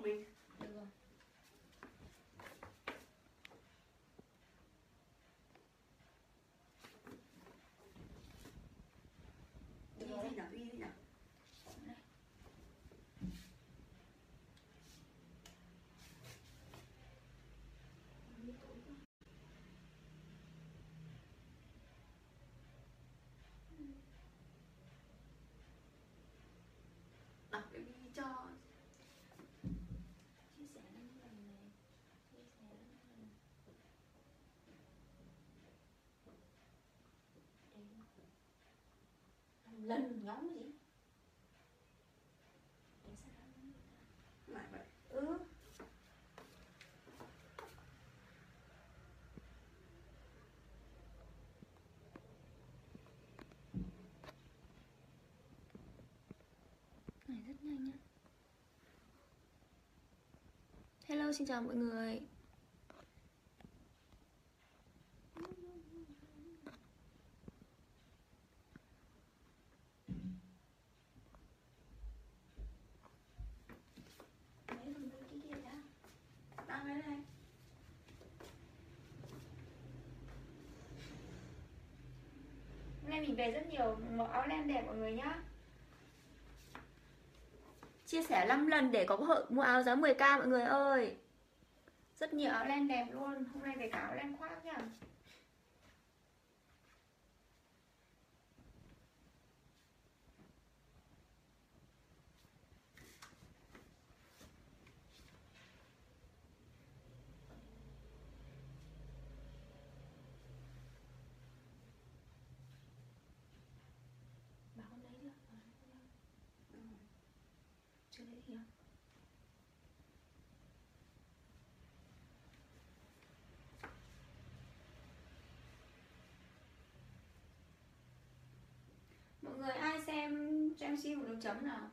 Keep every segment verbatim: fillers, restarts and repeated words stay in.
mình. Được rồi. Đi đi nào, đi đi nào. Đọc cái đi cho. Chia sẻ năm lần này. Chia sẻ năm lần. Lần nhóm gì? Lại vậy. Ừ. Này rất nhanh nhá. Hello, xin chào mọi người. Đang đấy này. Hôm nay mình về rất nhiều mẫu áo len đẹp mọi người nhá. Chia sẻ năm lần để có cơ hội mua áo giá mười k mọi người ơi. Rất nhiều áo len đẹp luôn. Hôm nay về cả áo len khoác nhá. Bảo hôm đấy chưa? Chưa lấy gì không? Mọi người ai xem cho em xin một dấu chấm nào.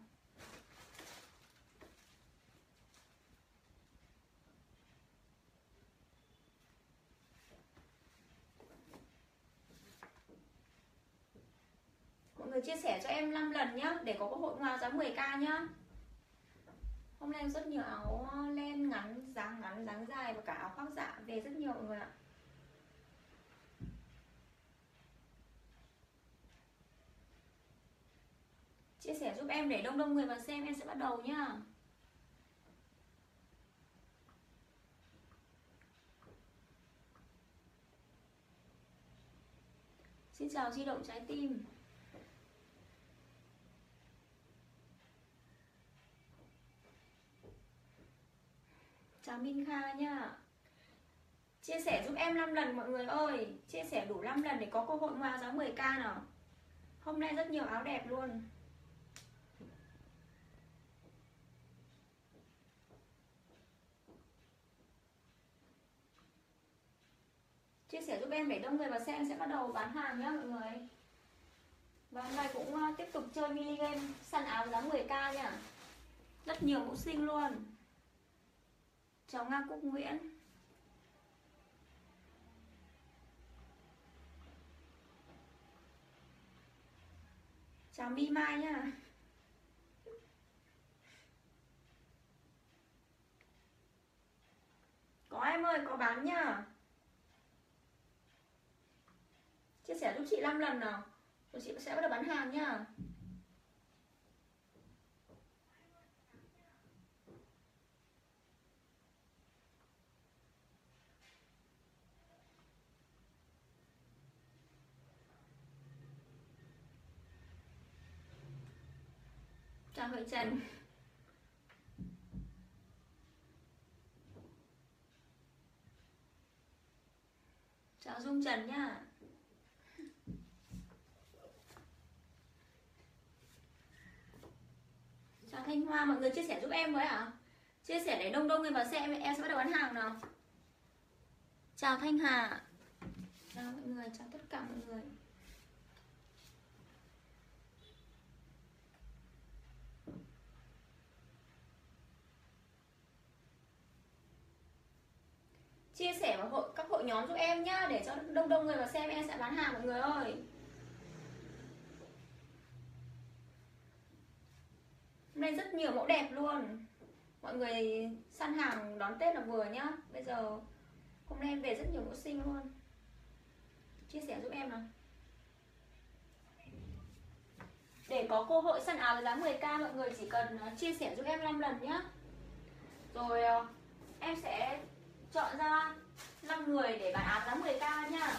Mọi người chia sẻ cho em năm lần nhá, để có cơ hội mua giá mười k nhá. Hôm nay rất nhiều áo len ngắn, dáng ngắn, dáng dài và cả áo khoác dạ về rất nhiều mọi người ạ. Chia sẻ giúp em để đông đông người vào xem, em sẽ bắt đầu nhá. Xin chào di động trái tim. Chào Minh Kha nhá. Chia sẻ giúp em năm lần mọi người ơi. Chia sẻ đủ năm lần để có cơ hội mua áo giá mười k nào. Hôm nay rất nhiều áo đẹp luôn. Chia sẻ giúp em để đông người vào xem, em sẽ bắt đầu bán hàng nhá mọi người. Và hôm nay cũng tiếp tục chơi mini game săn áo giá mười k nha. Rất nhiều mẫu xinh luôn. Chào Nga Cúc Nguyễn. Chào Mi Mai nhá. Có em ơi, có bán nhá. Chia sẻ giúp chị năm lần nào. Rồi chị sẽ bắt đầu bán hàng nhá. Chào Huệ Trần. Chào Dung Trần nhá. Chào Thanh Hoa, mọi người chia sẻ giúp em với ạ. À? Chia sẻ để đông đông người vào xem, em sẽ bắt đầu bán hàng nào. Chào Thanh Hà. Chào mọi người, chào tất cả mọi người. Chia sẻ vào hội các hội nhóm giúp em nhá, để cho đông đông người vào xem, em sẽ bán hàng mọi người ơi. Hôm nay rất nhiều mẫu đẹp luôn. Mọi người săn hàng đón Tết là vừa nhá. Bây giờ hôm nay em về rất nhiều mẫu xinh luôn. Chia sẻ giúp em nào. Để có cơ hội săn áo với giá mười k, mọi người chỉ cần chia sẻ giúp em năm lần nhá. Rồi em sẽ chọn ra năm người để bán áo giá mười k nhá.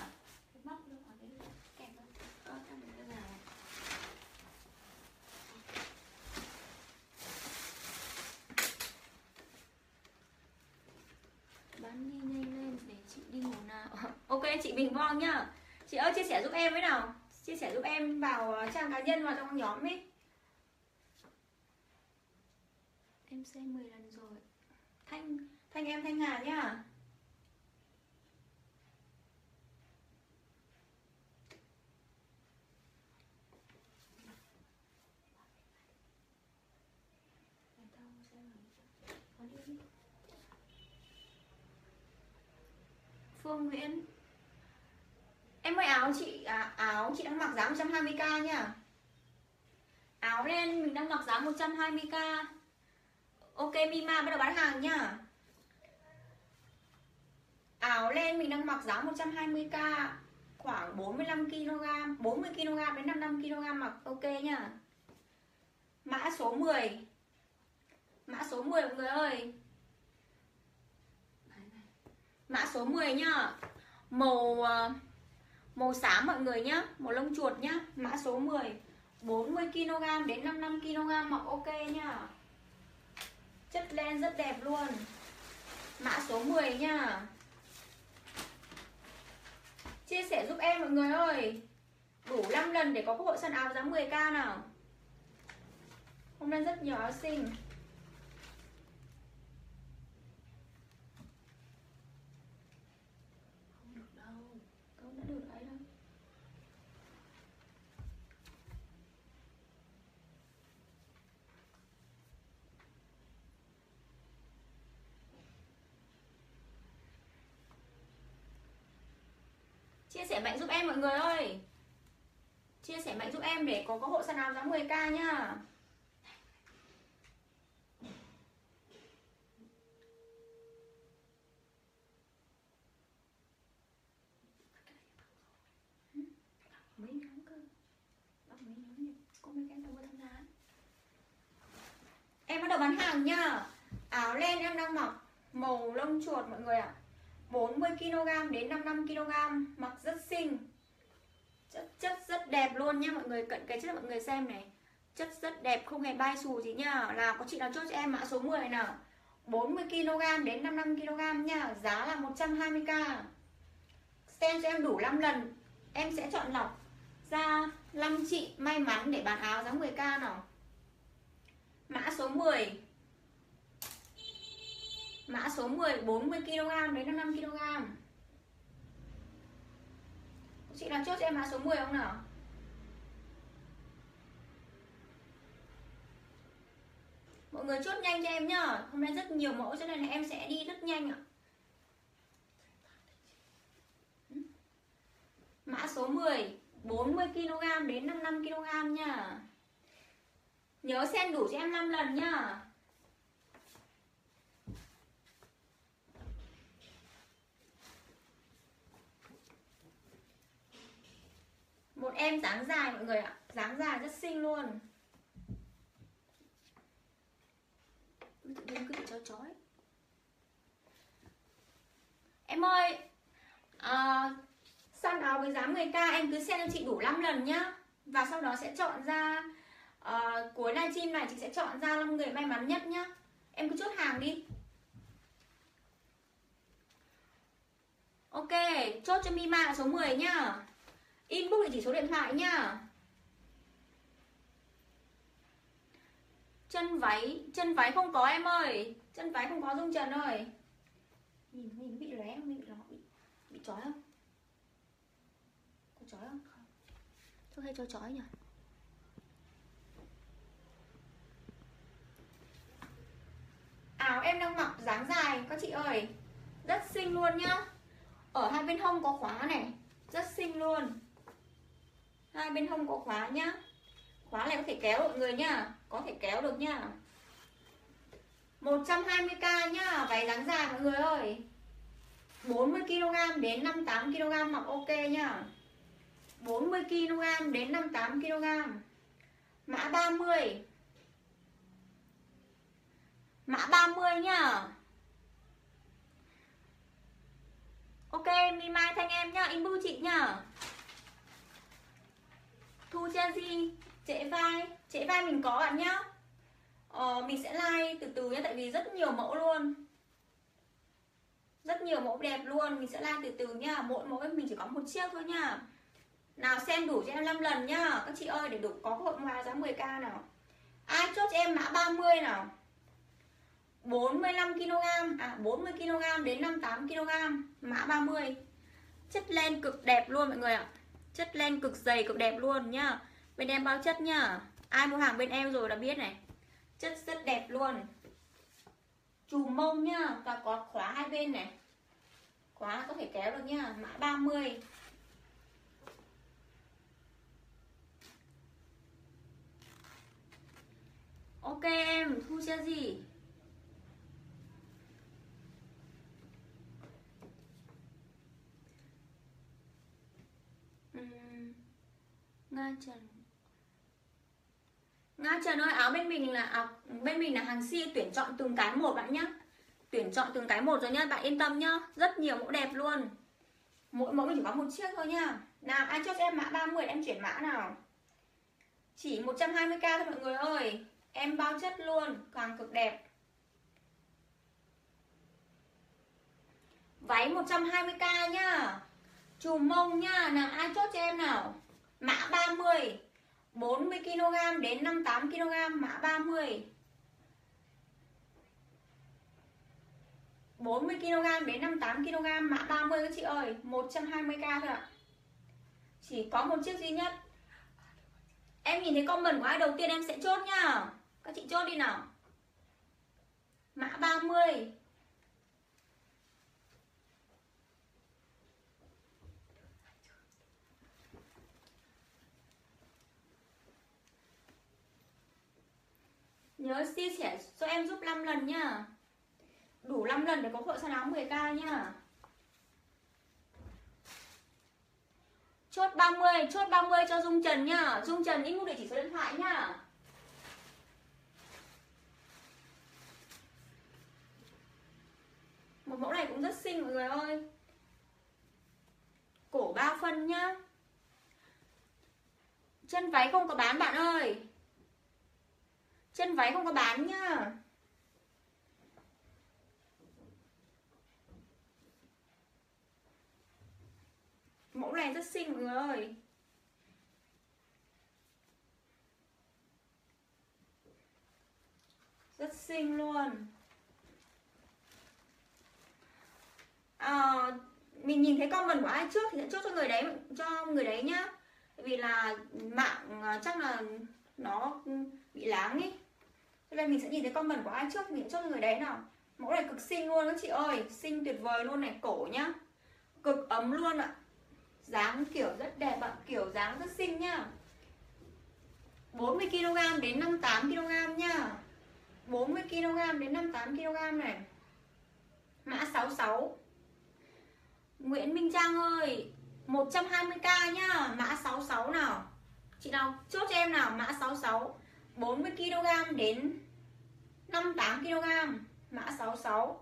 Bán nhanh nhanh lên để chị đi ngủ nào. Ok chị Bình Vong nhá. Chị ơi chia sẻ giúp em với nào. Chia sẻ giúp em vào trang cá nhân vào trong nhóm ấy. Em xem mười lần rồi. Thanh Thanh em Thanh Hà nhá. Phương Nguyễn. Em ơi áo chị à, áo chị đang mặc giá một trăm hai mươi k nhá. Áo lên mình đang mặc giá một trăm hai mươi k. Ok Mima bắt đầu bán hàng nhá. Áo lên mình đang mặc giá một trăm hai mươi k, khoảng bốn mươi lăm ki lô gam, bốn mươi ki lô gam đến năm mươi lăm ki lô gam mặc ok nhá. Mã số mười. Mã số mười mọi người ơi. Mã số mười nhá. Màu màu xám mọi người nhá, màu lông chuột nhá. Mã số mười, bốn mươi ki lô gam đến năm mươi lăm ki lô gam mặc ok nhá. Chất len rất đẹp luôn. Mã số mười nhá. Chia sẻ giúp em mọi người ơi. Đủ năm lần để có cơ hội săn áo giá mười k nào. Hôm nay rất nhiều áo xinh. Không được đâu. Không đã được ấy đâu. Chia sẻ mạnh giúp em mọi người ơi. Chia sẻ mạnh giúp em để có cơ hội săn áo giá mười k nhá. Mấy tháng cơ. Đọc mấy tháng nhỉ? Có mấy cái tao mua tham gia. Em bắt đầu bán hàng nhá. Áo len em đang mặc màu lông chuột mọi người ạ. bốn mươi ki lô gam đến năm mươi lăm ki lô gam, mặc rất xinh. Chất chất rất đẹp luôn nha mọi người, cận cái chất mọi người xem này. Chất rất đẹp, không hề bay xù gì nhá. Nào có chị nào chốt cho em mã số mười nào. bốn mươi ki lô gam đến năm mươi lăm ki lô gam nha, giá là một trăm hai mươi k. Xem cho em đủ năm lần, em sẽ chọn lọc ra năm chị may mắn để bán áo giá mười k nào. Mã số mười. Mã số mười, bốn mươi ki lô gam đến năm mươi lăm ki lô gam. Chị nào chốt cho em mã số mười không nào? Mọi người chốt nhanh cho em nhá. Hôm nay rất nhiều mẫu cho nên là em sẽ đi rất nhanh ạ. Mã số mười, bốn mươi ki lô gam đến năm mươi lăm ki lô gam nha. Nhớ xem đủ cho em năm lần nhá. Một em dáng dài mọi người ạ. Dáng dài rất xinh luôn. Tự nhiên cứ bị cho chói. Em ơi à, săn áo với giá mười k em cứ xem cho chị đủ năm lần nhá. Và sau đó sẽ chọn ra à, cuối livestream này chị sẽ chọn ra năm người may mắn nhất nhá. Em cứ chốt hàng đi. Ok, chốt cho Mima là số mười nhá. Inbox địa chỉ số điện thoại nhá. Chân váy, chân váy không có em ơi. Chân váy không có Dung Trần ơi. Nhìn nhìn bị lóe không? Bị nó bị bị chói không? Có chói không? Không. Tôi hay cho chói nhỉ. Áo em đang mặc dáng dài các chị ơi. Rất xinh luôn nhá. Ở hai bên hông có khóa này, rất xinh luôn. Hai bên hông có khóa nhá. Khóa này có thể kéo mọi người nhá. Có thể kéo được nhá. một trăm hai mươi k nhá, váy dáng dài mọi người ơi. bốn mươi ki lô gam đến năm mươi tám ki lô gam mặc ok nhá. bốn mươi ki lô gam đến năm mươi tám ki lô gam. Mã ba mươi. Mã ba mươi nhá. Ok, Mi Mai Thanh em nhá, inbox chị nhá. Thu Cha Di, trễ vai, trễ vai mình có bạn nhá. Ờ, mình sẽ like từ từ nhé, tại vì rất nhiều mẫu luôn. Rất nhiều mẫu đẹp luôn, mình sẽ like từ từ nhá. Mỗi mẫu mình chỉ có một chiếc thôi nhá. Nào xem đủ cho em năm lần nhá. Các chị ơi, để đủ có cơ hội mua giá mười k nào. Ai chốt cho em mã ba mươi nào. bốn mươi lăm ki lô gam, à bốn mươi ki lô gam đến năm mươi tám ki lô gam, mã ba mươi. Chất len cực đẹp luôn mọi người ạ. Chất len cực dày, cực đẹp luôn nhá. Bên em bao chất nhá. Ai mua hàng bên em rồi đã biết này. Chất rất đẹp luôn. Chùm mông nhá. Và có khóa hai bên này. Khóa có thể kéo được nhá. Mã ba mươi. Ok em, thu chưa gì. uhm. Nga Trần. Nga Trần ơi, áo bên mình là áo bên mình là hàng si, tuyển chọn từng cái một bạn nhá. Tuyển chọn từng cái một rồi nhá, bạn yên tâm nhá. Rất nhiều mẫu đẹp luôn. Mỗi mẫu mình chỉ có một chiếc thôi nhá. Nào ai chốt em mã ba mươi em chuyển mã nào. Chỉ một trăm hai mươi k thôi mọi người ơi. Em bao chất luôn, càng cực đẹp. Váy một trăm hai mươi k nhá. Chùm mông nhá, nào ai chốt cho em nào. Mã ba mươi. bốn mươi ki lô gam đến năm mươi tám ki lô gam, mã ba mươi. bốn mươi ki lô gam đến năm mươi tám ki lô gam, mã ba mươi các chị ơi, một trăm hai mươi k thôi ạ. Chỉ có một chiếc duy nhất. Em nhìn thấy comment của ai đầu tiên em sẽ chốt nhá. Các chị chốt đi nào. Mã ba mươi. Nhớ chia sẻ cho em giúp năm lần nhá. Đủ năm lần để có hội săn áo mười k nhá. Chốt ba mươi, chốt ba mươi cho Dung Trần nhá. Dung Trần inbox địa chỉ số điện thoại nhá. Một mẫu này cũng rất xinh mọi người ơi. Cổ ba phân nhá. Chân váy không có bán bạn ơi. Chân váy không có bán nhá. Mẫu này rất xinh mọi người ơi. Rất xinh luôn. À, mình nhìn thấy comment của ai trước thì sẽ chốt cho người đấy, cho người đấy nhá. Vì là mạng chắc là nó bị láng ý. Cho nên mình sẽ nhìn thấy comment của ai trước thì mình sẽ chốt cho người đấy nào. Mẫu này cực xinh luôn các chị ơi. Xinh tuyệt vời luôn này, cổ nhá. Cực ấm luôn ạ. Dáng kiểu rất đẹp ạ, kiểu dáng rất xinh nhá. bốn mươi ki lô gam đến năm mươi tám ki lô gam nhá. bốn mươi ki lô gam đến năm mươi tám ki lô gam này. Mã sáu sáu. Nguyễn Minh Trang ơi, một trăm hai mươi k nhá, mã sáu sáu nào. Chị nào chốt cho em nào, mã sáu sáu. bốn mươi ki lô gam đến năm mươi tám ki lô gam, mã sáu sáu.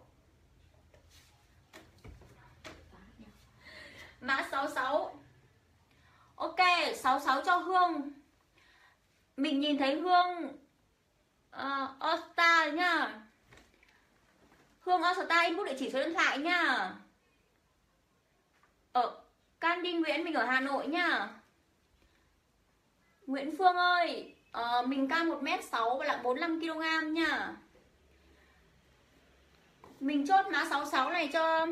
Mã sáu sáu. Ok, sáu sáu cho Hương. Mình nhìn thấy Hương uh, Osta nhá. Hương Osta inbox địa chỉ số điện thoại nhá. Ở Candy Nguyễn, mình ở Hà Nội nhá. Nguyễn Phương ơi, uh, mình cao một mét sáu và nặng bốn mươi lăm ki lô gam nhá. Mình chốt mã sáu sáu này cho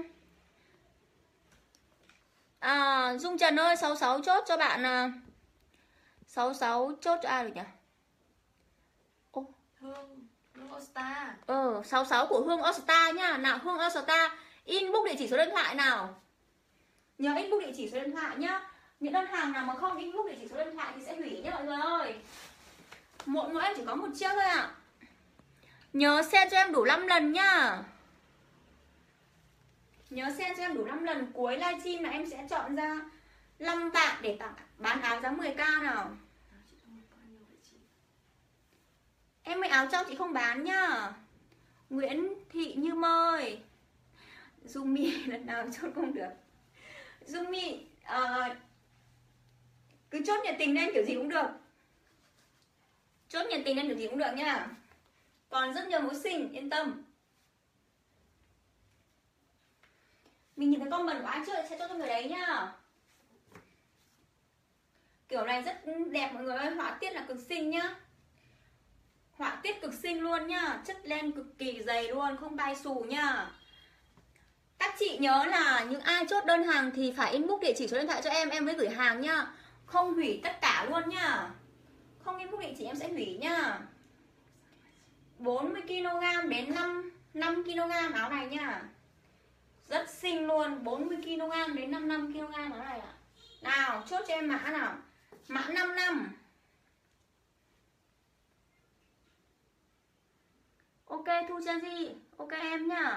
à, Dung Trần ơi, sáu sáu chốt cho bạn à, sáu sáu chốt cho ai được nhỉ? Ô. Hương, Hương Osta. Ờ, sáu sáu của Hương Osta nhá. Nào Hương Osta, inbox địa chỉ số điện thoại nào. Nhớ inbox địa chỉ số điện thoại nhá. Những đơn hàng nào mà không inbox địa chỉ số điện thoại thì sẽ hủy nhá mọi người ơi. Mỗi mỗi em chỉ có một chiếc thôi ạ. Nhớ share cho em đủ năm lần nhá. Nhớ share cho em đủ năm lần. Cuối livestream là em sẽ chọn ra năm bạn để tặng bán áo giá mười k nào. Em mấy áo trong chị không bán nhá. Nguyễn Thị Như Mơi. Zumi lần nào chốt không được. Zumi uh, cứ chốt nhiệt tình lên kiểu gì cũng được. Chốt nhiệt tình lên kiểu gì cũng được nhá. Còn rất nhiều mẫu xinh, yên tâm. Mình nhìn thấy comment của ai chưa sẽ chốt cho người đấy nhá. Kiểu này rất đẹp mọi người ơi, họa tiết là cực xinh nhá. Họa tiết cực xinh luôn nhá, chất len cực kỳ dày luôn, không bay xù nhá. Các chị nhớ là những ai chốt đơn hàng thì phải inbox địa chỉ số điện thoại cho em, em mới gửi hàng nhá. Không hủy tất cả luôn nhá. Không inbox địa chỉ em sẽ hủy nhá. bốn mươi ki lô gam đến năm ki lô gam áo này nhá. Rất xinh luôn, bốn mươi ki lô gam đến năm mươi lăm ki lô gam áo này ạ. Nào, chốt cho em mã nào. Mã năm năm. Ok Thu Trang Di, ok em nhá.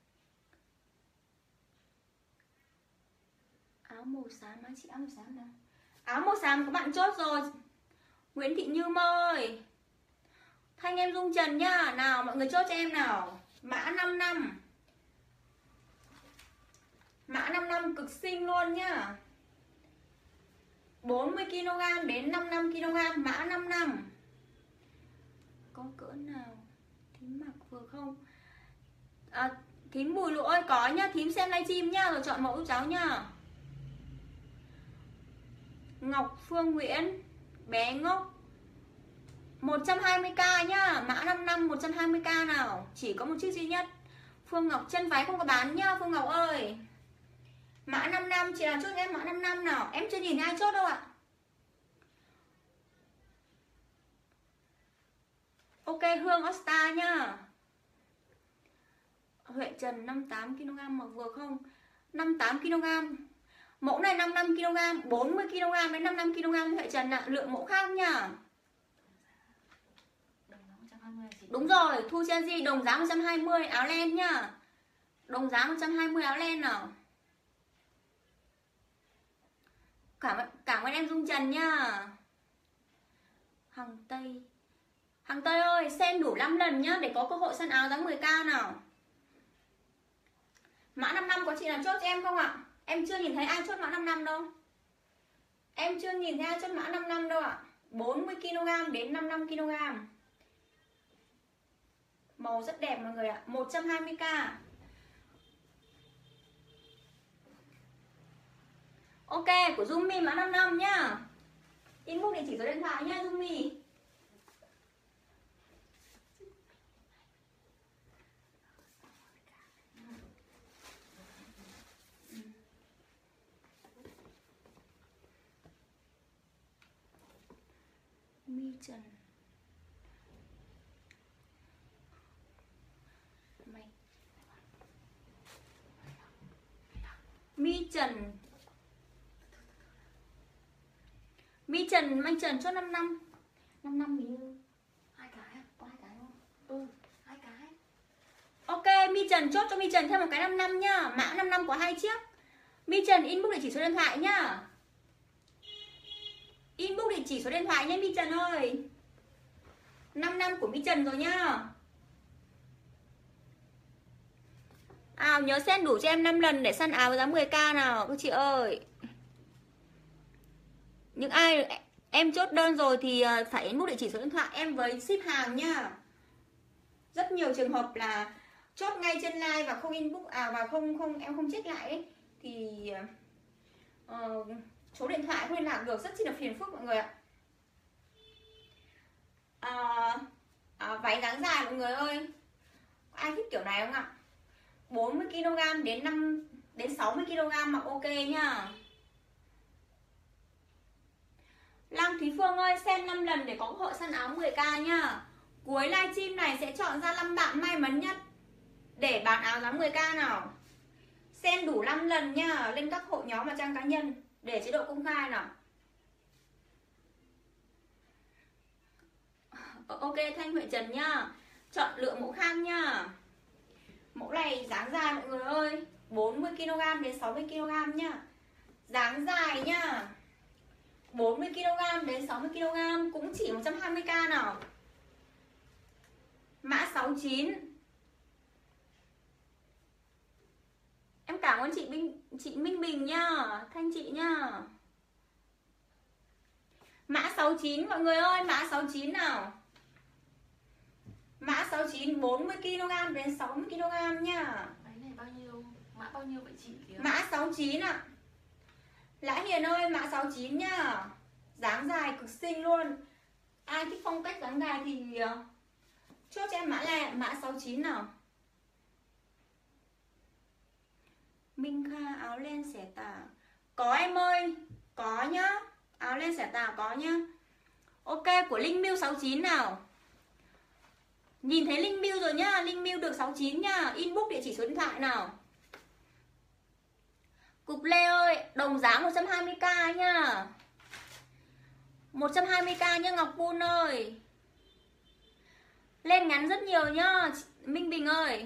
Áo màu xám, anh chị áo màu xám nào. Áo màu xám các bạn chốt rồi. Nguyễn Thị Như Mơi, Thanh em Dung Trần nhá. Nào mọi người chốt cho em nào. Mã năm năm. Mã năm năm cực xinh luôn nhá. bốn mươi ki lô gam đến năm mươi lăm ki lô gam. Mã năm năm. Có cỡ nào thím mặc vừa không? À, thím Bùi Lụ ơi có nhá. Thím xem livestream nhá, rồi chọn mẫu giúp cháu nhá. Ngọc Phương Nguyễn, bé ngốc, một trăm hai mươi k nhá. Mã năm năm một trăm hai mươi k nào. Chỉ có một chiếc duy nhất. Phương Ngọc chân váy không có bán nhá Phương Ngọc ơi. Mã năm năm, chị nào chốt em mã năm năm nào. Em chưa nhìn ai chốt đâu ạ. Ok Hương Osta nhá. Huệ Trần năm mươi tám ki lô gam mặc vừa không? năm mươi tám ki lô gam. Mẫu này năm mươi lăm ki lô gam, bốn mươi ki lô gam đến năm mươi lăm ki lô gam Huệ Trần ạ. Lượng mẫu khác nhá. Đúng rồi, Thu Chen Di đồng giá một trăm hai mươi áo len nhá. Đồng giá một trăm hai mươi áo len nào. Cảm ơn, cảm ơn em Dung Trần nhá. Hằng Tây. Hằng Tây ơi, xem đủ năm lần nhá để có cơ hội săn áo giá mười k nào. Mã năm năm có chị nào chốt cho em không ạ? Em chưa nhìn thấy ai chốt mã năm năm đâu. Em chưa nhìn thấy ai chốt mã năm năm đâu ạ. bốn mươi ki lô gam đến năm mươi lăm ki lô gam. Màu rất đẹp mọi người ạ. một trăm hai mươi k. Ok, của Zumi mã năm năm nhá. Inbox địa chỉ số điện thoại nhá Zumi. Mi Trần. Mày. Mi Trần. Mi Trần, Manh Trần chốt năm năm. năm năm hình như hai cái, có hai cái không? Ừ, hai cái. Ok, Mi Trần chốt cho Mi Trần thêm một cái năm năm nhá. Mã năm năm có hai chiếc. Mi Trần inbox địa chỉ số điện thoại nhá. Inbox địa chỉ số điện thoại nhé Mi Trần ơi. năm năm của Mi Trần rồi nhá. À, nhớ send đủ cho em năm lần để săn áo giá mười k nào các chị ơi. Những ai em chốt đơn rồi thì phải inbox địa chỉ số điện thoại em với ship hàng nhá. Rất nhiều trường hợp là chốt ngay trên live và không inbox à và không không em không check lại ấy, thì uh, số điện thoại không liên lạc được, rất chi là phiền phức mọi người ạ. À, à, váy dáng dài mọi người ơi, ai thích kiểu này không ạ? bốn mươi ki lô gam đến năm đến sáu mươi ki lô gam mặc ok nhá. Lăng Thúy Phương ơi, xem năm lần để có cơ hội săn áo mười k nhá. Cuối livestream này sẽ chọn ra năm bạn may mắn nhất để bán áo giá mười k nào. Xem đủ năm lần nhá, lên các hội nhóm và trang cá nhân để chế độ công khai nào. Ok Thanh Huệ Trần nhá. Chọn lựa mẫu khang nha. Mẫu này dáng dài mọi người ơi, bốn mươi ki lô gam đến sáu mươi ki lô gam nhá. Dáng dài nhá, bốn mươi ki lô gam đến sáu mươi ki lô gam, cũng chỉ một trăm hai mươi k nào. Mã sáu chín. Em cảm ơn chị Minh, chị Minh Bình nhá, Thanh chị nhá. Mã sáu chín mọi người ơi, mã sáu chín nào. Mã sáu chín bốn mươi ki lô gam đến sáu mươi ki lô gam nhá. Váy này bao nhiêu? Mã bao nhiêu vậy chị kìa? Mã sáu chín ạ. À. Lã Hiền ơi, mã sáu chín nhá. Dáng dài cực xinh luôn. Ai thích phong cách dáng dài thì chốt cho em mã là mã sáu chín nào. Minh Kha áo len xẻ tà. Có em ơi, có nhá. Áo len xẻ tà có nhá. Ok, của Linh Miu sáu chín nào. Nhìn thấy Linh Miu rồi nhá, Linh Miu được sáu chín nhá. Inbox địa chỉ số điện thoại nào. Cục Lê ơi, đồng giá một trăm hai mươi k nhá. một trăm hai mươi k nhá Ngọc Bun ơi. Lên ngắn rất nhiều nhá Minh Bình ơi.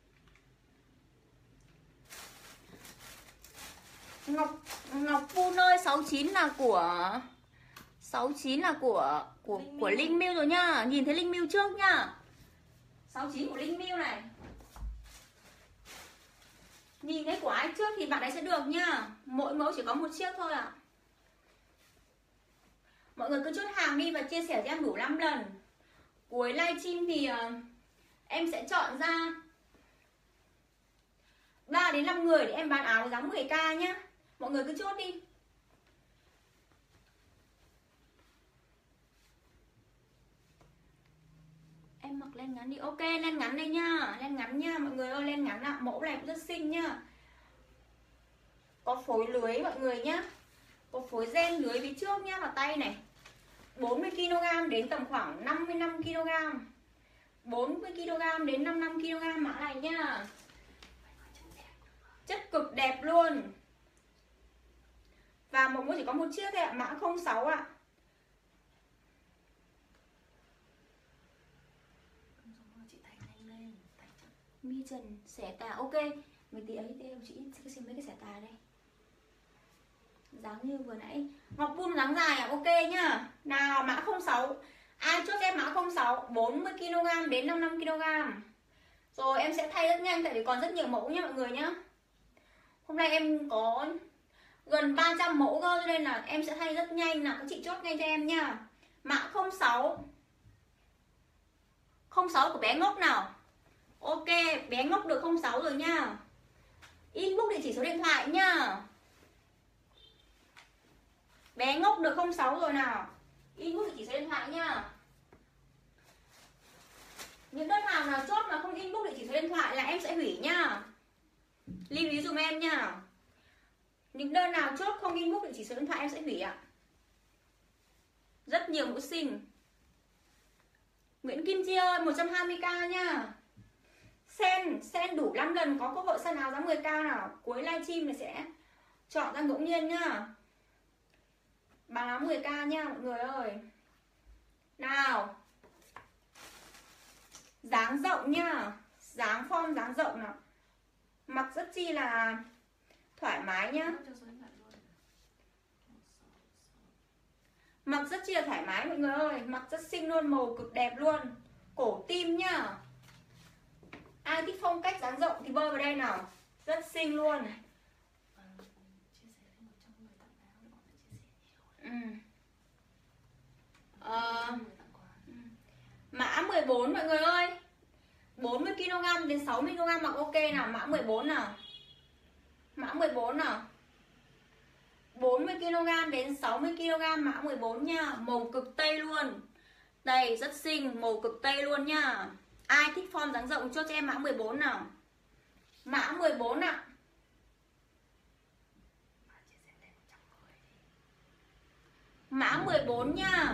Ngọc Ngọc Bun ơi, sáu chín là của sáu chín là của của Linh của Linh Miu rồi nhá. Nhìn thấy Linh Miu trước nhá. sáu chín của Linh Miu này. Nhìn thấy của ai trước thì bạn ấy sẽ được nhá. Mỗi mẫu chỉ có một chiếc thôi ạ. À. Mọi người cứ chốt hàng đi và chia sẻ cho em đủ năm lần. Cuối livestream thì uh, em sẽ chọn ra ba đến năm người để em bán áo giá mười k nhá. Mọi người cứ chốt đi. Em mặc len ngắn đi. Ok, len ngắn đây nhá. Len ngắn nhá mọi người ơi, len ngắn ạ. À. Mẫu này cũng rất xinh nhá. Có phối lưới mọi người nhá. Có phối ren lưới phía trước nhá, vào tay này. bốn mươi ki lô gam đến tầm khoảng năm mươi lăm ki lô gam. bốn mươi ki lô gam đến năm mươi lăm ki lô gam mã này nhá. Chất cực đẹp luôn. Và một mẫu chỉ có một chiếc thôi ạ, mã không sáu ạ. Mi Trần xẻ tà, ok. Mấy tí ấy đeo chị xem mấy cái xẻ tà đây. Dáng như vừa nãy. Ngọc Bun dáng dài à, ok nhá. Nào mã không sáu. Ai chốt em mã không sáu, bốn mươi ki lô gam đến năm mươi lăm ki lô gam. Rồi em sẽ thay rất nhanh tại vì còn rất nhiều mẫu nha mọi người nhá. Hôm nay em có gần ba trăm mẫu cơ cho nên là em sẽ thay rất nhanh nào. Các chị chốt ngay cho em nha. Mã không sáu. không sáu của bé Ngốc nào. Ok, bé Ngốc được không sáu rồi nha. Inbox địa chỉ số điện thoại nha. Bé Ngốc được không sáu rồi nào. Inbox địa chỉ số điện thoại nha. Những đơn hàng nào chốt mà không inbox địa chỉ số điện thoại là em sẽ hủy nha. Lưu ý dùm em nha. Những đơn nào chốt không inbox địa chỉ số điện thoại em sẽ hủy ạ. Rất nhiều mẫu xinh. Nguyễn Kim Chi ơi, một trăm hai mươi k nha. Sen, sen đủ năm lần có cơ hội săn áo giá mười k nào. Cuối livestream này sẽ chọn ra ngẫu nhiên nhá. Bán áo mười k nha mọi người ơi. Nào. Dáng rộng nhá. Dáng form dáng rộng nào. Mặc rất chi là thoải mái nhá. Mặc rất chi là thoải mái mọi người ơi. Mặc rất xinh luôn, màu cực đẹp luôn. Cổ tim nhá. Ai thích phong cách dáng rộng thì bơi vào đây nào. Rất xinh luôn. Ừ. Ờ, mã mười bốn mọi người ơi. bốn mươi ki lô gam đến sáu mươi ki lô gam mặc ok nào. Mã mười bốn nào. Mã mười bốn nào. bốn mươi ki lô gam đến sáu mươi ki lô gam mã mười bốn nha. Màu cực tây luôn. Đây rất xinh, màu cực tây luôn nha. Ai thích form dáng rộng chốt cho em mã mười bốn nào. Mã mười bốn ạ. Mã mười bốn nha.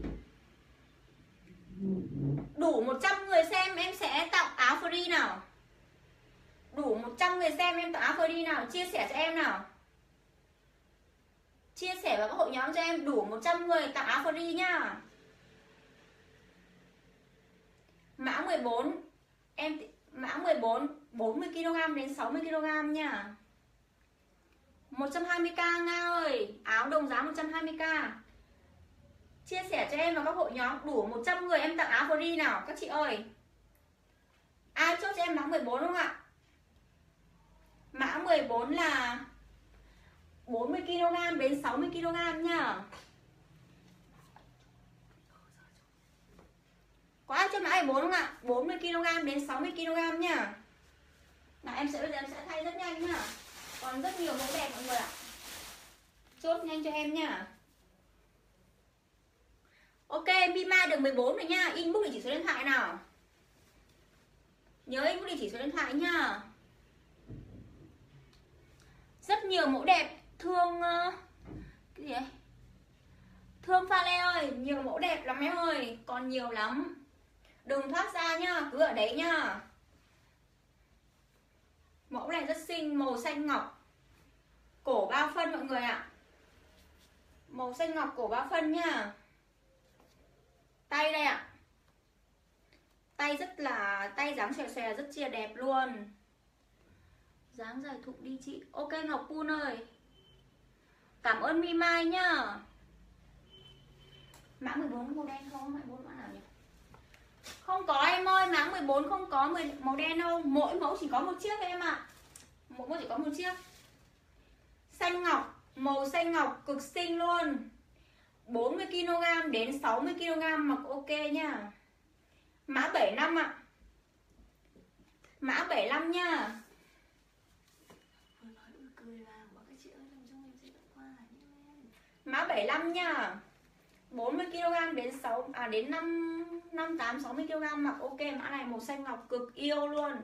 Đủ một trăm người xem em sẽ tặng áo free nào. Đủ một trăm người xem em tặng áo free nào. Chia sẻ cho em nào. Chia sẻ vào các hội nhóm cho em. Đủ một trăm người tặng áo free nha. Mã mười bốn em mã mười bốn bốn mươi ki lô gam đến sáu mươi ki lô gam nha. một trăm hai mươi k Nga ơi, áo đồng giá một trăm hai mươi k. Chia sẻ cho em vào các hội nhóm đủ một trăm người em tặng áo free nào các chị ơi. Ai chốt cho em mã mười bốn không ạ? Mã mười bốn là bốn mươi ki lô gam đến sáu mươi ki lô gam nha. Có ai chốt mã mười bốn không ạ? bốn mươi ki lô gam đến sáu mươi ki lô gam nha. Nào em sẽ bây giờ em sẽ thay rất nhanh nha. Còn rất nhiều mẫu đẹp mọi người ạ. Chốt nhanh cho em nha. Ok, Mima được mười bốn rồi nha. Inbox địa chỉ số điện thoại nào. Nhớ inbox địa chỉ số điện thoại nha. Rất nhiều mẫu đẹp. Thương uh, cái gì ấy? Thương Pha Lê ơi, nhiều mẫu đẹp lắm em ơi. Còn nhiều lắm. Đừng thoát ra nhá, cứ ở đấy nhá. Mẫu này rất xinh, màu xanh ngọc. Cổ ba phân mọi người ạ. Màu xanh ngọc cổ ba phân nhá. Tay đây ạ. Tay rất là, tay dáng xòe xòe rất chia đẹp luôn. Dáng dài thụng đi chị. Ok Ngọc Pun ơi. Cảm ơn Mi Mai nhá. Mã mười bốn màu đen không? Mã mười bốn mã nào nhỉ? Không có em ơi, mã mười bốn không có màu đen đâu. Mỗi mẫu chỉ có một chiếc em ạ. À. Mỗi mẫu chỉ có một chiếc. Xanh ngọc, màu xanh ngọc cực xinh luôn. bốn mươi ki lô gam đến sáu mươi ki lô gam mặc ok nha. Mã bảy mươi lăm ạ. Mã bảy mươi lăm nha. Mã bảy mươi lăm nha. bốn mươi ki lô gam đến sáu à đến năm năm tám sáu mươi ki lô gam mặc ok, mã này màu xanh ngọc cực yêu luôn.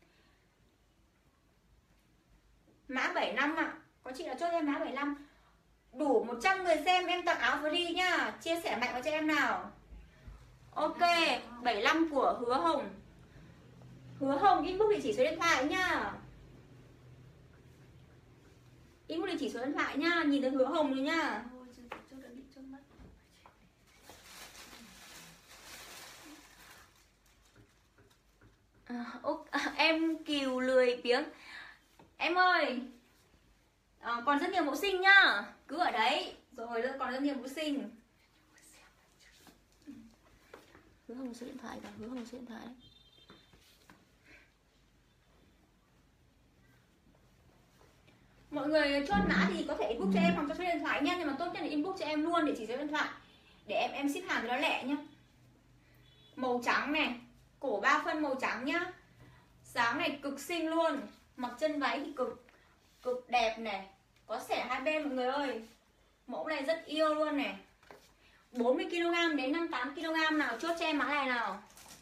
Mã bảy mươi lăm ạ. Có chị nào chốt em mã bảy mươi lăm. Đủ một trăm người xem em tặng áo free nhá. Chia sẻ mạnh vào cho em nào. Ok, bảy mươi lăm của Hứa Hồng. Hứa Hồng inbox địa chỉ số điện thoại nhá. Inbox địa chỉ số điện thoại nhá, nhìn thấy Hứa Hồng rồi nhá. À, ok, em Kiều lười biếng. Em ơi, à, còn rất nhiều mẫu xinh nhá. Cứ ở đấy. Rồi còn rất nhiều mẫu xinh. Hứa Hồng số điện thoại và Hứa Hồng số điện thoại đấy. Mọi người chốt mã thì có thể inbox cho em hoặc cho số điện thoại nha. Nhưng mà tốt nhất là inbox cho em luôn địa chỉ số điện thoại. Để em em ship hàng cho nó lẹ nhá. Màu trắng này. Cổ ba phân màu trắng nhá. Dáng này cực xinh luôn. Mặc chân váy thì cực cực đẹp này. Có xẻ hai bên mọi người ơi. Mẫu này rất yêu luôn này. bốn mươi ki lô gam đến năm mươi tám ki lô gam nào chốt cho em mã này nào.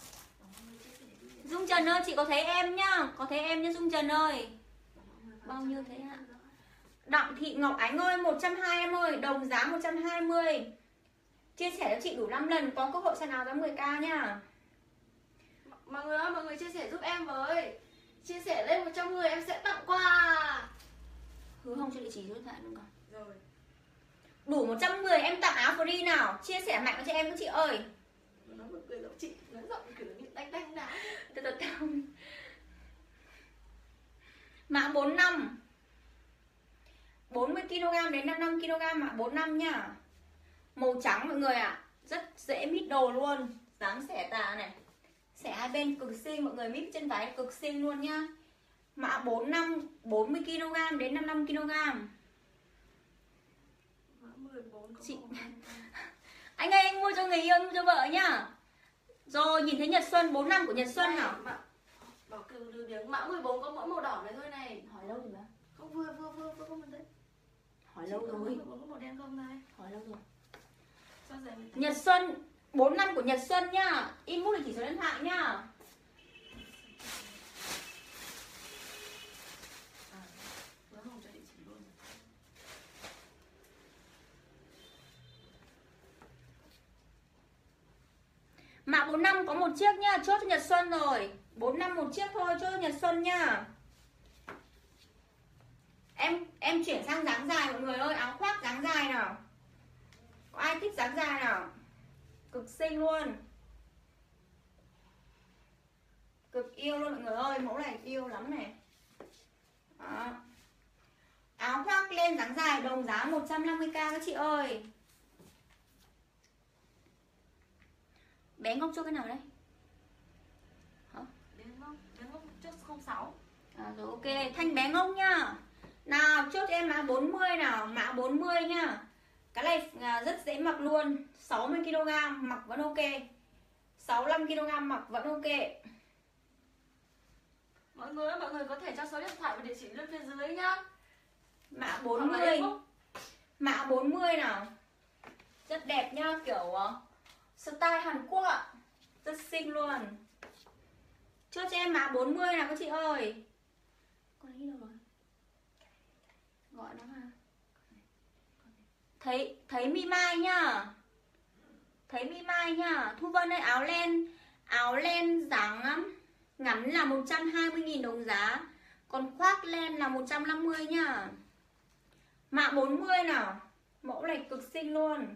Dung Trần ơi, chị có thấy em nhá. Có thấy em nhá Dung Trần ơi. Bao nhiêu thế ạ? Đặng Thị Ngọc Ánh ơi, một trăm hai mươi em ơi. Đồng giá một trăm hai mươi. Chia sẻ cho chị đủ năm lần có cơ hội săn áo giá mười k nhá. Mọi người ơi, mọi người chia sẻ giúp em với. Chia sẻ lên một trăm người em sẽ tặng quà. Hứa Hồng cho địa chỉ số điện thoại luôn còn. Rồi. Đủ một trăm người em tặng áo free nào. Chia sẻ mạnh cho em các chị ơi. Nó vừa cười giọng chị, nó giọng kiểu như đánh đánh đá. Từ từ tao. Mã bốn mươi lăm. bốn mươi ki lô gam đến năm mươi lăm ki lô gam mã bốn mươi lăm nhá. Màu trắng mọi người ạ. À. Rất dễ mít đồ luôn. Dáng xẻ tà này. Xẻ hai bên cực xinh, mọi người mít chân váy cực xinh luôn nhá. Mã bốn mươi lăm, bốn mươi ki lô gam đến năm mươi lăm ki lô gam. Mã mười bốn chị... Anh ơi, anh mua cho người yêu, mua cho vợ nhá. Rồi, nhìn thấy Nhật Xuân bốn mươi lăm của Nhật Xuân nào. Bảo Kiều lười biếng, mã mười bốn có mỗi màu đỏ này thôi này. Hỏi lâu rồi mà. Không, vừa vừa vừa vừa không đấy. Hỏi lâu rồi. mười bốn có màu đen không này? Hỏi lâu rồi. Sao giờ Nhật Xuân bốn mươi lăm của Nhật Xuân nhá. Inbox địa chỉ số điện thoại nhá. Mã bốn mươi lăm có một chiếc nhá, chốt cho Nhật Xuân rồi. bốn mươi lăm một chiếc thôi, chốt cho Nhật Xuân nhá. Em em chuyển sang dáng dài mọi người ơi, áo khoác dáng dài nào. Có ai thích dáng dài nào? Cực xinh luôn. Cực yêu luôn mọi người ơi, mẫu này yêu lắm này. Đó. Áo khoác len dáng dài đồng giá một trăm năm mươi k các chị ơi. Bé ngốc chốt cái nào đấy? Hả? Bé ngốc, bé ngốc chốt không sáu. À, rồi ok, Thanh bé ngốc nhá. Nào chốt cho em mã bốn mươi nào, mã bốn mươi nhá. Cái này à, rất dễ mặc luôn, sáu mươi ki lô gam mặc vẫn ok. sáu mươi lăm ki lô gam mặc vẫn ok. Mọi người ơi, mọi người có thể cho số điện thoại và địa chỉ lên phía dưới nhá. Mã bốn mươi. Mã bốn mươi nào. Rất đẹp nhá, kiểu uh, style Hàn Quốc ạ. Rất xinh luôn. Chốt cho em mã bốn mươi nào các chị ơi. Con ấy đâu rồi? Gọi nó mà. Thấy thấy Mi Mai nhá. Thấy Mi Mai nhá. Thu Vân ơi, áo len, áo len dáng ngắn là một trăm hai mươi nghìn đồng giá. Còn khoác len là một trăm năm mươi nhá. Mã bốn mươi nào. Mẫu này cực xinh luôn.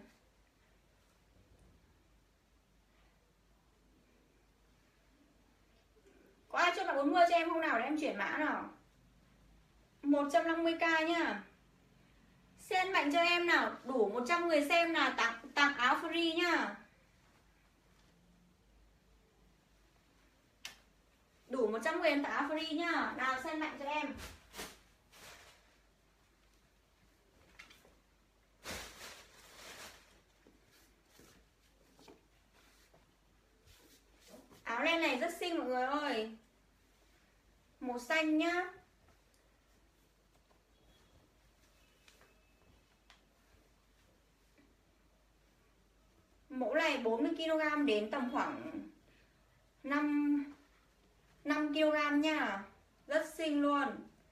Có ai chốt mã bốn mươi cho em không nào để em chuyển mã nào. một trăm năm mươi k nhá. Xem mạnh cho em nào, đủ một trăm người xem là tặng tặng áo free nhá. Đủ một trăm người em tặng áo free nhá. Nào xem mạnh cho em. Áo len này rất xinh mọi người ơi. Màu xanh nhá. Mẫu này bốn mươi ki lô gam đến tầm khoảng năm năm ki lô gam nha. Rất xinh luôn.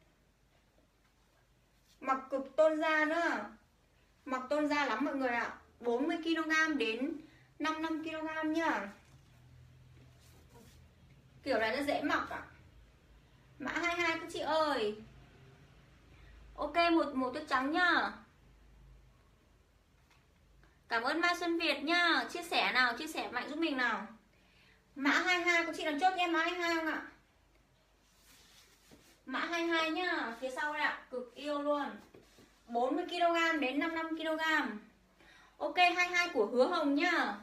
Mặc cực tôn da nữa. Mặc tôn da lắm mọi người ạ. bốn mươi ki lô gam đến năm mươi lăm ki lô gam nhá. Kiểu này nó dễ mặc ạ. Mã hai mươi hai các chị ơi. Ok, một màu tuyết trắng nhá. Cảm ơn Mai Xuân Việt nhá. Chia sẻ nào, chia sẻ mạnh giúp mình nào. Mã hai mươi hai, có chị nào chốt em mã hai mươi hai không ạ? Mã hai mươi hai nhá. Phía sau đây ạ, cực yêu luôn. bốn mươi ki lô gam đến năm mươi lăm ki lô gam. Ok, hai mươi hai của Hứa Hồng nhá.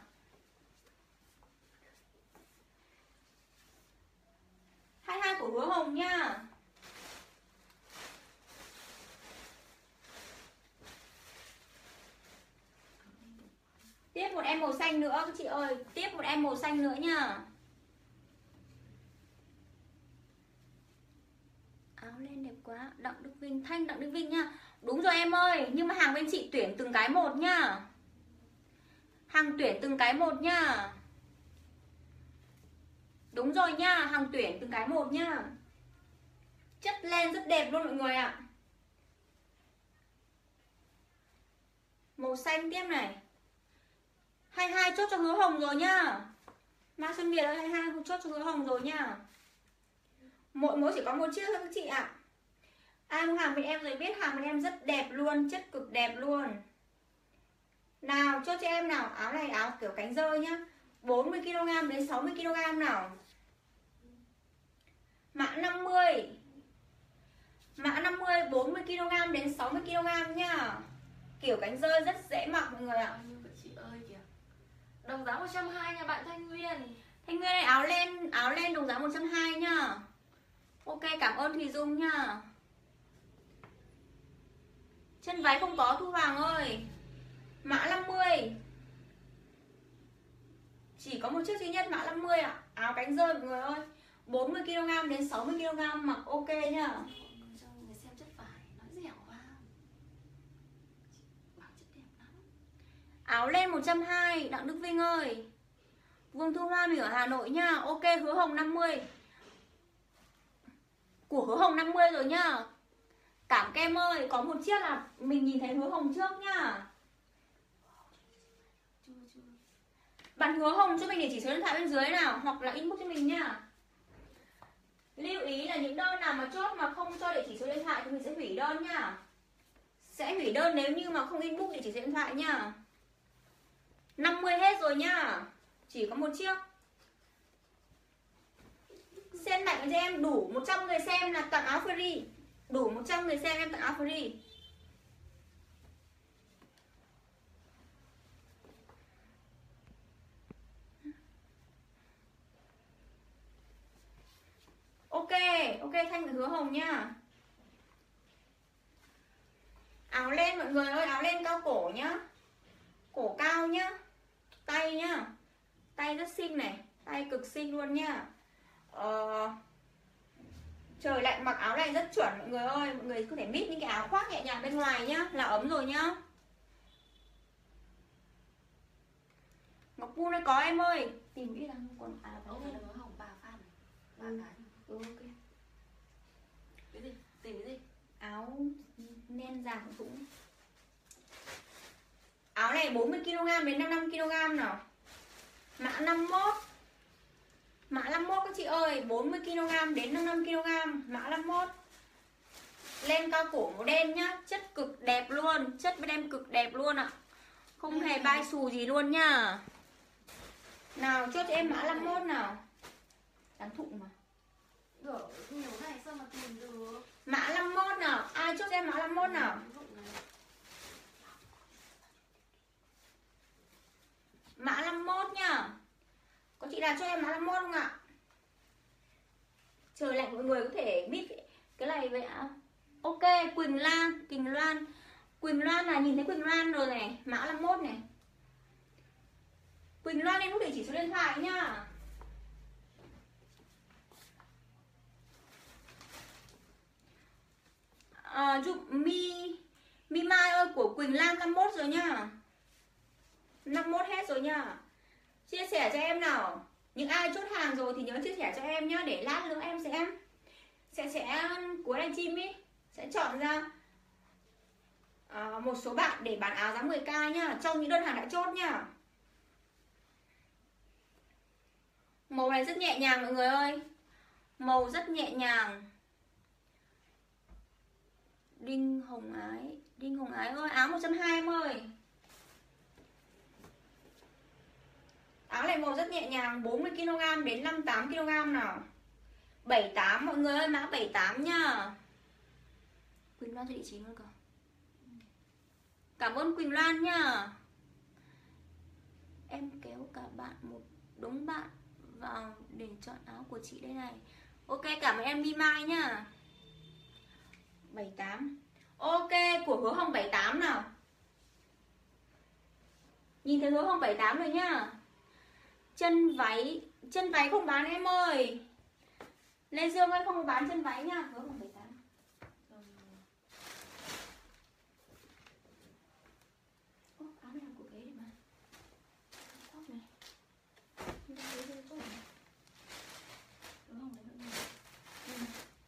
hai mươi hai của Hứa Hồng nhá. Tiếp một em màu xanh nữa các chị ơi. Tiếp một em màu xanh nữa nhá. Áo lên đẹp quá. Đặng Đức Vinh, Thanh Đặng Đức Vinh nhá. Đúng rồi em ơi. Nhưng mà hàng bên chị tuyển từng cái một nhá. Hàng tuyển từng cái một nhá. Đúng rồi nhá. Hàng tuyển từng cái một nhá. Chất len rất đẹp luôn mọi người ạ. Màu xanh tiếp này. hai mươi hai chốt cho Hứa Hồng rồi nhá. Mai Xuân Việt ơi, hai mươi hai chốt cho Hứa Hồng rồi nhá. Mỗi mẫu chỉ có một chiếc thôi các chị ạ. Ai mua hàng bên em rồi biết hàng bên em rất đẹp luôn, chất cực đẹp luôn. Nào chốt cho em nào. Áo này áo kiểu cánh dơ nhá. bốn mươi ki lô gam đến sáu mươi ki lô gam nào. Mã năm mươi. Mã năm mươi bốn mươi ki lô gam đến sáu mươi ki lô gam nhá. Kiểu cánh dơ rất dễ mặc mọi người ạ. Chị ơi kìa. Đồng giá một trăm hai mươi nha bạn Thanh Nguyên. Thanh Nguyên này áo len, áo len đồng giá một trăm hai mươi nhá. Ok, cảm ơn Thùy Dung nhá. Chân váy không có Thu Hoàng ơi. Mã năm mươi. Chỉ có một chiếc duy nhất mã năm mươi ạ. Áo cánh dơ mọi người ơi. bốn mươi ki lô gam đến sáu mươi ki lô gam mặc ok nhá. Cho người xem chất vải nó dẻo vào. Bảo chất đẹp lắm. Áo len một trăm hai mươi Đặng Đức Vinh ơi. Vương Thu Hoa mình ở Hà Nội nhá. Ok, Hứa Hồng năm mươi. Của Hứa Hồng năm mươi rồi nhá. Cảm Kem ơi, có một chiếc là mình nhìn thấy Hứa Hồng trước nhá. Bạn Hứa Hồng cho mình địa chỉ số điện thoại bên dưới nào, hoặc là inbox cho mình nhá. Lưu ý là những đơn nào mà chốt mà không cho địa chỉ số điện thoại thì mình sẽ hủy đơn nhá. Sẽ hủy đơn nếu như mà không inbox địa chỉ số điện thoại nhá. năm mươi hết rồi nhá. Chỉ có một chiếc. Send mạnh cho em đủ một trăm người xem là tặng áo free. Đủ một trăm người xem em tặng áo free. Ok, ok Thanh và Hứa Hồng nha. Áo len mọi người ơi, áo len cao cổ nhá. Cổ cao nhá. Tay nhá. Tay rất xinh này, tay cực xinh luôn nhá. Ờ, trời lạnh mặc áo này rất chuẩn mọi người ơi. Mọi người có thể mix những cái áo khoác nhẹ nhàng bên ngoài nhá, là ấm rồi nhá. Ngọc Pu đây có em ơi. Tìm biết rằng còn áo Áo đây. này nó hỏng ba phát này. Ba Ừ. cái. Ừ, ok. Cái gì? Tìm cái gì? Áo len dài cũng. Áo này bốn mươi ki lô gam đến năm mươi lăm ki lô gam nào. Mã năm mươi mốt. Mã năm mươi mốt các chị ơi, bốn mươi ki lô gam đến năm mươi lăm ki lô gam, mã năm mươi mốt. Len cao cổ màu đen nhá, chất cực đẹp luôn, chất bên em cực đẹp luôn ạ. Không hề bay xù gì luôn nhá. Nào chốt cho em mã năm mươi mốt nào. Đáng thụng mà. Gỡ nhiều này sao mà tìm được? Mã năm mươi mốt nào, ai chốt cho em mã năm mươi mốt nào. Mã năm mươi mốt nhá. Có chị nào cho em mã năm mươi mốt không ạ? Trời lạnh mọi người có thể biết cái này vậy ạ. Ok, Quỳnh Lan, Quỳnh Loan. Quỳnh Loan là nhìn thấy Quỳnh Loan rồi này, mã năm mươi mốt này. Quỳnh Loan em có địa chỉ số điện thoại nhá. À, giúp Mi Mi Mai ơi, của Quỳnh Lan năm mươi mốt rồi nhá. năm mươi mốt hết rồi nhá. Chia sẻ cho em nào. Những ai chốt hàng rồi thì nhớ chia sẻ cho em nhá. Để lát nữa em sẽ Sẽ sẽ cuối livestream ý sẽ chọn ra à, một số bạn để bán áo giá mười k nhá. Trong những đơn hàng đã chốt nhá. Màu này rất nhẹ nhàng mọi người ơi. Màu rất nhẹ nhàng. Đinh Hồng Ái. Đinh Hồng Ái ơi, áo một trăm hai mươi em ơi. Áo này màu rất nhẹ nhàng, bốn mươi ki lô gam đến năm mươi tám ki lô gam nào. bảy mươi tám mọi người ơi, mã bảy mươi tám nhá. Quỳnh Loan cho địa chỉ luôn cơ. Cảm ơn Quỳnh Loan nhá. Em kéo cả bạn một đống bạn vào để chọn áo của chị đây này. Ok, cảm ơn em Mi Mai nhá. bảy mươi tám. Ok, của Hứa Hồng bảy mươi tám nào. Nhìn thấy Hứa Hồng bảy mươi tám rồi nhá. Chân váy, chân váy không bán em ơi. Lê Dương ơi, không bán chân váy nha. Hứa Hồng bảy mươi tám. Ô, áo này là của ghế đấy mà. Tóc này. Hứa Hồng đấy nữa. Ừ.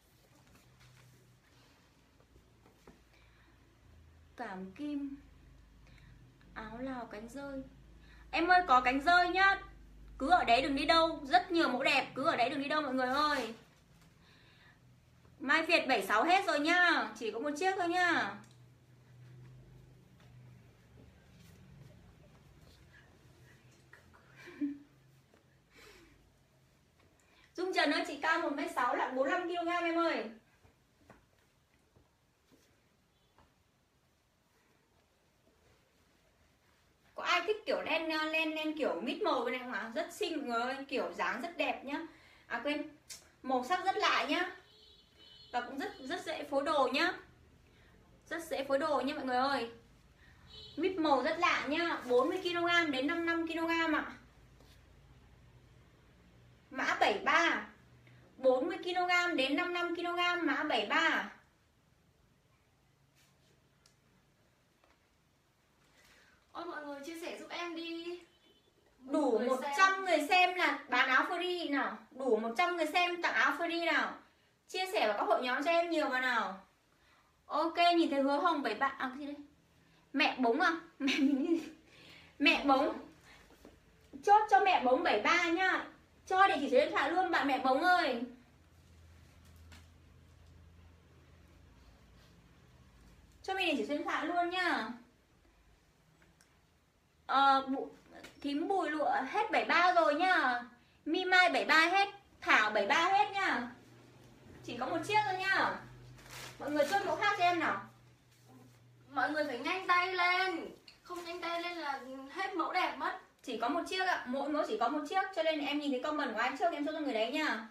Cảm Kim. Áo Lào cánh rơi. Em ơi, có cánh rơi nhá. Cứ ở đấy đừng đi đâu. Rất nhiều mẫu đẹp, cứ ở đấy đừng đi đâu mọi người ơi. Mai Việt bảy mươi sáu hết rồi nhá. Chỉ có một chiếc thôi nhá. Dung Trần ơi, chị cao một mét sáu nặng bốn mươi lăm ki lô gam em ơi. Có ai thích kiểu len len len kiểu mít màu bên này không ạ? Rất xinh mọi người ơi, kiểu dáng rất đẹp nhá. À quên, màu sắc rất lạ nhá. Và cũng rất rất dễ phối đồ nhá. Rất dễ phối đồ nha mọi người ơi. Mít màu rất lạ nhá, bốn mươi ki lô gam đến năm mươi lăm ki lô gam ạ. Mã bảy mươi ba. bốn mươi ki lô gam đến năm mươi lăm ki lô gam, mã bảy mươi ba. Ôi mọi người chia sẻ giúp em đi. Đủ một trăm người xem là bán áo free nào. Đủ một trăm người xem tặng áo free nào. Chia sẻ vào các hội nhóm cho em nhiều vào nào. Ok, nhìn thấy Hứa Hồng bảy mươi ba. À cái gì đây? Mẹ bống à? Mẹ mình Mẹ bống. Chốt cho mẹ bống bảy mươi ba nhá. Cho địa chỉ số điện thoại luôn bạn mẹ bống ơi. Cho mình địa chỉ số điện thoại luôn nhá. Ờ, thím Bùi Lụa hết bảy mươi ba rồi nhá. Mi Mai bảy mươi ba hết. Thảo bảy ba hết nhá. Chỉ có một chiếc thôi nhá. Mọi người chốt mẫu khác cho em nào. Mọi người phải nhanh tay lên. Không nhanh tay lên là hết mẫu đẹp mất. Chỉ có một chiếc ạ, mỗi mẫu chỉ có một chiếc. Cho nên em nhìn thấy comment của ai trước em chốt cho người đấy nha.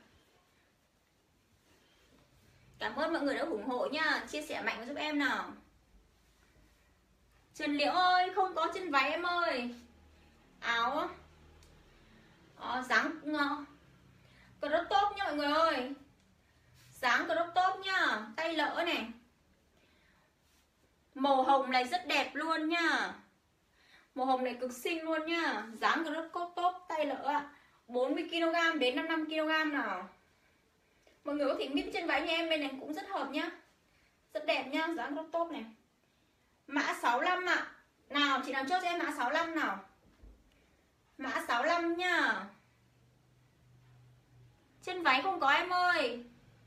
Cảm ơn mọi người đã ủng hộ nha. Chia sẻ mạnh giúp em nào. Trần Liễu ơi, không có chân váy em ơi. Áo à, dáng uh, crop top nha mọi người ơi. Dáng crop top nha. Tay lỡ này. Màu hồng này rất đẹp luôn nha. Màu hồng này cực xinh luôn nha. Dáng crop top tay lỡ ạ. bốn mươi ki lô gam đến năm mươi lăm ki lô gam nào. Mọi người có thể mít chân váy nha em. Bên này cũng rất hợp nhá. Rất đẹp nhá. Dáng crop top này. Mã sáu lăm ạ. Nào chị nào chốt cho em mã sáu lăm nào. Mã sáu lăm nhá. Chân váy không có em ơi.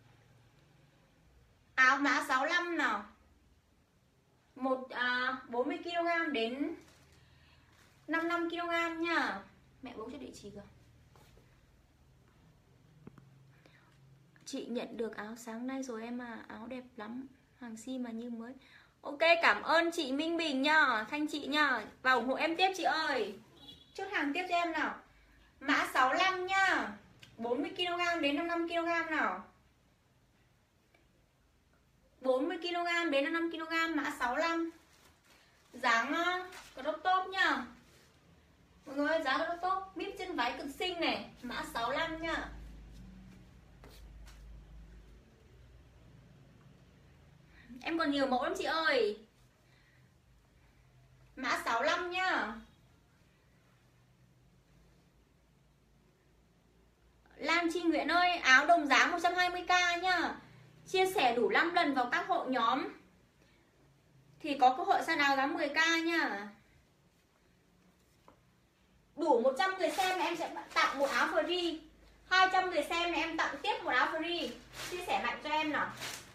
Áo mã sáu lăm nào. Một à, bốn mươi ki lô gam đến năm mươi lăm ki lô gam nha. Mẹ bố cho địa chỉ kìa. Chị nhận được áo sáng nay rồi em à. Áo đẹp lắm. Hàng si mà như mới. Ok, cảm ơn chị Minh Bình nha. Thanh chị nha. Và ủng hộ em tiếp chị ơi. Chốt hàng tiếp cho em nào. Mã sáu lăm nha. bốn mươi ki lô gam đến năm mươi lăm ki lô gam nào. bốn mươi ki lô gam đến năm mươi lăm ki lô gam mã sáu lăm. Dáng crop top nha. Mọi người ơi, dáng crop top, mít chân váy cực xinh này, mã sáu lăm nha. Em còn nhiều mẫu lắm chị ơi. Mã sáu lăm nhá. Lan Chi Nguyễn ơi, áo đồng giá một trăm hai mươi k nhá. Chia sẻ đủ năm lần vào các hội nhóm thì có cơ hội săn áo giá mười k nhá. Đủ một trăm người xem em sẽ tặng một áo free. hai trăm người xem em tặng tiếp một áo free. Chia sẻ mạnh cho em nào.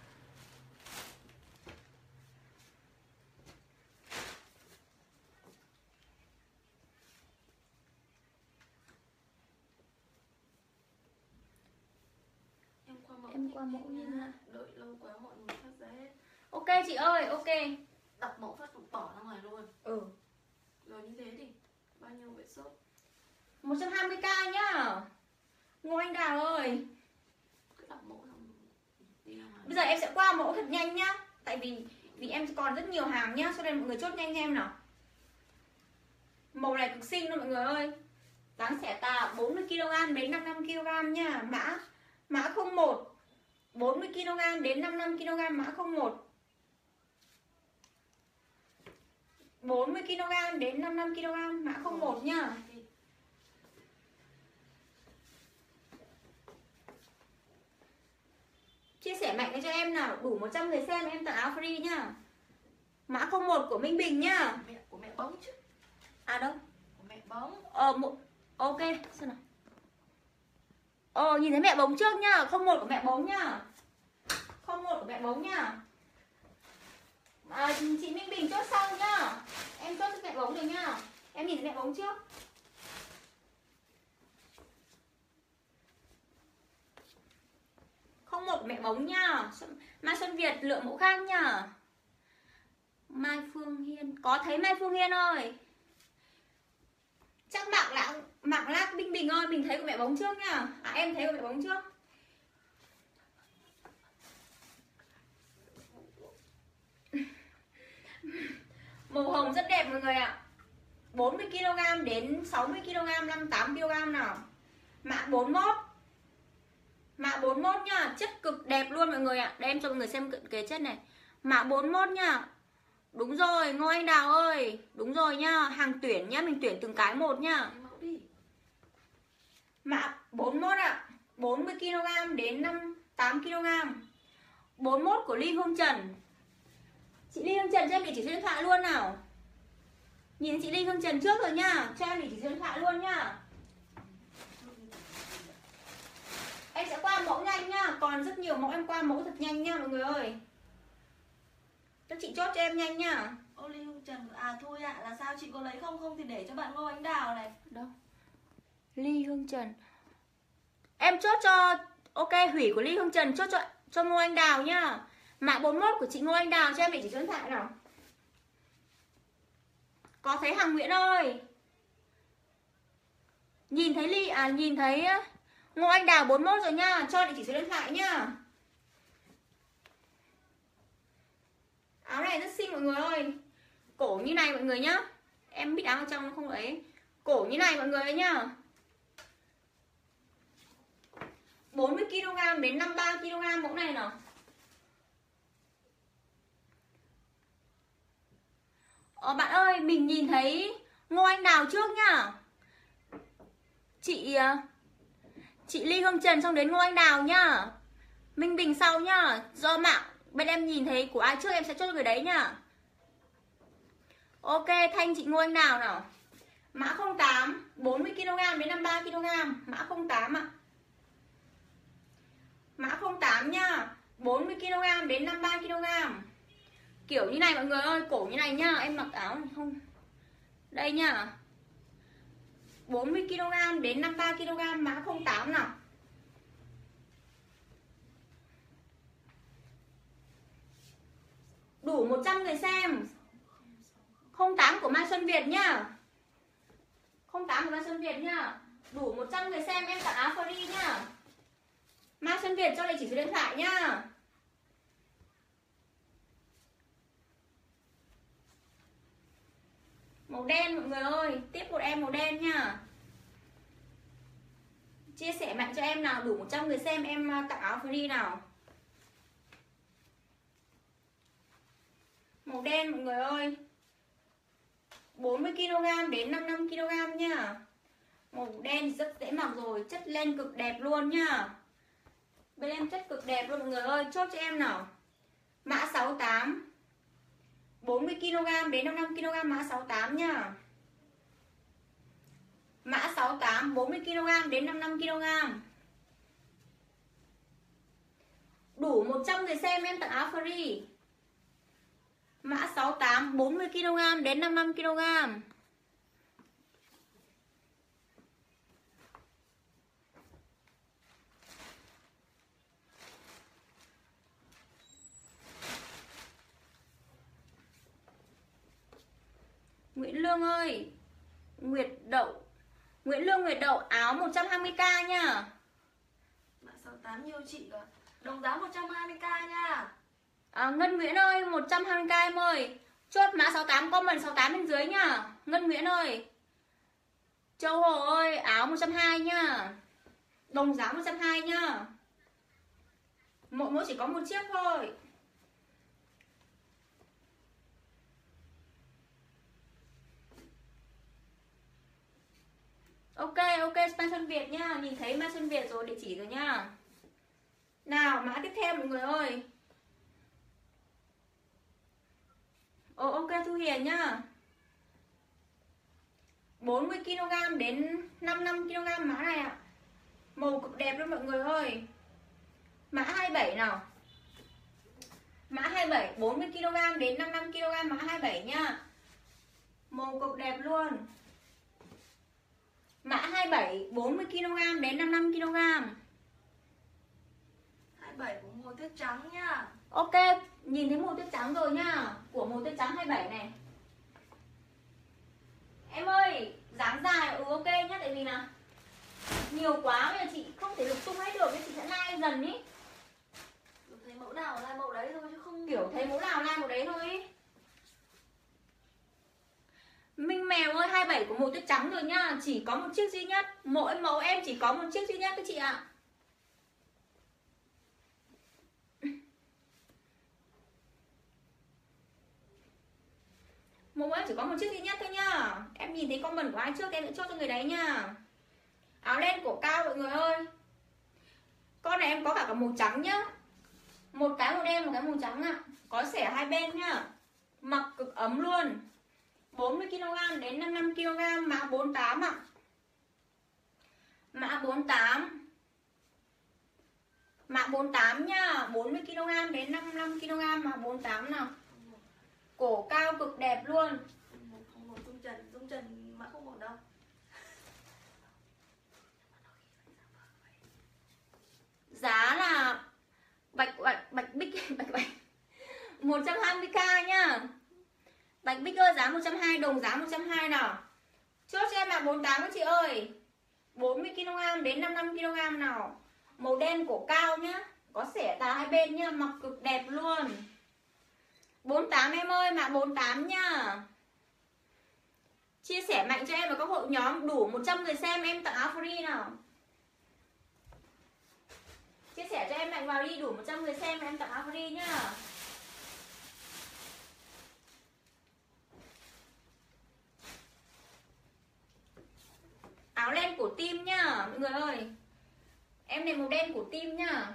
Em qua mẫu như thế. Đợi lâu quá mọi người phát ra hết. Ok chị ơi, ok. Đọc mẫu phát bỏ ra ngoài luôn. Ừ. Rồi như thế thì bao nhiêu vậy shop? một trăm hai mươi k nhá. Ngô Anh Đào ơi. Cứ đọc mẫu xong đi ra ngoài. Bây giờ em sẽ qua mẫu thật nhanh nhá. Tại vì vì em còn rất nhiều hàng nhá, cho nên mọi người chốt nhanh cho em nào. Màu này cực xinh luôn mọi người ơi. Dáng xẻ tà bốn mươi ki lô gam đến năm mươi lăm ki lô gam nha. Mã mã không một. bốn mươi ki lô gam đến năm mươi lăm ki lô gam mã không một. bốn mươi ki lô gam đến năm mươi lăm ki lô gam mã không một nhá. Chia sẻ mạnh cho em nào, đủ một trăm người xem em tặng áo free nhá. Mã không một của Minh Bình nhá. Mẹ của mẹ bóng chứ. À đâu? Của mẹ bóng. Ờ một ok, xem nào. Ờ nhìn thấy mẹ bóng trước nhá, không một của mẹ bóng nhá. không một của mẹ bóng nhá. À, chị Minh Bình chốt xong nhá. Em chốt cho mẹ bóng được nhá. Em nhìn thấy mẹ bóng trước. Không một của mẹ bóng nhá. Mai Xuân Việt lựa mẫu khác nhá. Mai Phương Hiên, có thấy Mai Phương Hiên ơi. Chắc mạng lạc mạng lạc Minh Bình ơi, mình thấy của mẹ bóng trước nhá. À em thấy của mẹ bóng trước. Màu hồng rất đẹp mọi người ạ. bốn mươi ki lô gam đến sáu mươi ki lô gam, năm mươi tám ki lô gam nào. Mã bốn mươi mốt. Mã bốn mươi mốt nhá, chất cực đẹp luôn mọi người ạ. Đây em cho mọi người xem cận kề chất này. Mã bốn mươi mốt nhá. Đúng rồi, Ngô Anh Đào ơi. Đúng rồi nhá, hàng tuyển nhá, mình tuyển từng cái một nhá. Mã bốn mươi mốt ạ. bốn mươi ki lô gam đến năm mươi tám ki lô gam. bốn mươi mốt của Ly Hương Trần. Chị Ly Hương Trần cho em địa chỉ số điện thoại luôn nào. Nhìn chị Ly Hương Trần trước rồi nhá. Cho em địa chỉ số điện thoại luôn nhá. Em sẽ qua mẫu nhanh nhá. Còn rất nhiều mẫu em qua mẫu thật nhanh nhá mọi người ơi. Các chị chốt cho em nhanh nhá. Ô Ly Hương Trần, à thôi ạ, à, là sao chị có lấy không? Không thì để cho bạn Ngô Ánh Đào này. Đâu? Ly Hương Trần. Em chốt cho, ok, hủy của Ly Hương Trần, chốt cho, cho Ngô Anh Đào nhá. Mã bốn mươi mốt của chị Ngô Anh Đào cho em địa chỉ số điện thoại nào. Có thấy Hằng Nguyễn ơi. Nhìn thấy Ly, à nhìn thấy Ngô Anh Đào bốn mươi mốt rồi nhá, cho địa chỉ số điện thoại nhá. Áo này rất xinh mọi người ơi. Cổ như này mọi người nhá. Em biết áo ở trong nó không ấy. Cổ như này mọi người ấy nhá. bốn mươi ki lô gam đến năm mươi ba ki lô gam mẫu này nào. Ờ, bạn ơi, mình nhìn thấy Ngô Anh Đào trước nhá. Chị Chị Ly Hương Trần xong đến Ngô Anh Đào nhá. Minh Bình sau nhá. Do mạng bên em nhìn thấy của ai trước em sẽ chốt người đấy nhá. Ok, Thanh chị Ngô Anh Đào nào. Mã không tám, bốn mươi ki lô gam đến năm mươi ba ki lô gam. Mã không tám ạ. Mã không tám nhá, bốn mươi ki lô gam đến năm mươi ba ki lô gam. Kiểu như này mọi người ơi, cổ như này nhá. Em mặc áo này không. Đây nhá. bốn mươi ki lô gam đến năm mươi ba ki lô gam. Mã không tám nào. Đủ một trăm người xem. Không tám của Mai Xuân Việt nhá. Không tám của Mai Xuân Việt nhá. Đủ một trăm người xem em tặng áo free nhá. Mai Xuân Việt cho địa chỉ số điện thoại nhá. Màu đen mọi người ơi. Tiếp một em màu đen nhá. Chia sẻ mạnh cho em nào. Đủ một trăm người xem em tặng áo free nào. Màu đen mọi người ơi. bốn mươi ki lô gam đến năm mươi lăm ki lô gam nhá. Màu đen rất dễ mặc rồi. Chất len cực đẹp luôn nhá. Bên em chất cực đẹp luôn mọi người ơi. Chốt cho em nào. Mã sáu tám, bốn mươi ki lô gam đến năm mươi lăm ki lô gam. Mã sáu tám nhá. Mã sáu tám, bốn mươi ki lô gam đến năm mươi lăm ki lô gam. Đủ một trăm người xem em tặng áo free. Mã sáu tám, bốn mươi ki lô gam đến năm mươi lăm ki lô gam. Nguyễn Lương ơi. Nguyệt Đậu. Nguyễn Lương Nguyệt Đậu áo một trăm hai mươi k nha. Mã sáu tám nhiều chị ạ. Đồng giá một trăm hai mươi k nha. À, Ngân Nguyễn ơi, một trăm hai mươi k em ơi. Chốt mã sáu tám, comment sáu tám bên dưới nhá. Ngân Nguyễn ơi. Châu Hồ ơi, áo một trăm hai mươi nhá. Đồng giá một trăm hai mươi nhá. Mỗi mẫu chỉ có một chiếc thôi. Ok, ok, Mai Xuân Việt nhá. Nhìn thấy Mai Xuân Việt rồi, địa chỉ rồi nhá. Nào, mã tiếp theo mọi người ơi. Ồ, ok, Thu Hiền nhá. bốn mươi ki lô gam đến năm mươi lăm ki lô gam mã này ạ. Màu cực đẹp luôn mọi người ơi. Mã hai mươi bảy nào. Mã hai mươi bảy, bốn mươi ki lô gam đến năm mươi lăm ki lô gam. Mã hai mươi bảy nhá. Màu cực đẹp luôn. Mã hai mươi bảy, bốn mươi ki lô gam đến năm mươi lăm ki lô gam. hai mươi bảy của màu tuyết trắng nhá. Ok, nhìn thấy màu tuyết trắng rồi nhá. Của màu tuyết trắng hai mươi bảy này. Em ơi, dáng dài, ừ ok nhá. Tại vì là nhiều quá bây giờ chị không thể lục tung hết được nên chị sẽ like dần ý. Thấy mẫu nào like mẫu đấy thôi chứ không Kiểu thấy mẫu nào like mẫu đấy thôi ý. Minh Mèo ơi, hai mươi bảy của màu tuyết trắng rồi nhá. Chỉ có một chiếc duy nhất. Mỗi mẫu em chỉ có một chiếc duy nhất các chị ạ. Mẫu em chỉ có một chiếc duy nhất thôi nhá. Em nhìn thấy comment của ai trước em sẽ chốt cho người đấy nhá. Áo len cổ cao mọi người ơi. Con này em có cả cả màu trắng nhá. Một cái màu đen, một cái màu trắng ạ. Có xẻ hai bên nhá. Mặc cực ấm luôn. bốn mươi ki lô gam đến năm mươi lăm ki lô gam. Mã bốn mươi tám ạ. Mã bốn mươi tám. Mã bốn mươi tám nhá. bốn mươi ki lô gam đến năm mươi lăm ki lô gam. Mã bốn mươi tám nào. Cổ cao cực đẹp luôn. Không một Dung Trần. Dung Trần mã không một đâu. giá là bạch bạch bạch bích bạch bạch một trăm hai mươi k nhá. Bạch bích ơi, giá một trăm hai mươi, đồng giá một trăm hai mươi nào. Chốt cho em là bốn mươi tám các chị ơi. bốn mươi ki lô gam đến năm mươi lăm ki lô gam nào. Màu đen cổ cao nhá, có xẻ tà hai bên nhá, mặc cực đẹp luôn. bốn mươi tám em ơi, mã bốn mươi tám nhá. Chia sẻ mạnh cho em vào các hội nhóm, đủ một trăm người xem em tặng áo free nào. Chia sẻ cho em mạnh vào đi, đủ một trăm người xem em tặng áo free nhá. Áo len cổ tim nhá mọi người ơi. Em này màu đen cổ tim nhá.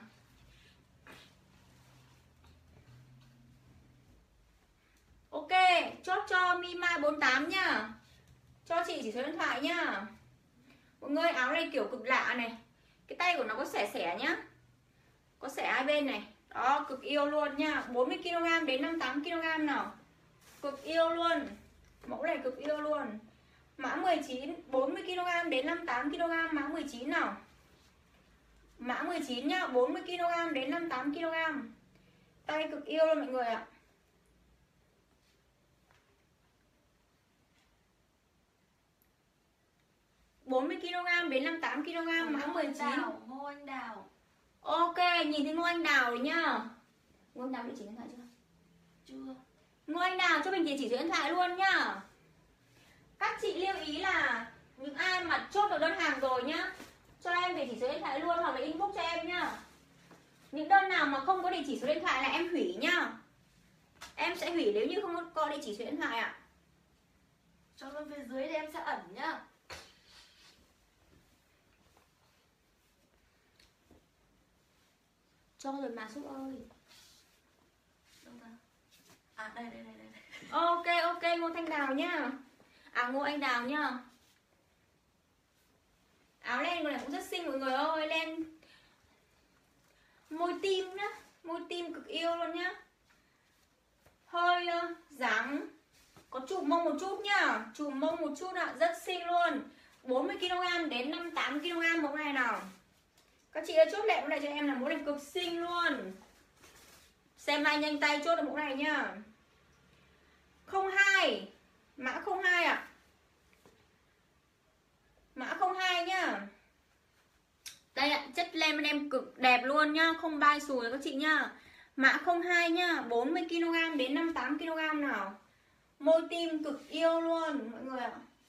Ok, chốt cho Mima bốn mươi tám nhá. Cho chị chỉ số điện thoại nhá. Mọi người, áo này kiểu cực lạ này. Cái tay của nó có xẻ xẻ nhá. Có xẻ hai bên này. Đó, cực yêu luôn nhá. bốn mươi ki lô gam đến năm mươi tám ki lô gam nào. Cực yêu luôn. Mẫu này cực yêu luôn. Mã mười chín, bốn mươi ki lô gam đến năm mươi tám ki lô gam, mã mười chín nào. Mã mười chín nhá, bốn mươi ki lô gam đến năm mươi tám ki lô gam. Tay cực yêu luôn mọi người ạ. bốn mươi ki lô gam đến năm mươi tám ki lô gam, mã mười chín. Ngô Anh Đào. Ok, nhìn thấy Ngô Anh Đào rồi nhá. Ngô Anh Đào địa chỉ điện thoại chưa? Chưa. Ngô Anh Đào cho mình địa chỉ số điện thoại luôn nhá. Các chị lưu ý là những ai mà chốt được đơn hàng rồi nhá, cho em địa chỉ số điện thoại luôn hoặc là inbox cho em nhá. Những đơn nào mà không có địa chỉ số điện thoại là em hủy nhá. Em sẽ hủy nếu như không có địa chỉ số điện thoại ạ. Cho luôn phía dưới thì em sẽ ẩn nhá. Cho rồi mà Xúc ơi. Đâu ra? À đây đây đây đây. Ok ok, Ngô Thanh Đào nhá. À Ngô Anh Đào nhá. Áo len của này cũng rất xinh mọi người ơi. Len môi tim nhá. Môi tim cực yêu luôn nhá. Hơi uh, dáng có chùm mông một chút nhá. Chùm mông một chút ạ, rất xinh luôn. bốn mươi ki lô gam đến năm mươi tám ki lô gam mẫu này nào. Các chị ơi, chốt lẹ mẫu này cho em là mẫu này cực xinh luôn. Xem like nhanh tay chốt được mẫu này nhá. không hai. Mã không hai ạ. Mã không hai nhá. Đây ạ, chất len bên em cực đẹp luôn nhá, không bay xùi các chị nhá. Mã không hai nhá, bốn mươi ki lô gam đến năm mươi tám ki lô gam nào. Môi tim cực yêu luôn mọi người ạ.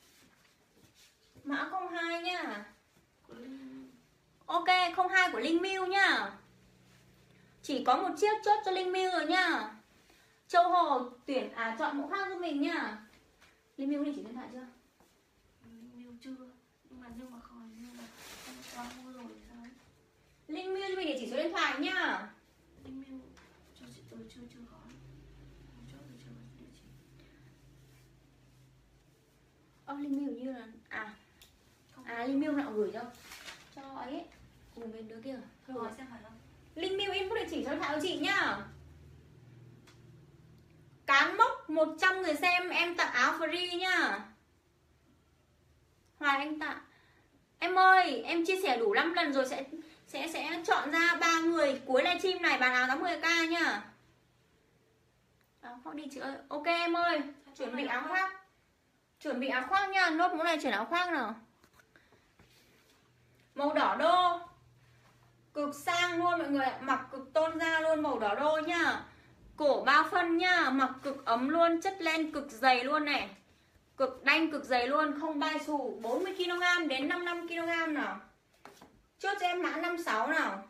Mã không hai nhá. Ok, không hai của Linh Miu nhá. Chỉ có một chiếc chốt cho Linh Miu rồi nhá. Châu Hồ tuyển à chọn mẫu khác giúp mình nhá. Linh Miu đi chỉ điện thoại chưa? Linh Miu chưa. Nhưng mà nhưng mà không nhưng mà không quá mua rồi thì sao? Linh Miu cho mình địa chỉ số điện thoại nhá. Linh Miu cho chị tôi chưa chưa có. Cho tôi chưa có địa chỉ. Ơ Linh Miu như là à à Linh Miu nào gửi cho cho ấy cùng với đứa kia. Thôi hỏi xem phải không? Linh Miu inbox địa chỉ số điện thoại của chị nhá. Cán mốc một trăm người xem em tặng áo free nhá. Hoài anh tặng. Em ơi, em chia sẻ đủ năm lần rồi sẽ sẽ sẽ chọn ra ba người cuối livestream này bán áo tám mươi k nhá. Áo khoác đi chị ơi. Ok em ơi, chuẩn bị áo khoác. Chuẩn bị áo khoác nha, nốt mẫu này chuyển áo khoác nào. Màu đỏ đô. Cực sang luôn mọi người ạ, mặc cực tôn da luôn, màu đỏ đô nhá. Cổ bao phân nhá, mặc cực ấm luôn, chất len cực dày luôn này. Cực đanh cực dày luôn, không bay xù. Bốn mươi ki lô gam đến năm mươi lăm ki lô gam nào. Chốt cho em mã năm mươi sáu nào.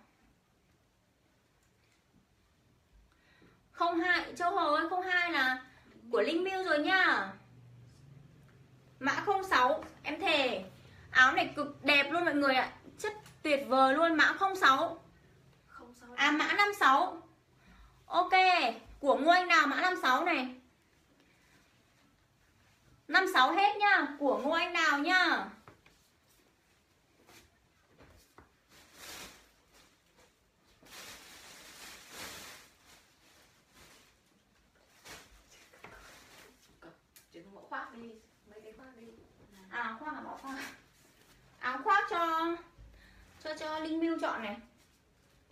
Không hai, Châu Hồ ơi, không hai là của Linh Miu rồi nhá. Mã không sáu, em thề. Áo này cực đẹp luôn mọi người ạ. Chất tuyệt vời luôn, mã không sáu. À mã năm mươi sáu. Ok, của Ngô Anh Đào mã năm mươi sáu này. năm mươi sáu hết nhá, của Ngô Anh Đào nhá. Chuyển mẫu khoác đi, mấy cái khoác đi. À khoác à, bỏ khoác. Áo khoác cho cho cho Linh Miu chọn này.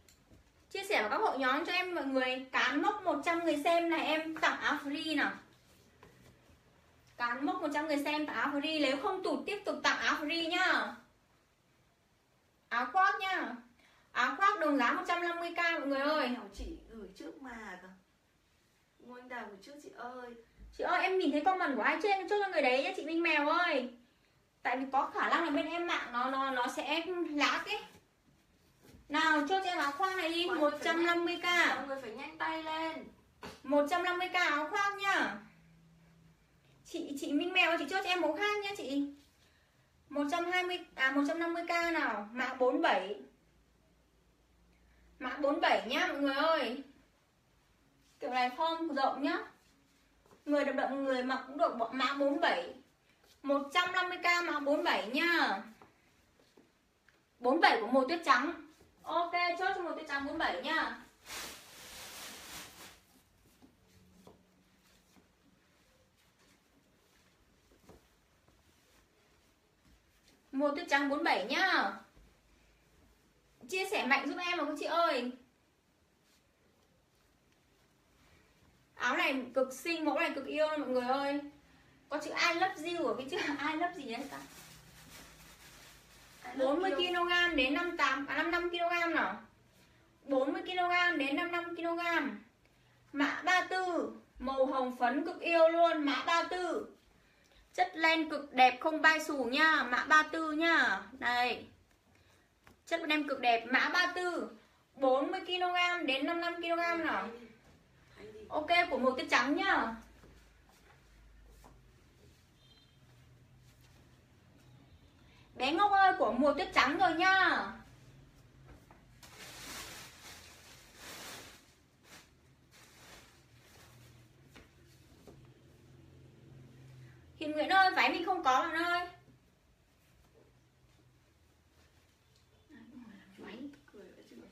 chia sẻ vào các hội nhóm cho em mọi người. Cán mốc một trăm người xem này em tặng áo free nào. Cán mốc một trăm người xem tặng áo free. Nếu không tụt tiếp tục tặng áo free nhá. Áo khoác nhá. Áo khoác đồng giá một trăm năm mươi k mọi người ơi. Nào chị gửi trước mà cơ. Ngôi anh Đào gửi trước chị ơi. Chị ơi em nhìn thấy comment của ai chứ em chốt cho người đấy nhá chị Minh Mèo ơi. Tại vì có khả năng là bên em mạng nó nó nó sẽ lag ấy. Nào chốt cho em áo khoác này đi, một trăm năm mươi k. Mọi người phải nhanh tay lên. một trăm năm mươi k áo khoác nhá. Chị chị Minh Mèo chị chốt cho em màu khác nhá chị. một trăm hai mươi à một trăm năm mươi k nào, mã bốn mươi bảy. Mã bốn mươi bảy nhá mọi người ơi. Kiểu này form rộng nhá. Người đậm đậm người mặc cũng được mã bốn mươi bảy. một trăm năm mươi k mã bốn mươi bảy nhá. bốn mươi bảy của màu tuyết trắng. Ok, chốt cho màu tuyết trắng bốn mươi bảy nhá. Màu tuyết trắng bốn mươi bảy nhá. Chia sẻ mạnh giúp em mà các chị ơi. Áo này cực xinh, mẫu này cực yêu mọi người ơi. Có chữ I love you ở bên trước. I love gì đấy ta? bốn mươi ki lô gam đến năm mươi tám à năm mươi lăm ki lô gam nào. bốn mươi ki lô gam đến năm mươi lăm ki lô gam. Mã ba mươi tư, màu hồng phấn cực yêu luôn, mã ba mươi tư. Chất len cực đẹp không bay xù nha, mã ba mươi tư nhá. Đây. Chất len cực đẹp, mã ba mươi tư. bốn mươi ki lô gam đến năm mươi lăm ki lô gam nào. Ok, của màu tuyết trắng nhá. Bé Ngọc ơi, của màu tuyết trắng rồi nhá. Hiền Nguyễn ơi, váy mình không có bạn ơi. Váy cười vậy chứ.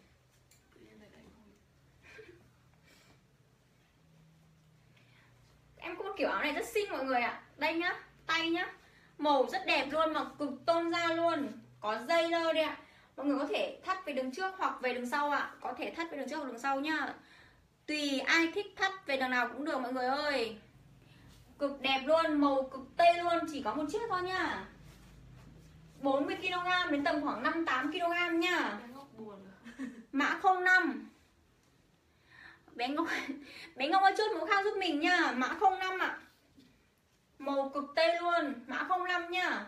Em có một kiểu áo này rất xinh mọi người ạ. À. Đây nhá, tay nhá. Màu rất đẹp luôn mà cực tôn da luôn. Có dây lơ đây ạ. À. Mọi người có thể thắt về đường trước hoặc về đường sau ạ. À. Có thể thắt về đường trước hoặc đường sau nhá. Tùy ai thích thắt về đường nào cũng được mọi người ơi. Cực đẹp luôn, màu cực tây luôn, chỉ có một chiếc thôi nhá. bốn mươi ki lô gam đến tầm khoảng năm mươi tám ki lô gam nhá. Mã không năm. Bé Ngọc Bé Ngọc ơi chốt mẫu khác giúp mình nhá. Mã không năm ạ. À. Màu cực tây luôn, mã không năm nhá.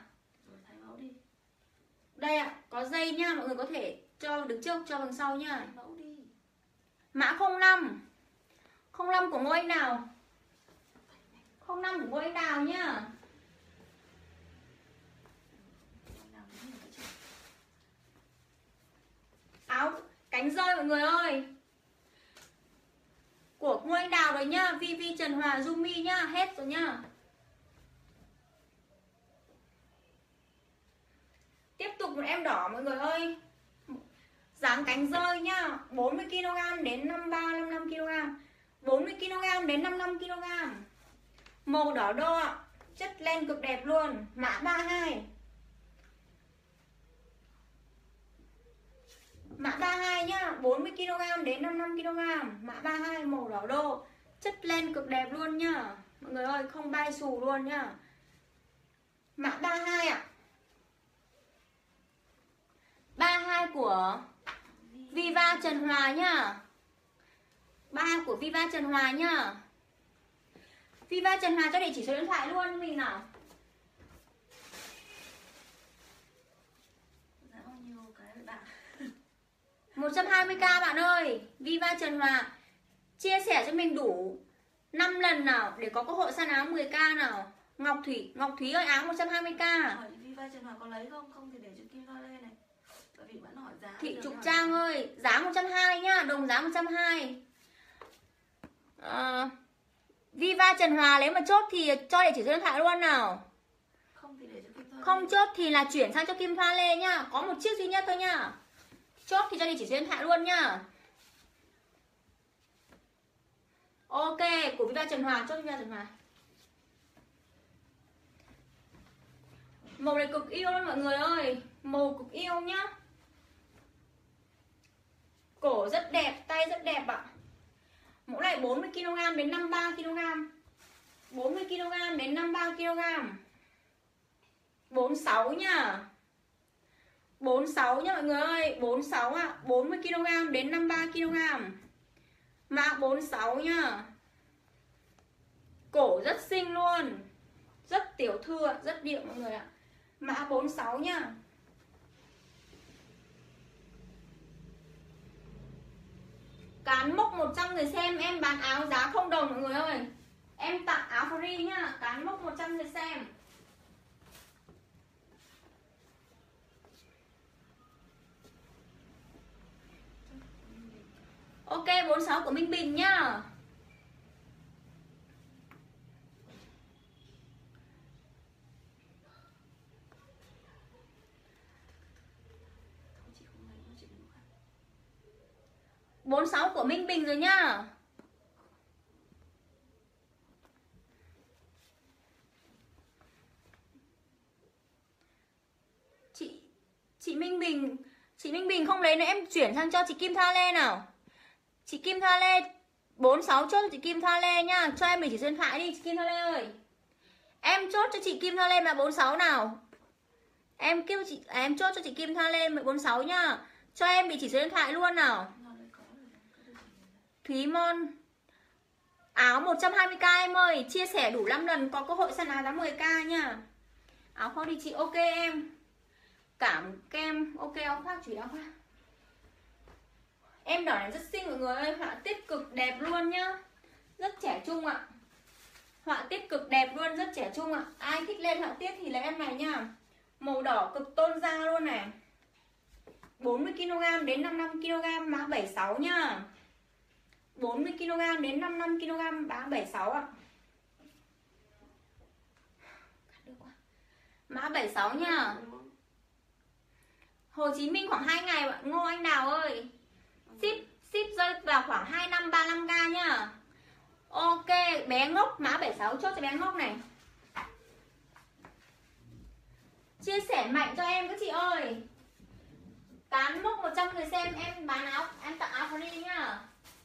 Đây ạ, à, có dây nhá, mọi người có thể cho đứng trước cho đằng sau nhá. Mã không năm. không năm của ngôi anh nào? không năm của ngôi anh Đào nhá. Áo cánh rơi mọi người ơi. Của ngôi anh Đào rồi nhá. vê vê Trần Hòa Yumi nhá. Hết rồi nhá. Tiếp tục một em đỏ mọi người ơi. Dáng cánh rơi nhá. bốn mươi ki lô gam đến năm mươi ba năm mươi lăm ki lô gam. bốn mươi ki lô gam đến năm mươi lăm ki lô gam. Màu đỏ đô. Chất len cực đẹp luôn. Mã ba mươi hai. Mã ba mươi hai nhá. bốn mươi ki lô gam đến năm mươi lăm ki lô gam. Mã ba mươi hai màu đỏ đô. Chất len cực đẹp luôn nhá. Mọi người ơi không bay xù luôn nhá. Mã ba mươi hai ạ. À. ba mươi hai của Viva Trần Hòa nhá. ba mươi hai của Viva Trần Hòa nhá. Viva Trần Hòa cho địa chỉ số điện thoại luôn mình nào. một trăm hai mươi k bạn ơi. Viva Trần Hòa chia sẻ cho mình đủ năm lần nào để có cơ hội săn áo mười k nào. Ngọc Thủy, Ngọc Thúy ơi áo một trăm hai mươi k. Hỏi Viva Trần Hòa có lấy không? Không thì để cho Kim Thoa lên này. Tại vì bạn hỏi giá. Thị Trục Trang ơi, giá một trăm hai mươi nhá, đồng giá một trăm hai mươi. À, Viva Trần Hòa nếu mà chốt thì cho địa chỉ số điện thoại luôn nào. Không thì để cho Kim Thoa. Không chốt thì là chuyển sang cho Kim Thoa Lê nhá. Có một chiếc duy nhất thôi nhá. Chốt thì cho địa chỉ số điện thoại luôn nhá. Ok, của Viva Trần Hòa, chốt Viva Trần Hòa. Màu này cực yêu luôn mọi người ơi. Màu cực yêu nhá. Cổ rất đẹp, tay rất đẹp ạ. Mẫu này bốn mươi ki lô gam đến năm mươi ba ki lô gam. bốn mươi ki lô gam đến năm mươi ba ki lô gam. bốn mươi sáu nhá. bốn mươi sáu nhá mọi người ơi, bốn mươi sáu ạ, à. bốn mươi ki lô gam đến năm mươi ba ki lô gam. Mã bốn mươi sáu nhá. Cổ rất xinh luôn. Rất tiểu thư ạ, rất điệu mọi người ạ. Mã bốn mươi sáu nhá. Cán mốc một trăm người xem, em bán áo giá không đồng mọi người ơi. Em tặng áo free nhá, cán mốc một trăm người xem. Ok, bốn mươi sáu của Minh Bình nhá. bốn mươi sáu của Minh Bình rồi nhá. Chị chị Minh Bình, chị Minh Bình không lấy nữa em chuyển sang cho chị Kim Tha Lê nào. Chị Kim Tha Lê bốn mươi sáu chốt cho chị Kim Tha Lê nhá. Cho em mình chỉ số điện thoại đi chị Kim Tha Lê ơi. Em chốt cho chị Kim Tha Lê là bốn mươi sáu nào. Em kêu chị à, em chốt cho chị Kim Tha Lê bốn mươi sáu nhá. Cho em bị chỉ số điện thoại luôn nào. Thúy Mon áo một trăm hai mươi k em ơi, chia sẻ đủ năm lần có cơ hội săn áo giá mười k nha. Áo khoác đi chị. Ok em. Cảm kem. Ok áo khoác chỉ áo khoác. Em đỏ này rất xinh mọi người ơi, họa tiết cực đẹp luôn nhá. Rất trẻ trung ạ. Họa tiết cực đẹp luôn, rất trẻ trung ạ. Ai thích lên họa tiết thì lấy em này nha. Màu đỏ cực tôn da luôn này. bốn mươi ki lô gam đến năm mươi lăm ki lô gam, mã bảy mươi sáu nhá. bốn mươi ki lô gam đến năm mươi lăm ki lô gam, mã bảy mươi sáu ạ. Mã bảy mươi sáu nhá. Hồ Chí Minh khoảng hai ngày bạn Ngô Anh Đào ơi. Ship ship rơi vào khoảng hai năm ba mươi lăm k nhá. Ok, bé ngốc mã bảy mươi sáu chốt cho bé ngốc này. Chia sẻ mạnh cho em các chị ơi. Cán mốc một trăm người xem em bán áo, em tặng áo free nhá.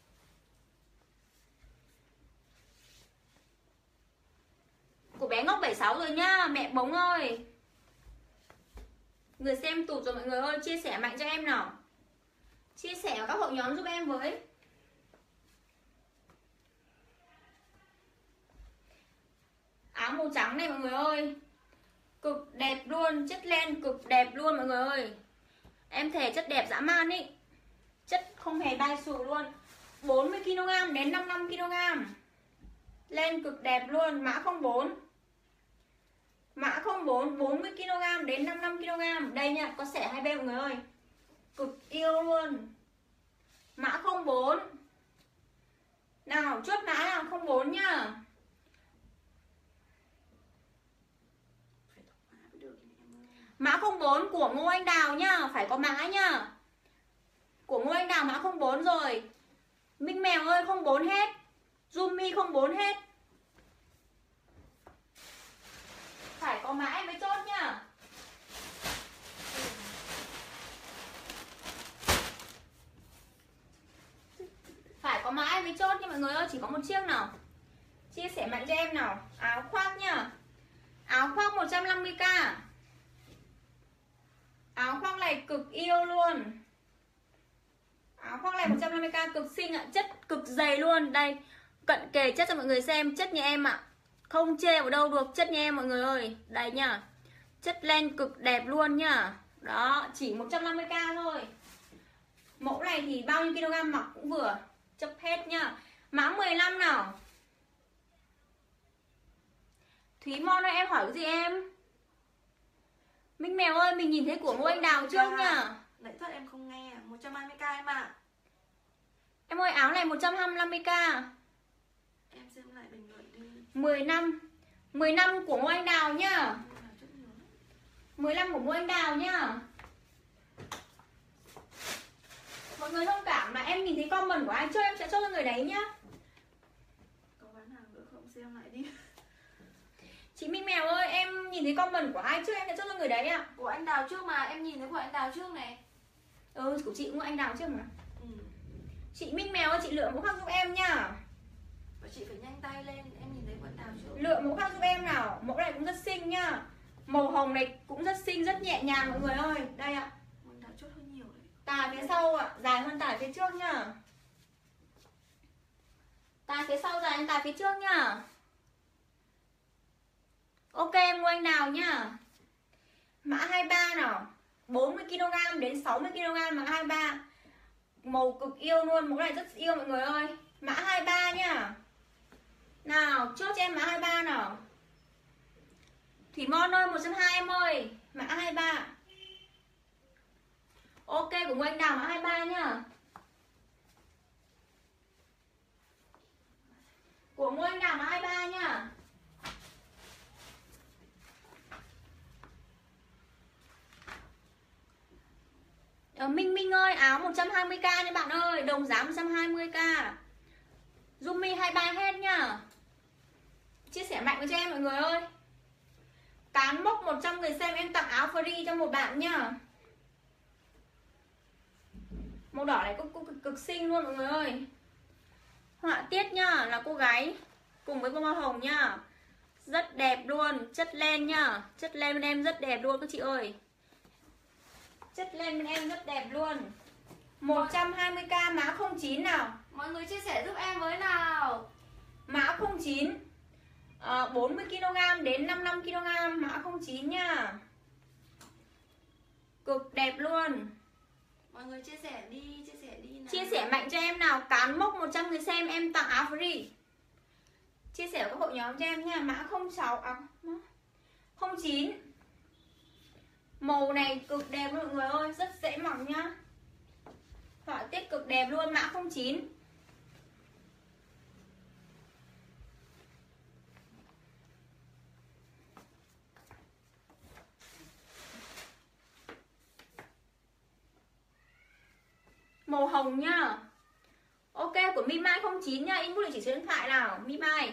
Của bé ngốc bảy mươi sáu rồi nhá, mẹ bóng ơi. Người xem tụt rồi mọi người ơi, chia sẻ mạnh cho em nào. Chia sẻ vào các hội nhóm giúp em với. Áo màu trắng này mọi người ơi. Cực đẹp luôn, chất len cực đẹp luôn mọi người ơi. Em thề chất đẹp dã man ý. Chất không hề bay xù luôn. bốn mươi ki lô gam đến năm mươi lăm ki lô gam. Len cực đẹp luôn, mã không bốn. Mã không bốn, bốn mươi ki lô gam đến năm mươi lăm ki lô gam. Đây nha, có xẻ hai bên mọi người ơi. Cực yêu luôn. Mã không bốn. Nào, chốt mã nào không bốn nhá. Mã không bốn của Ngô Anh Đào nhá, phải có mã nhá. Của Ngô Anh Đào mã không bốn rồi. Minh Mèo ơi không bốn hết. Yumi không bốn hết. Phải có mã em mới chốt nhá. Phải có mã em mới chốt nha mọi người ơi, chỉ có một chiếc nào. Chia sẻ mạnh cho em nào. Áo khoác nhá. Áo khoác một trăm năm mươi k. Áo khoác này cực yêu luôn. Áo khoác này một trăm năm mươi k cực xinh ạ, chất cực dày luôn. Đây, cận kề chất cho mọi người xem, chất như em ạ. Không chê ở đâu được, chất như em mọi người ơi. Đây nhá. Chất len cực đẹp luôn nhá. Đó, chỉ một trăm năm mươi k thôi. Mẫu này thì bao nhiêu kg mặc cũng vừa. Chấp hết nhá. Mã mười lăm nào. Thúy Mon ơi, em hỏi cái gì em? Minh Mèo ơi, mình nhìn thấy của Ngô Anh Đào trước nhá. Nãy thật em không nghe. một trăm hai mươi k em ạ. Em ơi, áo này một trăm hai mươi k. Em xem lại bình luận đi. mười năm. mười năm của Ngô Anh Đào nhá. mười lăm của Ngô Anh Đào nhá. Mọi người thông cảm mà em nhìn thấy comment của ai chơi em sẽ cho người đấy nhá. Có bán hàng nữa không xem lại đi. Chị Minh Mèo ơi, em nhìn thấy comment của ai trước em sẽ chốt cho người đấy ạ. À. Của anh Đào trước mà, em nhìn thấy của anh Đào trước này. Ừ, của chị cũng Anh Đào trước mà. Ừ. Chị Minh Mèo ơi, chị lựa mẫu khác giúp em nhá. Và chị phải nhanh tay lên, em nhìn thấy quần đào chưa? Lựa mẫu khác giúp em nào. Mẫu này cũng rất xinh nhá. Màu hồng này cũng rất xinh, rất nhẹ nhàng mọi người ơi. Đây ạ. Quần đào chốt hơi nhiều đấy. Tà phía sau ạ, dài hơn tà phía trước nhá. Tà phía sau dài hơn tà phía trước nhá. Ok em mua anh nào nhá. Mã hai mươi ba nào. bốn mươi ki lô gam đến sáu mươi ki lô gam mã hai mươi ba. Màu cực yêu luôn, mẫu này rất yêu mọi người ơi. Mã hai mươi ba nhá. Nào, chốt cho em mã hai mươi ba nào. Thủy Mon ơi, một trăm hai mươi em ơi. Mã hai mươi ba. Ok, của Ngô Anh Đào mã hai mươi ba nhá. Của Ngô Anh Đào mã hai mươi ba nhá. Ờ, Minh Minh ơi, áo một trăm hai mươi k nha bạn ơi. Đồng giá một trăm hai mươi k. Yumi hai mươi ba hết nhá. Chia sẻ mạnh cho em mọi người ơi. Cán mốc một trăm người xem em tặng áo free cho một bạn nhá. Màu đỏ này cũng, cũng cực, cực xinh luôn mọi người ơi. Họa tiết nhá, là cô gái cùng với bông hoa hồng nhá. Rất đẹp luôn, chất len nhá. Chất len bên em rất đẹp luôn các chị ơi. Chất len bên em rất đẹp luôn. Một trăm hai mươi k mã không chín nào. Mọi người chia sẻ giúp em với nào. Mã không chín, à, bốn mươi ki lô gam đến năm mươi lăm ki lô gam mã không chín nha. Cực đẹp luôn. Mọi người chia sẻ đi, chia sẻ đi nào. Chia sẻ mạnh cho em nào. Cán mốc một trăm người xem em tặng áo free. Chia sẻ vào các hội nhóm cho em nha. Mã không sáu, à, không chín. Màu này cực đẹp mọi người ơi. Rất dễ mặc nhá. Họa tiết cực đẹp luôn. Mã không chín. Màu hồng nhá. Ok, của Mi Mai không chín nha. Inbox địa chỉ số điện thoại nào. Mi Mai.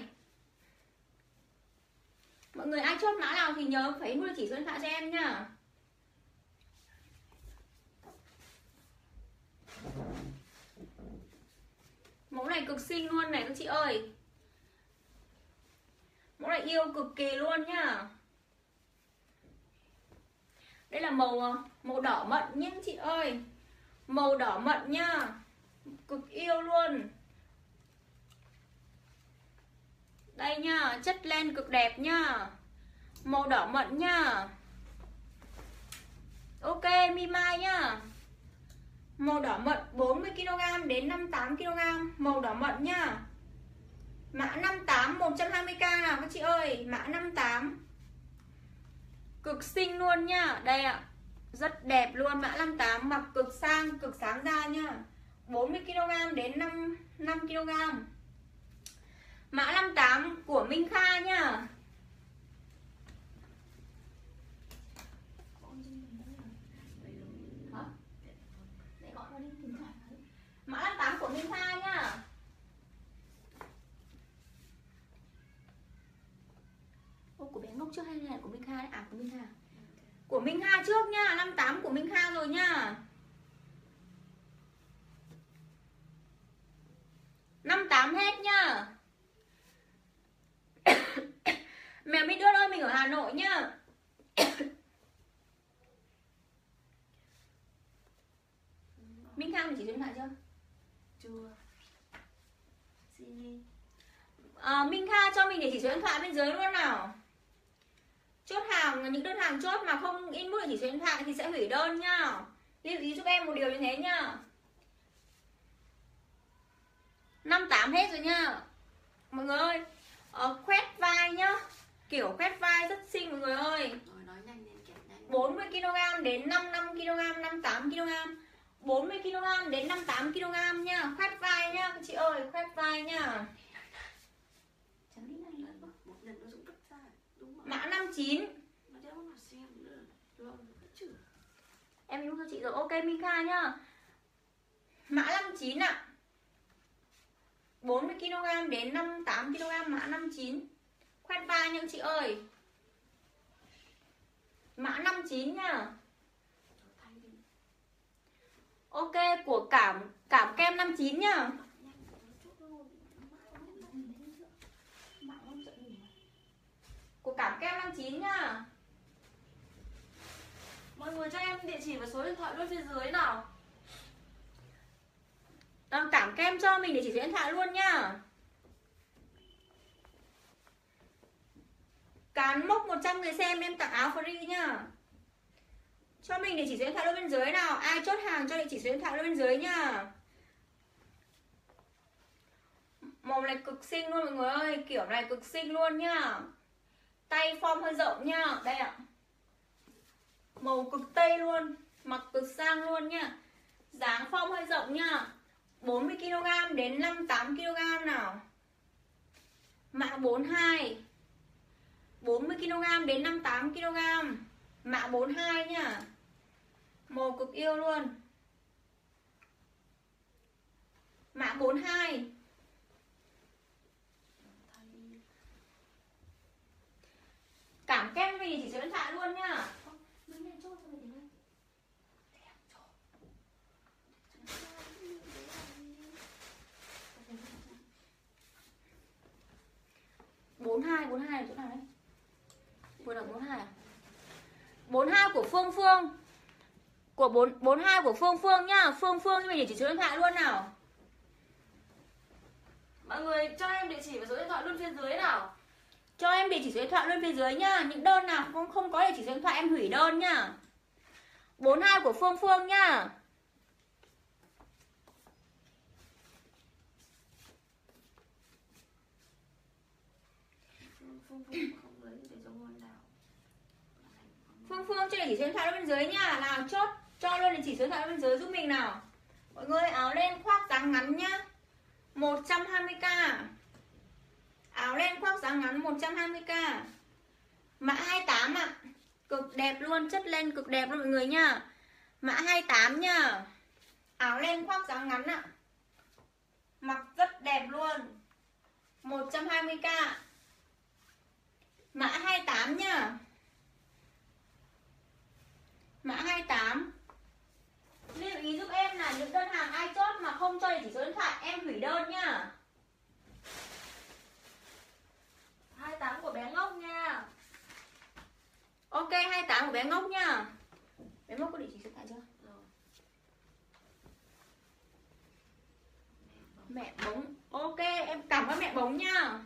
Mọi người ai chốt mã nào thì nhớ phải inbox địa chỉ số điện thoại cho em nhá. Mẫu này cực xinh luôn này các chị ơi. Mẫu này yêu cực kỳ luôn nhá. Đây là màu màu đỏ mận nhé các chị ơi. Màu đỏ mận nhá. Cực yêu luôn. Đây nhá, chất len cực đẹp nhá. Màu đỏ mận nhá. Ok, Mi Mai nhá. Màu đỏ mận bốn mươi ki lô gam đến năm mươi tám ki lô gam. Màu đỏ mận nhá. Mã năm mươi tám một trăm hai mươi k nào các chị ơi. Mã năm mươi tám. Cực xinh luôn nhá. Đây ạ. Rất đẹp luôn. Mã năm mươi tám mặc cực sang, cực sáng da nhá. bốn mươi ki lô gam đến năm mươi lăm ki lô gam. Mã năm mươi tám của Minh Kha nhá. Mã năm mươi tám của Minh Kha nhá. Ô, của bé Ngốc trước hay là của Minh Kha đấy? À, của Minh Kha. Của Minh Kha trước nhá. năm mươi tám của Minh Kha rồi nhá. năm mươi tám hết nhá. Mèo Minh Đức ơi, mình ở Hà Nội nhá. Minh Kha mình chỉ số điện thoại chưa? Chưa. Xin đi. À, Minh Kha cho mình để chỉ số điện thoại bên dưới luôn nào. Chốt hàng, những đơn hàng chốt mà không inbox để chỉ số điện thoại thì sẽ hủy đơn nhá. Lưu ý giúp em một điều như thế nhá. năm mươi tám hết rồi nhá. Mọi người ơi, ờ, khoét vai nhá. Kiểu khoét vai rất xinh mọi người ơi. Rồi nói nhanh lên, kẹp nhanh. bốn mươi ki lô gam đến năm mươi lăm ki lô gam, năm mươi tám ki lô gam. bốn mươi ki lô gam đến năm mươi tám ki lô gam nhá. Khoét vai nhá các chị ơi, khoét vai nhá. Chẳng đi này lần một lần nó rụng rất ra. Đúng rồi. Mã năm mươi chín. Nó đéo mà xem nữa. Được không? Chứ. Em yêu cho chị rồi. Ok Minh Kha nhá. Mã năm mươi chín ạ. À. bốn mươi ki lô gam đến năm mươi tám ki lô gam mã năm mươi chín. Khoét vai nha chị ơi. Mã năm mươi chín nha. Ok, của cảm cảm kem năm chín nhá. Của cảm kem năm chín nhá. Mọi người cho em địa chỉ và số điện thoại luôn phía dưới nào. À, cảm kem cho mình địa chỉ số điện thoại luôn nhá. Cán mốc một trăm người xem em tặng áo free nhá. Cho mình địa chỉ số điện thoại luôn bên dưới nào. Ai chốt hàng cho địa chỉ số điện thoại luôn bên dưới nhá. Màu này cực xinh luôn mọi người ơi. Kiểu này cực xinh luôn nhá. Tay form hơi rộng nhá. Đây ạ. Màu cực tây luôn. Mặc cực sang luôn nhá. Dáng form hơi rộng nhá. bốn mươi ki lô gam đến năm mươi tám ki lô gam nào. Mã bốn hai. bốn mươi ki lô gam đến năm mươi tám ki lô gam. Mã bốn hai nhá. Màu cực yêu luôn. Mã bốn hai. Cảm kem vì chỉ số điện thoại luôn nhá. bốn hai, bốn hai là chỗ nào đấy? Vừa là bốn hai à? bốn hai của Phương Phương. Của bốn, bốn hai của Phương Phương nhá. Phương Phương cho mình địa chỉ số điện thoại luôn nào. Mọi người cho em địa chỉ và số điện thoại luôn phía dưới nào. Cho em địa chỉ số điện thoại luôn phía dưới nhá. Những đơn nào không không có địa chỉ số điện thoại em hủy đơn nhá. bốn hai của Phương Phương nhá. Phương Phương không lấy để cho ngon nào. Phương Phương cho địa chỉ số điện thoại bên dưới nha. Nào chốt cho luôn địa chỉ số điện thoại bên dưới giúp mình nào. Mọi người áo len khoác dáng ngắn nhá. một trăm hai mươi k. Áo len khoác dáng ngắn một trăm hai mươi k. Mã hai mươi tám ạ. À. Cực đẹp luôn, chất len cực đẹp luôn mọi người nha. Mã hai mươi tám nha. Áo len khoác dáng ngắn ạ. À. Mặc rất đẹp luôn. một trăm hai mươi k. Mã hai mươi tám nha. Mã hai mươi tám. Lưu ý giúp em là những đơn hàng ai chốt mà không cho địa chỉ số điện thoại em hủy đơn nhá. hai mươi tám của bé Ngốc nha. Ok, hai mươi tám của bé Ngốc nha. Bé Ngốc có địa chỉ số điện thoại chưa? Rồi. Mẹ bóng. Ok, em cảm ơn mẹ bóng nha.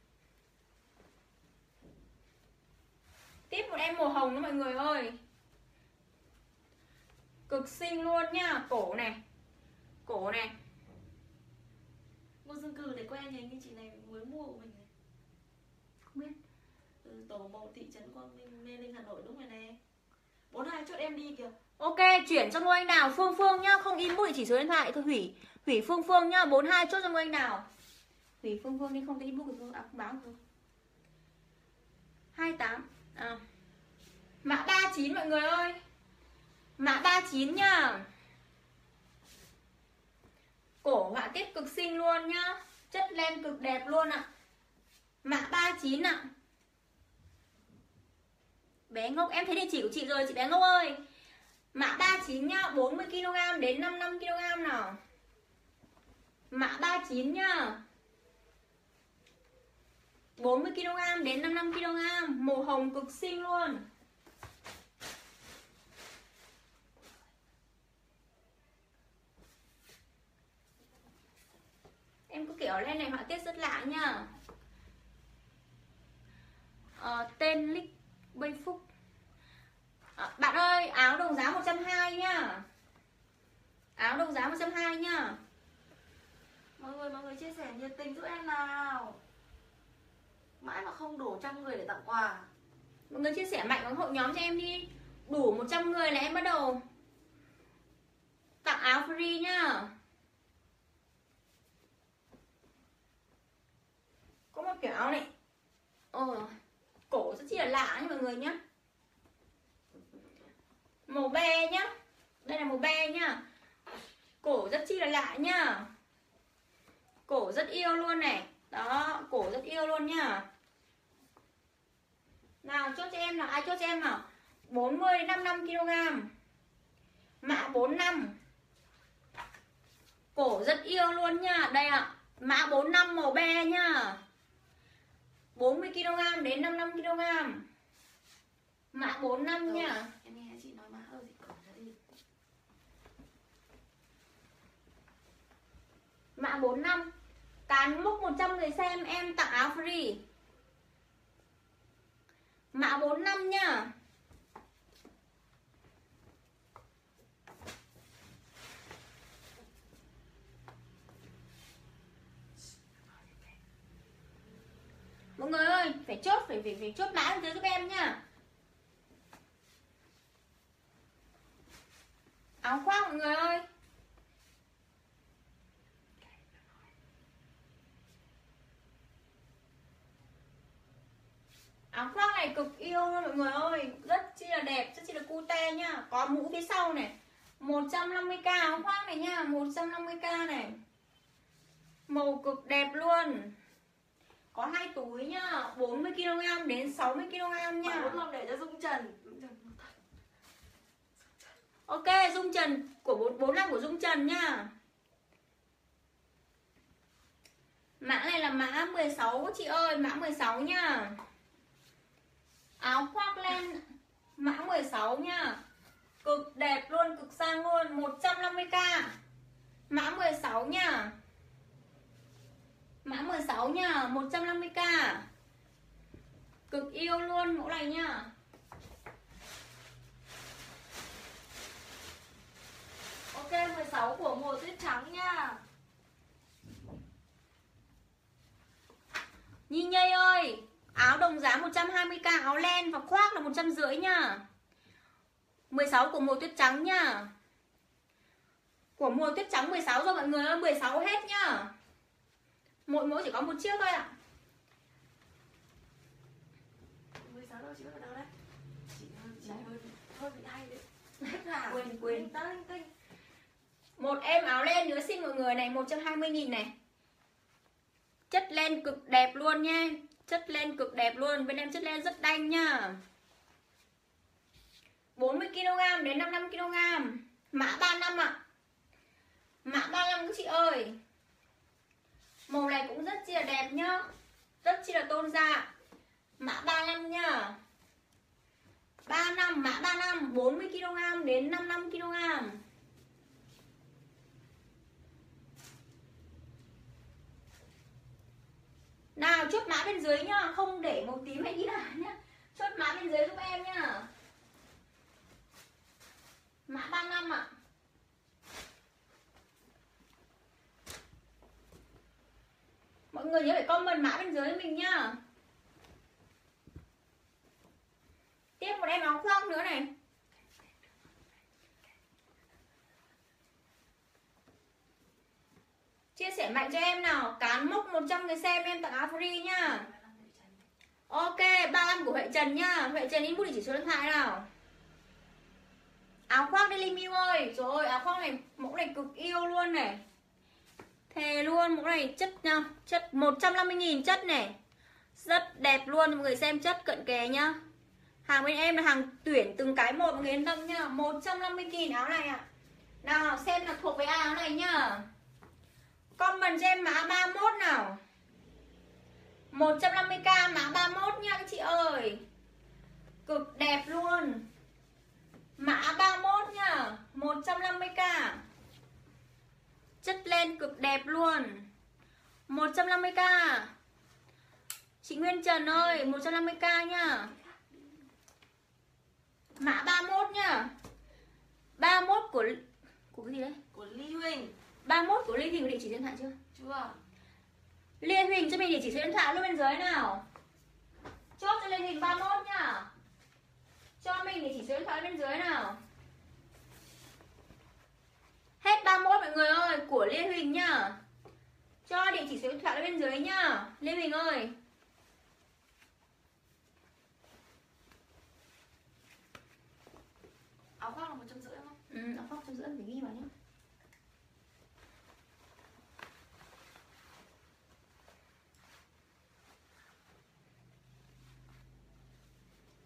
Tiếp một em màu hồng đó mọi người ơi. Cực xinh luôn nhá. Cổ này. Cổ này. Ngô Dương Cừ để quen nhỉ, như chị này mới mua của mình này. Không biết. Ừ, tổ màu thị trấn Quang Minh, Mê Linh, Hà Nội đúng rồi nè. bốn hai chốt em đi kìa. Ok, chuyển cho Ngô Anh nào. Phương Phương nhá, không inbox địa chỉ số điện thoại thôi hủy. Hủy Phương Phương nhá, bốn hai chốt cho Ngô Anh nào. Hủy Phương Phương đi, không thể inbox được, à, không báo được. hai mươi tám. À. Mã ba mươi chín mọi người ơi. Mã ba mươi chín nhá. Cổ họa tiết cực xinh luôn nhá. Chất len cực đẹp luôn ạ. À. Mã ba mươi chín ạ. À. Bé Ngốc, em thấy địa chỉ của chị rồi chị bé Ngốc ơi. Mã ba mươi chín nhá, bốn mươi ki lô gam đến năm mươi lăm ki lô gam nào. Mã ba mươi chín nhá. bốn mươi ki lô gam đến năm mươi lăm ki lô gam, màu hồng cực xinh luôn. Em có kiểu lên này họa tiết rất lạ nha. Ờ, tên Lích Bây Phúc. À, bạn ơi, áo đồng giá một trăm hai mươi nhá. Áo đồng giá một trăm hai mươi nhá. Mọi người, mọi người chia sẻ nhiệt tình giúp em nào. Mãi mà không đủ trăm người để tặng quà. Mọi người chia sẻ mạnh vào hội nhóm cho em đi. Đủ một trăm người là em bắt đầu tặng áo free nhá. Có một kiểu áo này. Ồ, cổ rất chi là lạ nha mọi người nhá. Màu be nhá. Đây là màu be nhá. Cổ rất chi là lạ nhá. Cổ rất yêu luôn này. Đó, cổ rất yêu luôn nhá. Nào chốt cho em nào, ai chốt cho em nào. bốn mươi đến năm mươi lăm ki lô gam. Mã bốn mươi lăm. Cổ rất yêu luôn nha. Đây ạ, mã bốn năm màu be nha, bốn mươi ki lô gam đến năm mươi lăm ki lô gam. Mã bốn năm nha. Em nghe chị nói má ơi thì cởi ra đi. Mã bốn năm. Cán mốc một trăm người xem em tặng áo free. Mã bốn năm nhá. Mọi người ơi, phải chốt phải phải, phải chốt mã dưới giúp em nhá. Áo khoác mọi người ơi. Áo khoác này cực yêu luôn mọi người ơi, rất chi là đẹp, rất chi là cute nhá. Có mũ phía sau này, một trăm năm mươi k áo khoác này nhá, một trăm năm mươi k này. Màu cực đẹp luôn. Có hai túi nhá, bốn mươi ki lô gam đến sáu mươi ki lô gam nhá. Bốn năm để cho Dung Trần. Ok, Dung Trần của bốn năm của Dung Trần nhá. Mã này là mã mười sáu chị ơi, mã mười sáu nhá. Áo khoác len mã mười sáu nhá. Cực đẹp luôn, cực sang luôn, một trăm năm mươi k. Mã mười sáu nhá. Mã mười sáu nhá, một trăm năm mươi k. Cực yêu luôn mẫu này nhá. Ok, mười sáu của mùa tuyết trắng nha. Nhi Nhây ơi, áo đồng giá một trăm hai mươi k, áo len và khoác là một trăm năm mươi nhá. mười sáu của mùa tuyết trắng nhá. Của mùa tuyết trắng mười sáu rồi mọi người ơi, mười sáu hết nhá. Mỗi mẫu chỉ có một chiếc thôi ạ. mười sáu đâu chị bắt đầu đấy. Chị hơi chị hơi hơi bị hay đấy. Hết là Quên quên. Tinh tinh. Một em áo len nữa xin mọi người này, một trăm hai mươi nghìn này. Chất len cực đẹp luôn nha. Chất len cực đẹp luôn, bên em chất len rất đanh nha. bốn mươi ki lô gam đến năm mươi lăm ki lô gam. Mã ba năm ạ. Mã ba năm các chị ơi. Màu này cũng rất chi là đẹp nhá. Rất chi là tôn da. Mã ba năm nhá. ba năm, mã ba năm, bốn mươi ki lô gam đến năm mươi lăm ki lô gam. Nào chốt mã bên dưới nhá, không để màu tím hay ghi là nhá. Chốt mã bên dưới giúp em nhá. Mã ba năm ạ. Mọi người nhớ phải comment mã bên dưới mình nhá. Tiếp một em áo khoác nữa này. Chia sẻ mạnh cho em nào. Cán mốc một trăm người xem em tặng áo free nhá. Ok, ba mươi lăm của Huệ Trần nhá. Huệ Trần inbox địa chỉ số điện thoại nào. Áo khoác Daily Miu ơi. Rồi áo khoác này, mẫu này cực yêu luôn này. Thề luôn, mẫu này chất nha. Chất một trăm năm mươi nghìn chất này. Rất đẹp luôn, mọi người xem chất cận kề nhá. Hàng bên em là hàng tuyển từng cái một, mọi người yên tâm nhá. Một trăm năm mươi nghìn áo này ạ. À. Nào xem là thuộc về ai áo này nhá. Comment cho em mã ba mươi mốt nào. một trăm năm mươi k mã ba mươi mốt nha các chị ơi. Cực đẹp luôn. Mã ba mươi mốt nha, một trăm năm mươi k. Chất len cực đẹp luôn. một trăm năm mươi k. Chị Nguyên Trần ơi, một trăm năm mươi k nha. Mã ba mươi mốt nha. ba mươi mốt của của cái gì đấy? Của Ly Huỳnh. ba mươi mốt của Ly Huỳnh có địa chỉ điện thoại chưa? Chưa. Liên Huỳnh cho mình địa chỉ số điện thoại luôn bên dưới nào. Chốt cho Liên Huỳnh ba mươi mốt nhá. Cho mình địa chỉ số điện thoại bên dưới nào. Hết ba mươi mốt mọi người ơi, của Liên Huỳnh nhá. Cho địa chỉ số điện thoại bên dưới nhá. Liên Huỳnh ơi. Áo khoác là một trăm rưỡi không? Ừ, áo khoác trăm rưỡi phải ghi vào nhá.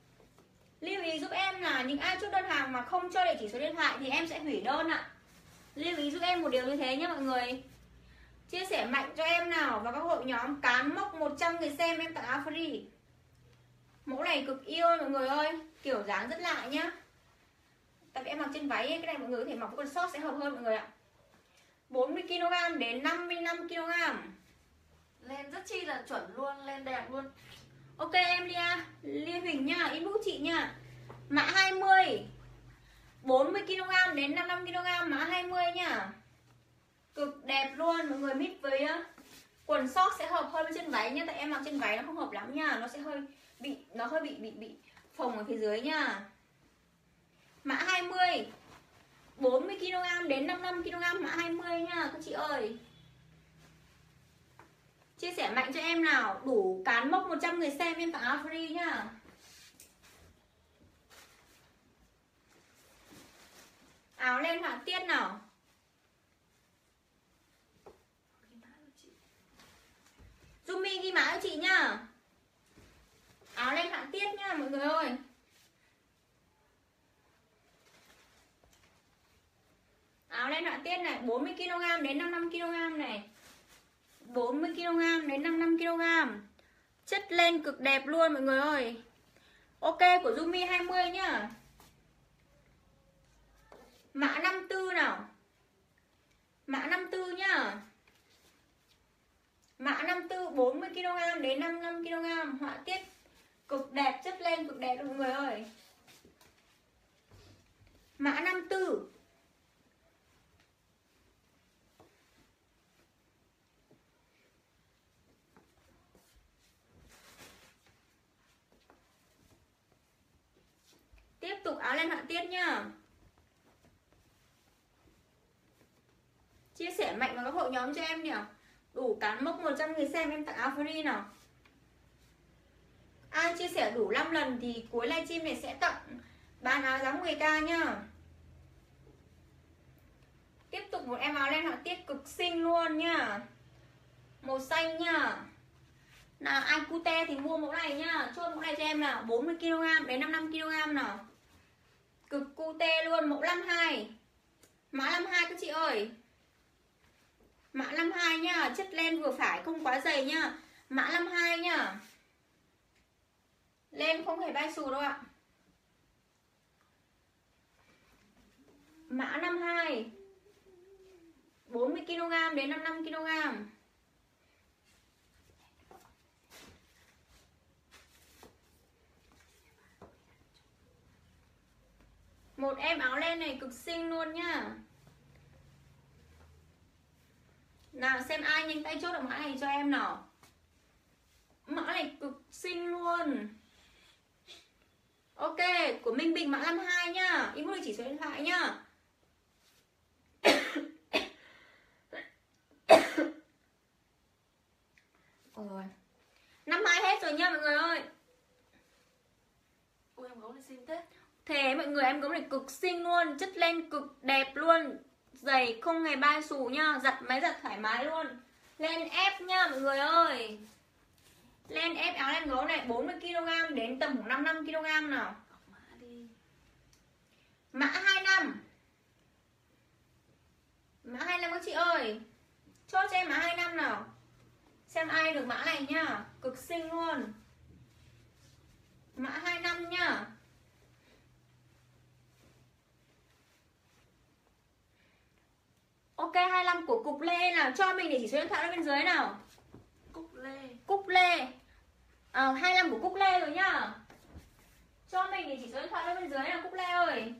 Lưu ý giúp em là những ai chốt đơn hàng mà không cho địa chỉ số điện thoại thì em sẽ hủy đơn ạ. Lưu ý giúp em một điều như thế nhé mọi người. Chia sẻ mạnh cho em nào vào các hội nhóm, cán mốc một trăm người xem em tặng áo free. Mẫu này cực yêu mọi người ơi, kiểu dáng rất lạ nhá. Tại vì em mặc trên váy ấy, cái này mọi người có thể mặc với quần short sẽ hợp hơn mọi người ạ. bốn mươi ki lô gam đến năm mươi lăm ki lô gam. Len rất chi là chuẩn luôn, len đẹp luôn. Ok em Lia, Lia Huỳnh nha, inbox chị nha. Mã hai mươi, bốn mươi ki lô gam đến năm mươi lăm ki lô gam, mã hai mươi nha. Cực đẹp luôn, mọi người mix với quần short sẽ hợp hơn với chân váy nha. Tại em mặc trên váy nó không hợp lắm nha, nó sẽ hơi bị nó hơi bị bị bị phồng ở phía dưới nha. Mã hai mươi, bốn mươi ki lô gam đến năm mươi lăm ki lô gam, mã hai mươi nha các chị ơi. Chia sẻ mạnh cho em nào, đủ cán mốc một trăm người xem em tặng áo free nhá. Áo len họa tiết nào. Yumi ghi mã cho chị nhá. Áo len họa tiết nhá mọi người ơi. Áo len họa tiết này, bốn mươi ki lô gam đến năm mươi lăm ki lô gam này. bốn mươi ki lô gam đến năm mươi lăm ki lô gam. Chất len cực đẹp luôn mọi người ơi. Ok của Yumi hai mươi nhá. Mã năm mươi tư nào. Mã năm mươi tư nhá. Mã năm mươi tư, bốn mươi ki lô gam đến năm mươi lăm ki lô gam, họa tiết cực đẹp, chất len cực đẹp luôn mọi người ơi. Mã năm mươi tư. Tiếp tục áo len họa tiết nhá. Chia sẻ mạnh vào các hội nhóm cho em nhỉ. Đủ cán mốc một trăm người xem em tặng áo free nào. Ai chia sẻ đủ năm lần thì cuối livestream này sẽ tặng bán áo giá mười k nhá. Tiếp tục một em áo len họa tiết cực xinh luôn nhá. Màu xanh nhá. Nào ai cute thì mua mẫu này nhá. Chốt mẫu này cho em nào, bốn mươi ki lô gam đến năm mươi lăm ki lô gam nào. Cực cute luôn, mẫu năm mươi hai. Mã năm mươi hai các chị ơi. Mã năm mươi hai nhá, chất len vừa phải không quá dày nhá. Mã năm mươi hai nhá. Len không hề bay xù đâu ạ. Mã năm mươi hai, bốn mươi ki lô gam đến năm mươi lăm ki lô gam. Một em áo len này cực xinh luôn nhá. Nào xem ai nhanh tay chốt được mã này cho em nào. Mã này cực xinh luôn. Ok, của Minh Bình mã năm mươi hai nhá. Inbox chỉ số điện thoại nhá. Ôi, năm mươi hai hết rồi nha mọi người ơi. Ôi em gấu này xinh thế. Thế mọi người, em gấu này cực xinh luôn, chất len cực đẹp luôn, giày không hề bay xù nhá, giặt máy giặt thoải mái luôn. Len ép nhá mọi người ơi. Len ép áo len gấu này bốn mươi ki lô gam đến tầm khoảng năm mươi lăm ki lô gam nào. Mã đi. Mã hai mươi lăm. Mã hai mươi lăm các chị ơi. Chốt cho em mã hai mươi lăm nào. Xem ai được mã này nhá, cực xinh luôn. Mã hai mươi lăm nhá. Ok, hai mươi lăm của Cục Lê nào, cho mình để chỉ số điện thoại ở bên dưới nào. Cúc Lê. Cúc Lê. À, hai mươi lăm của Cúc Lê rồi nhá. Cho mình để chỉ số điện thoại ở bên dưới nào Cúc Lê ơi.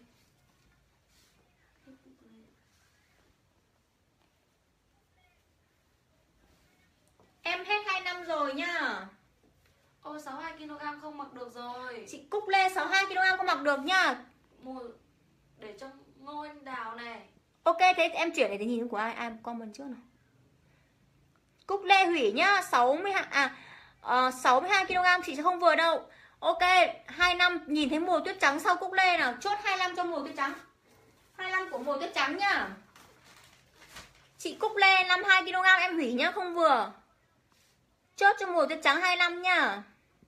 Em hết hai mươi lăm rồi nhá. Ôi sáu mươi hai ki lô gam không mặc được rồi. Chị Cúc Lê sáu mươi hai ki lô gam không mặc được nhá. Mua để cho Ngô Anh Đào này. Ok, thế em chuyển để để nhìn của ai, ai comment trước nào. Cúc Lê hủy nhá, sáu mươi hai à uh, sáu mươi hai ki lô gam chị sẽ không vừa đâu. Ok, hai mươi lăm nhìn thấy mùa tuyết trắng sau Cúc Lê nào, chốt hai mươi lăm cho mùa tuyết trắng. hai mươi lăm của mùa tuyết trắng nhá. Chị Cúc Lê năm mươi hai ki lô gam em hủy nhá, không vừa. Chốt cho mùa tuyết trắng hai mươi lăm nhá.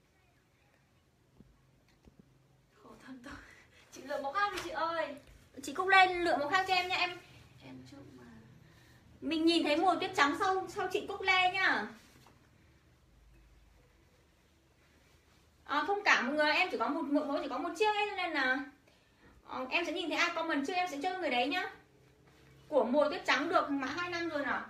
Khổ thân tôi. Chị lựa mẫu khác đi chị ơi. Chị Cúc Lê lựa mẫu khác cho em nha em. Em chưa Mình nhìn thấy màu tuyết trắng sau sau chị Cúc Lê nhá. À, thông cảm mọi người, em chỉ có một mẫu, chỉ có một chiếc ấy, nên là à, em sẽ nhìn thấy ai comment trước em sẽ cho người đấy nhá. Của mùa tuyết trắng được mã hai năm rồi nào.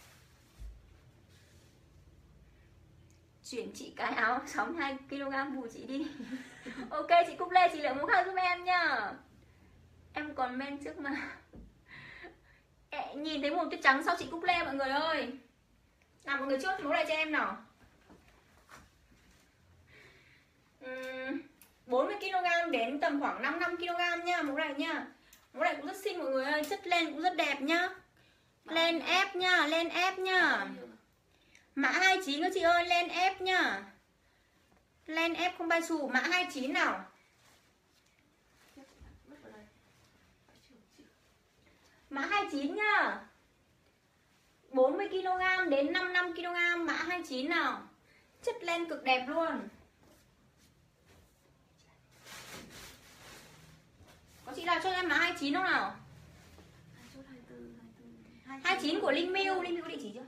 Chuyển chị cái áo sáu mươi hai ki lô gam bù chị đi. Ok chị Cúc Lê, chị lượng mẫu khác giúp em nhá. Em còn men trước mà. Ê, nhìn thấy màu tuyết trắng sau chị Cúc Lê mọi người ơi. Nào mọi người chốt mẫu này cho em nào. uhm, bốn mươi ki lô gam đến tầm khoảng năm mươi lăm ki lô gam nha. Mẫu này nha. Mẫu này cũng rất xinh mọi người ơi. Chất len cũng rất đẹp nhá. Len ép nhá, len ép nhá. Mã hai mươi chín các chị ơi, len ép nhá. Len ép không bay xù, mã hai mươi chín nào. Mã hai mươi chín nhá. bốn mươi ki lô gam đến năm mươi lăm ki lô gam, mã hai mươi chín nào. Chất len cực đẹp luôn. Có chị nào cho em mã hai mươi chín không nào? hai mươi chín của Linh Miu, Linh Miu có địa chỉ chưa?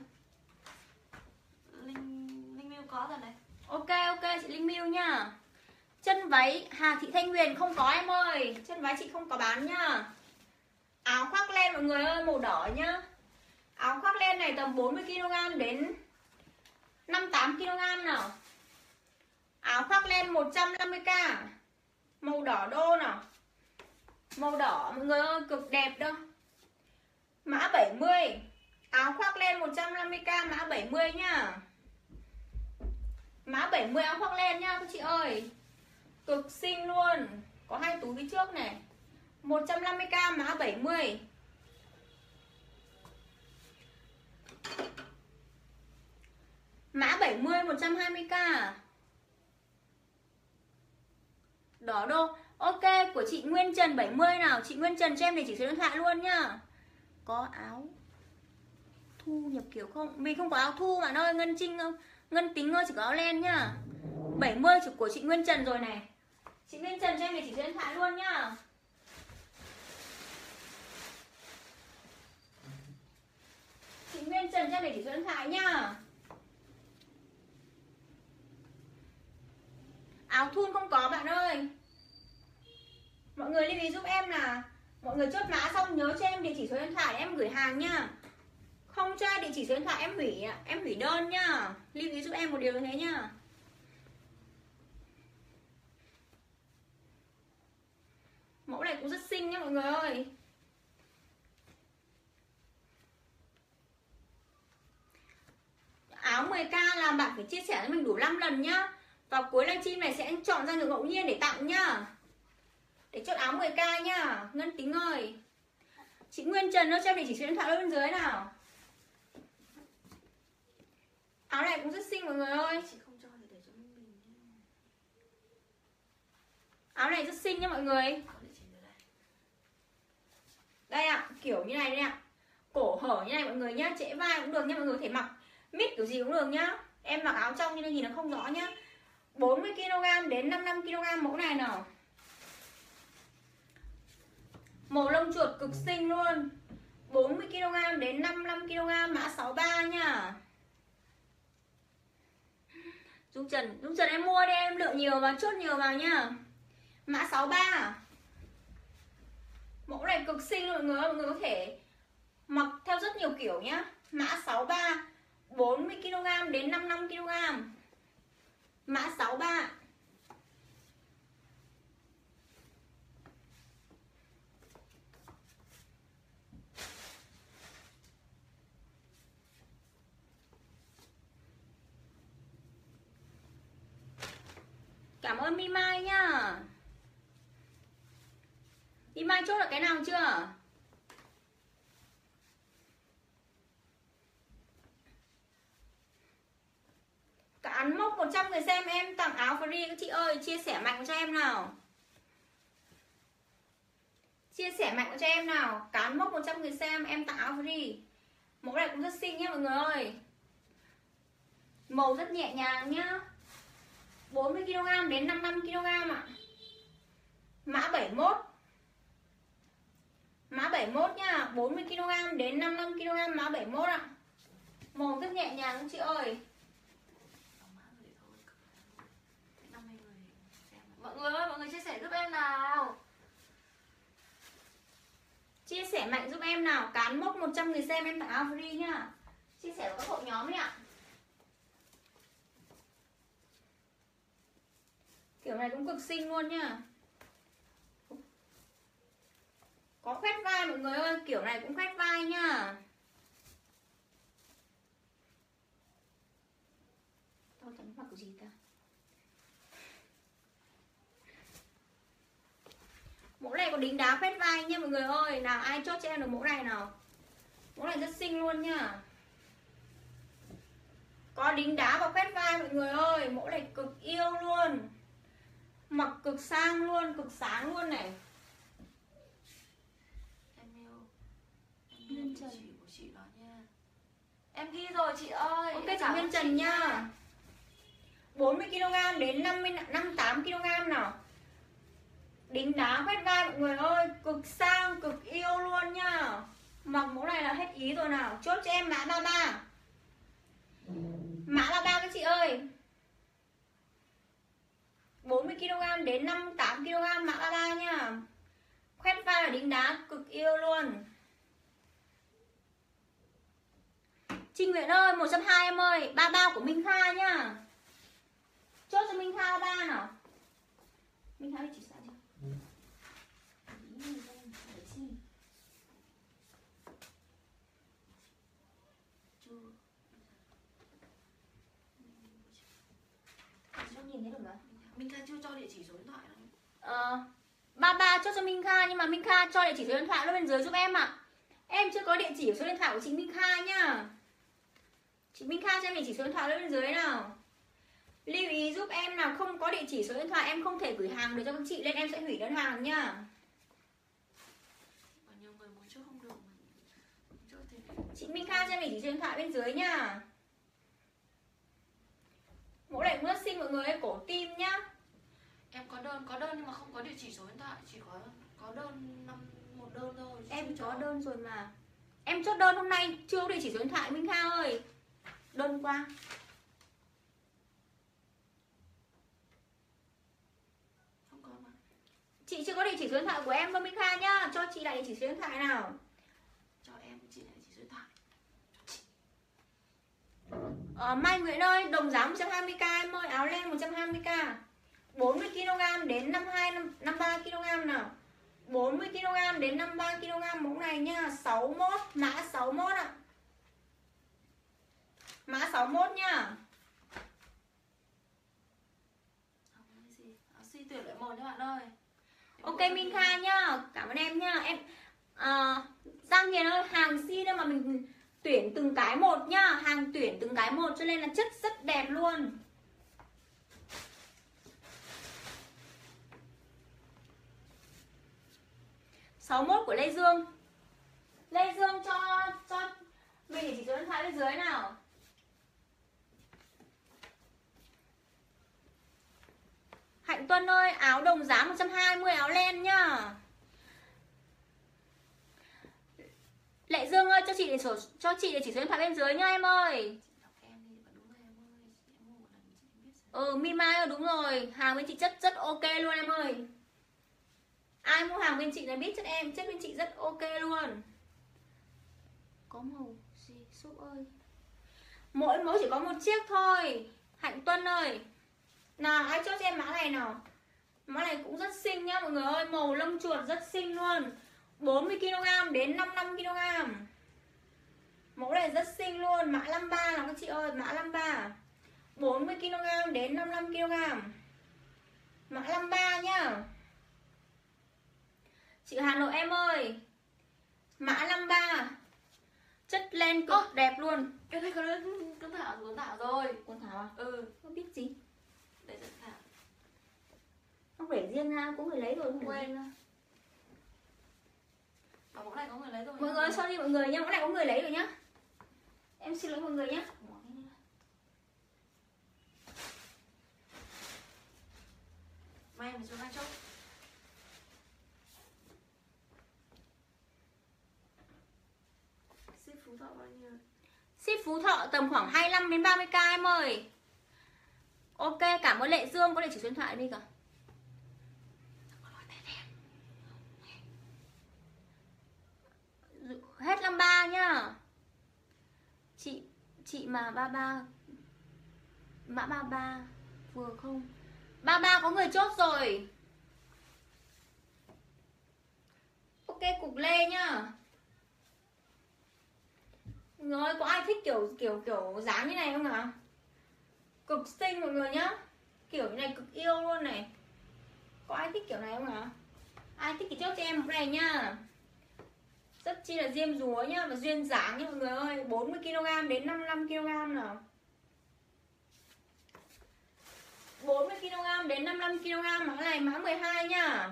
Linh Linh Miu có rồi này. Ok ok chị Linh Miu nhá. Chân váy Hà Thị Thanh Huyền không có em ơi. Chân váy chị không có bán nhá. Áo khoác len mọi người ơi, màu đỏ nhá. Áo khoác len này tầm bốn mươi ki lô gam đến năm mươi tám ki lô gam nào. Áo khoác len một trăm năm mươi k. Màu đỏ đô nào. Màu đỏ mọi người ơi, cực đẹp đâu. Mã bảy mươi. Áo khoác len một trăm năm mươi k, mã bảy mươi nhá. Mã bảy mươi áo khoác len nhá các chị ơi. Cực xinh luôn. Có hai túi phía trước này. một trăm năm mươi k, mã bảy mươi. Mã bảy mươi một trăm hai mươi k. Đỏ đô. Ok, của chị Nguyên Trần bảy mươi nào. Chị Nguyên Trần cho em để chỉ số điện thoại luôn nhá. Có áo thu nhập kiểu không? Mình không có áo thu bạn ơi, Ngân Trinh không? Ngân Tính ơi, chỉ có áo len nhá. bảy mươi của chị Nguyên Trần rồi này. Chị Nguyên Trần cho em để chỉ số điện thoại luôn nhá. Chị Nguyên Trần cho em để chỉ số điện thoại nhá. Áo thun không có bạn ơi. Mọi người lưu ý giúp em là mọi người chốt mã xong nhớ cho em địa chỉ số điện thoại em gửi hàng nhá. Không cho địa chỉ số điện thoại em hủy em hủy đơn nhá. Lưu ý giúp em một điều như thế nhá. Mẫu này cũng rất xinh nhá mọi người ơi. Áo mười k là bạn phải chia sẻ cho mình đủ năm lần nhá. Và cuối livestream này sẽ chọn ra được ngẫu nhiên để tặng nhá. Để chốt áo mười k nhá. Ngân Tính ơi. Chị Nguyên Trần ơi, cho em địa chỉ số điện thoại bên dưới nào. Áo này cũng rất xinh mọi người ơi. Chị không cho thì để cho mình bình nhá. Áo này rất xinh nhá mọi người. Có địa chỉ ở đây. Đây ạ, à, kiểu như này đây ạ. À. Cổ hở như này mọi người nhá, trễ vai cũng được nhá, mọi người có thể mặc mít kiểu gì cũng được nhá. Em mặc áo trong như này nhìn nó không rõ nhá. bốn mươi ki lô gam đến năm mươi lăm ki lô gam mẫu này nào. Màu lông chuột cực xinh luôn. bốn mươi ki lô gam đến năm mươi lăm ki lô gam, mã sáu ba nha. Dung Trần, Dung Trần em mua đi, em lựa nhiều và chốt nhiều vào nha. Mã sáu ba. Mẫu này cực xinh mọi người, mọi người có thể mặc theo rất nhiều kiểu nhá. Mã sáu ba, bốn mươi ki lô gam đến năm mươi lăm ki lô gam. Mã sáu ba. Cảm ơn Mi Mai nhá. Mi Mai chốt được cái nào chưa? Cán mốc một trăm người xem em tặng áo free các chị ơi. Chia sẻ mạnh cho em nào. Chia sẻ mạnh cho em nào. Cán mốc một trăm người xem em tặng áo free. Mẫu này cũng rất xinh nhá mọi người ơi. Màu rất nhẹ nhàng nhá. bốn mươi ki lô gam đến năm mươi lăm ki lô gam ạ. Mã bảy mốt. Mã bảy mốt nhá, bốn mươi ki lô gam đến năm mươi lăm ki lô gam mã bảy mốt ạ. Màu rất nhẹ nhàng các chị ơi. Mọi người ơi, mọi người chia sẻ giúp em nào. Chia sẻ mạnh giúp em nào. Cán mốc một trăm người xem em tặng áo free nhá. Chia sẻ vào các hội nhóm ấy ạ. Kiểu này cũng cực xinh luôn nhá. Có khoét vai mọi người ơi, kiểu này cũng khoét vai nhá. Tao chẳng mặc cái gì ta. Mẫu này có đính đá khoét vai nha mọi người ơi. Nào ai chốt cho em được mẫu này nào. Mẫu này rất xinh luôn nhá. Có đính đá và khoét vai mọi người ơi. Mẫu này cực yêu luôn. Mặc cực sang luôn, cực sáng luôn này. Em yêu. Em yêu địa chỉ của chị đó nha. Em ghi rồi chị ơi. Ok chị Nguyên Trần nha. bốn mươi ki lô gam đến năm mươi, năm mươi tám ki lô gam nào. Đính đá khoét vai mọi người ơi. Cực sang, cực yêu luôn nhá. Mặc mẫu này là hết ý rồi nào. Chốt cho em mã ba ba. Mã ba ba các chị ơi. bốn mươi ki lô gam đến năm mươi tám ki lô gam mã ba ba nha. Khoét vai là đính đá cực yêu luôn. Trinh Nguyễn ơi, một trăm hai mươi em ơi. ba bao của Minh Kha nhá. Chốt cho Minh Kha ba nào. Minh Kha đi chỉ sao chưa? Ừ. Nhìn thấy được mà. Minh Kha chưa cho địa chỉ số điện thoại đâu. Ờ, ba ba chốt cho Minh Kha, nhưng mà Minh Kha cho địa chỉ số điện thoại lên bên dưới giúp em ạ. À. Em chưa có địa chỉ số điện thoại của chị Minh Kha nhá. Chị Minh Kha cho em địa chỉ số điện thoại lên bên dưới nào. Lưu ý giúp em nào, không có địa chỉ số điện thoại em không thể gửi hàng được cho các chị, nên em sẽ hủy đơn hàng nhá. Nhiều người muốn chốt không được. Chốt thì... Chị Minh Kha cho em địa chỉ số điện thoại bên dưới nhá. Mẫu này cũng rất xinh mọi người ơi, cổ tim nhá. Em có đơn, có đơn nhưng mà không có địa chỉ số điện thoại, chỉ có có đơn năm một đơn thôi. Em có đơn rồi mà. Em chốt đơn hôm nay chưa có địa chỉ số điện thoại Minh Kha ơi. Đơn qua. Không có mà. Chị chưa có địa chỉ số điện thoại của em đâu Minh Kha nhá. Cho chị lại địa chỉ số điện thoại nào. Cho em chị lại địa chỉ số điện thoại. Ờ, Mai Nguyễn ơi, đồng giá một trăm hai mươi k em ơi, áo len một trăm hai mươi k. bốn mươi ki lô gam đến năm mươi hai, năm mươi ba ki lô gam nào. bốn mươi ki lô gam đến năm mươi ba ki lô gam mẫu này nha, sáu mươi mốt, mã sáu mươi mốt ạ. Mã sáu mươi mốt nha. Si tuyển lại một nha bạn ơi. Ok Minh Kha nhá, cảm ơn em nhá. Em à, Giang Hiền ơi, hàng si đâu mà mình tuyển từng cái một nhá, hàng tuyển từng cái một cho nên là chất rất đẹp luôn. sáu mươi mốt của Lê Dương. Lê Dương cho cho mình địa chỉ số điện thoại bên dưới nào. Hạnh Tuân ơi, áo đồng giá một trăm hai mươi, áo len nhá. Lệ Dương ơi, cho chị địa chỉ cho chị địa chỉ số điện thoại bên dưới nha em ơi. Ừ, Mi Mai ơi, đúng rồi, hàng bên chị chất rất ok luôn em ơi. Ai mua hàng bên chị là biết chất em, chất bên chị rất ok luôn. Có màu gì Xúc ơi. Mỗi mẫu chỉ có một chiếc thôi. Hạnh Tuân ơi. Nào ai chốt cho em mã này nào. Mã này cũng rất xinh nhá mọi người ơi, màu lông chuột rất xinh luôn. bốn mươi ki lô gam đến năm mươi lăm ki lô gam. Mẫu này rất xinh luôn, mã năm mươi ba nào các chị ơi, mã năm mươi ba. bốn mươi ki lô gam đến năm mươi lăm ki lô gam. Mã năm mươi ba nhá. Chị Hà Nội em ơi. Mã năm mươi ba. Chất len cực oh, đẹp luôn. Cái này có con Thảo, con Thảo rồi. Con Thảo à? Ừ. Không biết gì. Để dẫn Thảo. Không để riêng ra, cũng người lấy rồi. Không quên ra. Bảo mẫu này có người lấy rồi. Mọi người sorry mọi người nhá, mẫu này có người lấy rồi nhá. Em xin lỗi mọi người nhá. May mà chúng ta chốt. bao nhiêu? Ship Phú Thọ tầm khoảng hai mươi lăm đến ba mươi k em ơi. Ok, cảm ơn Lệ Dương, có địa chỉ số điện thoại đi cả. Hết năm ba nhá. Chị chị mà ba ba mã ba ba vừa không? ba ba có người chốt rồi. Ok, cục lê nhá. Rồi, có ai thích kiểu kiểu kiểu dáng như này không ạ? Cực xinh mọi người nhá. Kiểu như này cực yêu luôn này. Có ai thích kiểu này không ạ? Ai thích thì chốt cho em một này nhá. Rất chi là diêm dúa nhá, và duyên dáng nhá mọi người ơi. Bốn mươi ki lô gam đến năm mươi lăm ki lô gam nào. Bốn mươi ki lô gam đến năm mươi lăm ki lô gam. Mã này mã mười hai nhá.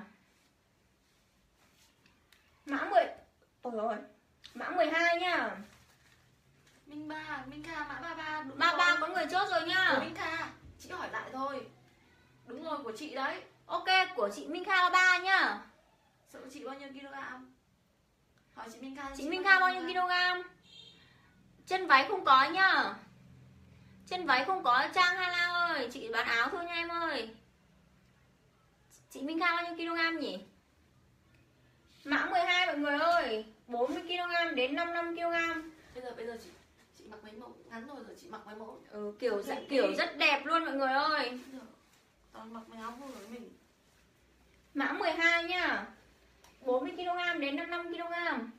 Mã mười. Ôi rồi. Mã mười hai nhá. Minh Ba, Minh Kha mã ba ba đúng ba ba rồi. có người chốt rồi nhá. Của Minh Kha, chị hỏi lại thôi. Đúng rồi, của chị đấy. Ok, của chị Minh Kha là ba nhá. Sợ chị bao nhiêu kg? Hỏi chị Minh Kha. Chị Minh Kha bao nhiêu kg? Chân váy không có nhá. Chân váy không có Trang Hala ơi. Chị bán áo thôi nha em ơi. Chị Minh Kha bao nhiêu kg nhỉ? Mã mười hai mọi người ơi. Bốn mươi ki lô gam đến năm mươi lăm ki lô gam. Bây giờ bây giờ chị chị mặc mấy mẫu ngắn rồi rồi chị mặc mấy mẫu. Ừ, kiểu dạ, kiểu rất đẹp luôn mọi người ơi. Toàn mặc mấy áo vui với mình. Mã mười hai nhá. bốn mươi ki lô gam đến năm mươi lăm ki lô gam.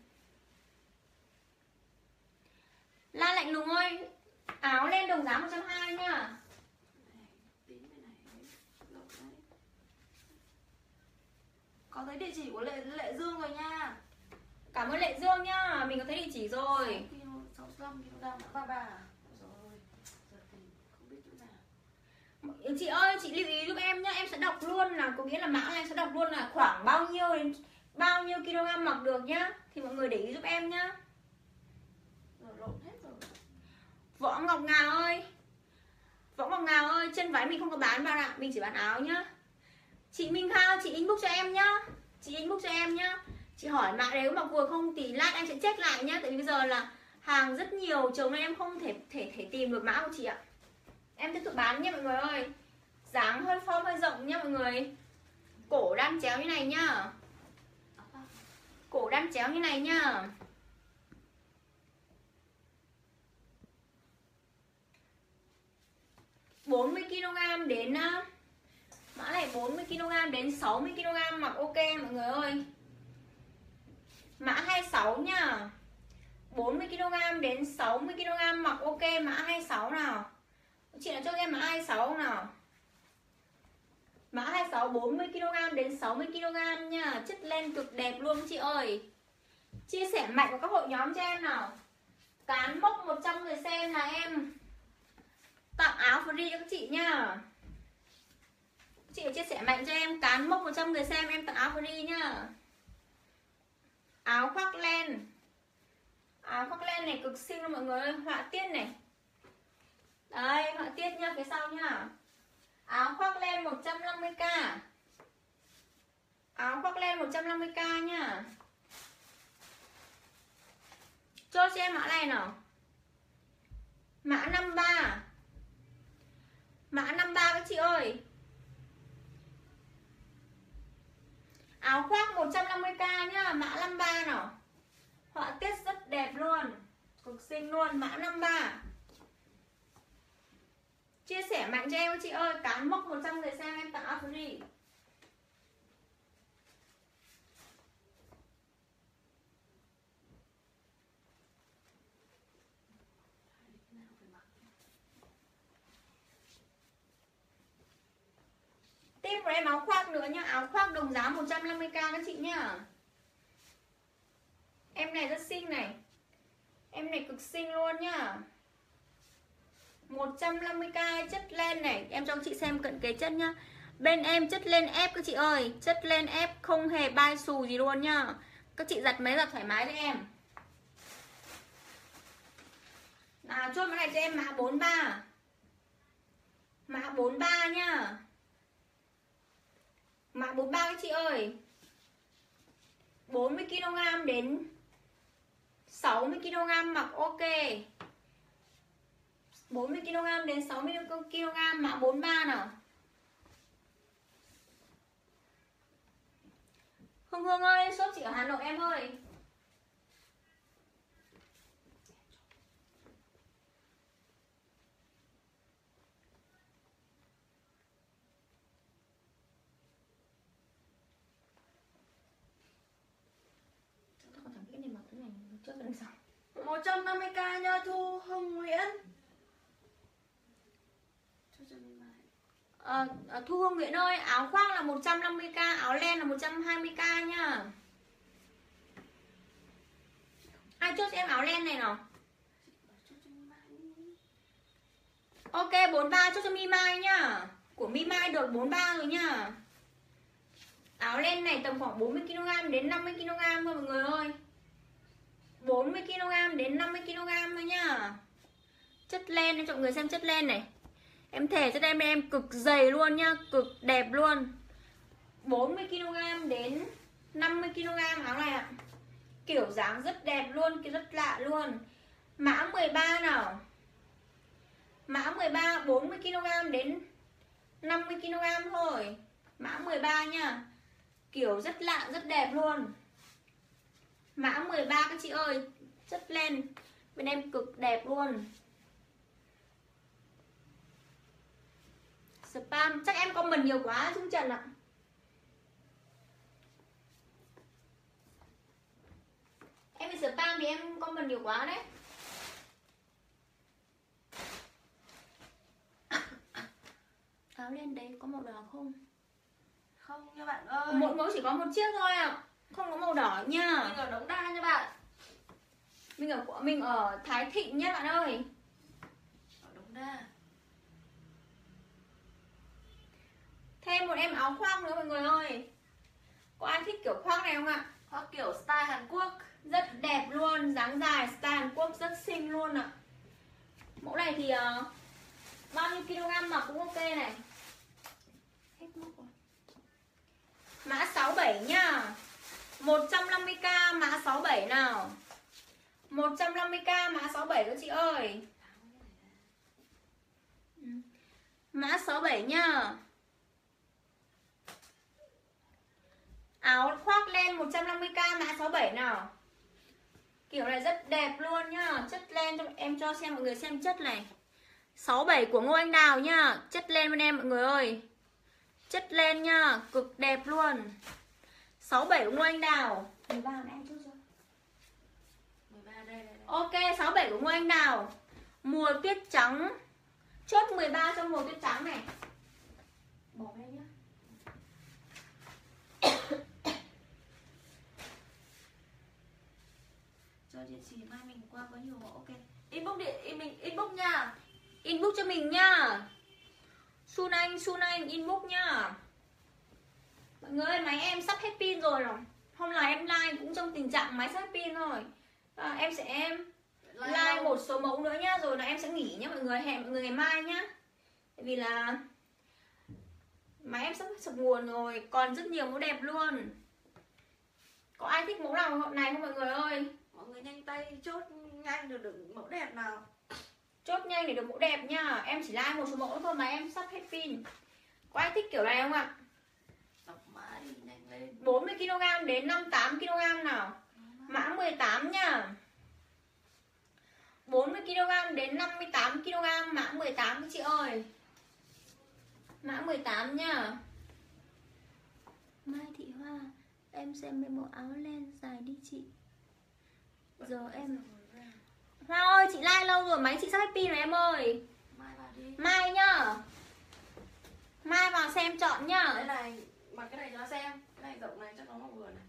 La Lạnh Lùng ơi, áo lên đồng giá một trăm hai mươi nhá. Có thấy địa chỉ của Lệ Lệ Dương rồi nha. Cảm ơn Lệ Dương nhá, mình có thấy địa chỉ rồi. sáu mươi lăm ki lô gam mã ba ba. Rồi. Giờ thì không biết chỗ nào. Chị ơi, chị lưu ý giúp em nhá, em sẽ đọc luôn là có nghĩa là mã này em sẽ đọc luôn là khoảng bao nhiêu đến bao nhiêu kg mặc được nhá. Thì mọi người để ý giúp em nhá. Rồi lộn hết rồi. Võ Ngọc Ngào ơi. Võ Ngọc Ngào ơi, chân váy mình không có bán bạn ạ, mình chỉ bán áo nhá. Chị Minh Kha, chị inbox cho em nhá. Chị inbox cho em nhá. Chị hỏi mã đấy có mặc vừa không thì lát em sẽ check lại nhá. Tại vì bây giờ là hàng rất nhiều chồng nên em không thể thể thể tìm được mã của chị ạ. Em tiếp tục bán nhá mọi người ơi. Dáng hơi form hơi rộng nhá mọi người. Cổ đan chéo như này nhá. Cổ đan chéo như này nhá. bốn mươi ki lô gam đến mã này bốn mươi ki lô gam đến sáu mươi ki lô gam mặc ok mọi người ơi. Mã hai mươi sáu nhá. bốn mươi ki lô gam đến sáu mươi ki lô gam mặc ok, mã hai mươi sáu nào. Chị nào cho em mã hai mươi sáu không nào? Mã hai mươi sáu bốn mươi ki lô gam đến sáu mươi ki lô gam nha. Chất len cực đẹp luôn chị ơi. Chia sẻ mạnh vào các hội nhóm cho em nào. Cán mốc một trăm người xem là em tặng áo free cho các chị nha. Chị chia sẻ mạnh cho em. Cán mốc một trăm người xem em tặng áo free nhá. Áo khoác len. Áo khoác len này cực xinh luôn mọi người ơi. Họa tiết này. Đây, họa tiết nha, phía sau nha. Áo khoác len một trăm năm mươi k. Áo khoác len một trăm năm mươi k nha. Cho cho em mã này nào. Mã năm ba. Mã năm ba các chị ơi. Áo khoác một trăm năm mươi k nhá. Mã năm ba nào. Họa tiết rất đẹp luôn. Cực xinh luôn. Mã năm ba. Chia sẻ mạnh cho em các chị ơi. Cán mốc một trăm người xem em tặng áo free. Tiếp vào em áo khoác nữa nhá. Áo khoác đồng giá một trăm năm mươi k các chị nhá. Em này rất xinh này. Em này cực xinh luôn nhá. một trăm năm mươi k chất len này. Em cho các chị xem cận kế chất nhá. Bên em chất len ép các chị ơi. Chất len ép không hề bay xù gì luôn nhá. Các chị giặt mấy giặt thoải mái cho em. Nào chốt mã này cho em mã bốn ba. Mã bốn ba nhá. Mã bốn ba các chị ơi. bốn mươi ki lô gam đến sáu mươi ki lô gam mặc ok. bốn mươi ki lô gam đến sáu mươi ki lô gam mã bốn ba nào. Hương Hương ơi, shop chị ở Hà Nội em ơi. Còn chẳng biết nên mặc cái này trước cái này sao. một trăm năm mươi k nha Thu Hồng Nguyễn. À, Thu Hương Nguyễn ơi, áo khoác là một trăm năm mươi k, áo len là một trăm hai mươi k nha. Ai chốt cho em áo len này nào? Ok, bốn ba chốt cho Mi Mai nhá. Của Mi Mai được bốn ba rồi nhá. Áo len này tầm khoảng bốn mươi ki lô gam đến năm mươi ki lô gam thôi mọi người ơi. bốn mươi ki lô gam đến năm mươi ki lô gam thôi nhá. Chất len cho mọi người xem chất len này. Em thề cho em em cực dày luôn nhá, cực đẹp luôn. bốn mươi ki lô gam đến năm mươi ki lô gam áo này ạ. Kiểu dáng rất đẹp luôn, kiểu rất lạ luôn. Mã mười ba nào. Mã mười ba bốn mươi ki lô gam đến năm mươi ki lô gam thôi. Mã mười ba nha. Kiểu rất lạ, rất đẹp luôn. Mã mười ba các chị ơi. Chất len bên em cực đẹp luôn. Spam, chắc em comment nhiều quá Dung Trần ạ. Em bị spam thì em comment nhiều quá đấy. Áo len đấy có màu đỏ không? Không nha bạn ơi. Mỗi mẫu chỉ có một chiếc thôi ạ. À. Không có màu đỏ nha. Mình ở Đống Đa nha bạn. Mình ở mình ở Thái Thịnh nhé bạn ơi. Ở Đống Đa. Thêm một em áo khoác nữa mọi người ơi. Có ai thích kiểu khoác này không ạ? Khoác kiểu style Hàn Quốc. Rất đẹp luôn, dáng dài style Hàn Quốc rất xinh luôn ạ. Mẫu này thì uh, bao nhiêu kg mà cũng ok này. Hết mốc rồi. Mã sáu bảy nhá. một trăm năm mươi k mã sáu bảy nào. một trăm năm mươi k mã sáu bảy các chị ơi. Mã sáu bảy nhá. Áo khoác len một trăm năm mươi k mã sáu bảy nào. Kiểu này rất đẹp luôn nhá. Chất len cho em cho xem mọi người xem chất này. sáu bảy của Ngô Anh Đào nhá. Chất len bên em mọi người ơi. Chất len nhá, cực đẹp luôn. sáu bảy của Ngô Anh Đào. mười ba này em chút chưa? mười ba đây, đây, đây. Ok, sáu bảy của Ngô Anh Đào. Mùa tuyết trắng. Chốt mười ba trong mùa tuyết trắng này. Bỏ đây nhá. Cho địa chỉ mai mình qua có nhiều mẫu ok. Inbox điện mình inbox nha. Inbox cho mình nhá. Sun Anh, Sun Anh inbox nhá. Mọi người ơi, máy em sắp hết pin rồi rồi. Hôm nay em like cũng trong tình trạng máy sắp hết pin rồi. À, em sẽ em like một số mẫu nữa nhá, rồi là em sẽ nghỉ nhá mọi người, hẹn mọi người ngày mai nhá. Tại vì là máy em sắp sập nguồn rồi, còn rất nhiều mẫu đẹp luôn. Có ai thích mẫu nào này không mọi người ơi? Mọi người nhanh tay chốt nhanh được được mẫu đẹp nào. Chốt nhanh để được mẫu đẹp nha. Em chỉ like một số mẫu thôi mà em sắp hết pin. Có ai thích kiểu này không ạ? Đọc mã đi nhanh lên. bốn mươi ki lô gam đến năm mươi tám ki lô gam nào. Mã mười tám nha. bốn mươi ki lô gam đến năm mươi tám ki lô gam mã mười tám các chị ơi. Mã mười tám nha. Mai Thị Hoa, em xem mấy bộ áo len dài đi chị. Giờ em Hoa ơi, chị like lâu rồi, máy chị sắp hết pin rồi em ơi. Mai vào đi. Mai nhá. Mai vào xem chọn nhá. Đây này, mặc cái này cho nó xem. Cái này rộng này chắc nó mặc vừa này.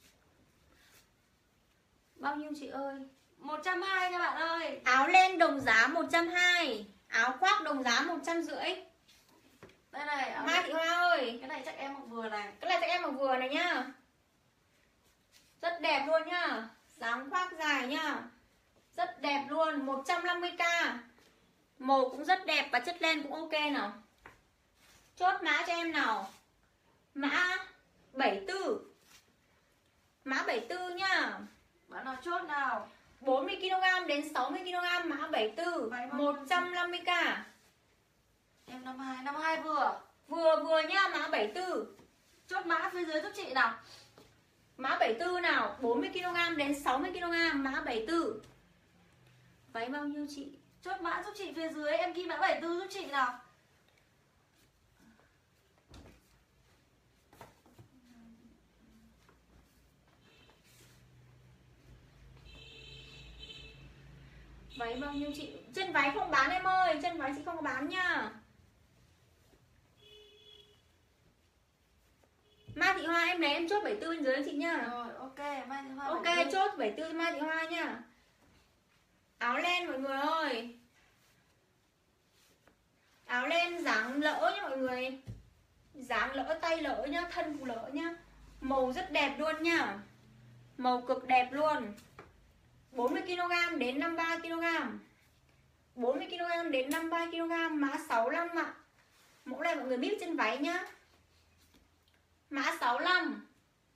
Bao nhiêu chị ơi? một trăm hai mươi nha bạn ơi. Áo len đồng giá một trăm hai mươi. Áo khoác đồng giá một trăm rưỡi. Đây này, áo Mai Thị Hoa ơi, cái này chắc em mặc vừa này. cái này chắc em mặc vừa này nhá. Rất đẹp luôn nhá. Dáng khoác dài nhá. Rất đẹp luôn, một trăm năm mươi k. Màu cũng rất đẹp và chất len cũng ok nào. Chốt mã cho em nào. Mã bảy tư. Mã bảy tư nhá. Bạn nào chốt nào. bốn mươi ki lô gam đến sáu mươi ki lô gam mã bảy tư, một trăm năm mươi k. Em năm hai, năm hai vừa. Vừa vừa nhá, mã bảy tư. Chốt mã phía dưới giúp chị nào. Mã bảy tư nào, bốn mươi ki lô gam đến sáu mươi ki lô gam mã bảy tư. Váy bao nhiêu chị? Chốt mã giúp chị phía dưới, em ghi mã bảy tư giúp chị nào. Váy bao nhiêu chị? Chân váy không bán em ơi, chân váy chị không có bán nha. Mai Thị Hoa em lấy em chốt bảy tư bên dưới chị nhá. Rồi, ok, Mai Thị Hoa. Ok, chốt bảy tư Mai Thị Hoa nhá. Áo len mọi người ơi. Áo len dáng lỡ nhá mọi người. Dáng lỡ, tay lỡ nhá, thân cũng lỡ nhá. Màu rất đẹp luôn nhá. Màu cực đẹp luôn. bốn mươi ki lô gam đến năm mươi ba ki lô gam. bốn mươi ki lô gam đến năm mươi ba ki lô gam mã sáu mươi lăm ạ. Mẫu này mọi người biết trên váy nhá. Mã sáu mươi lăm.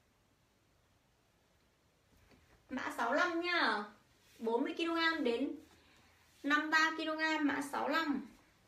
Mã sáu mươi lăm nhá. bốn mươi ki lô gam đến năm mươi ba ki lô gam mã sáu mươi lăm.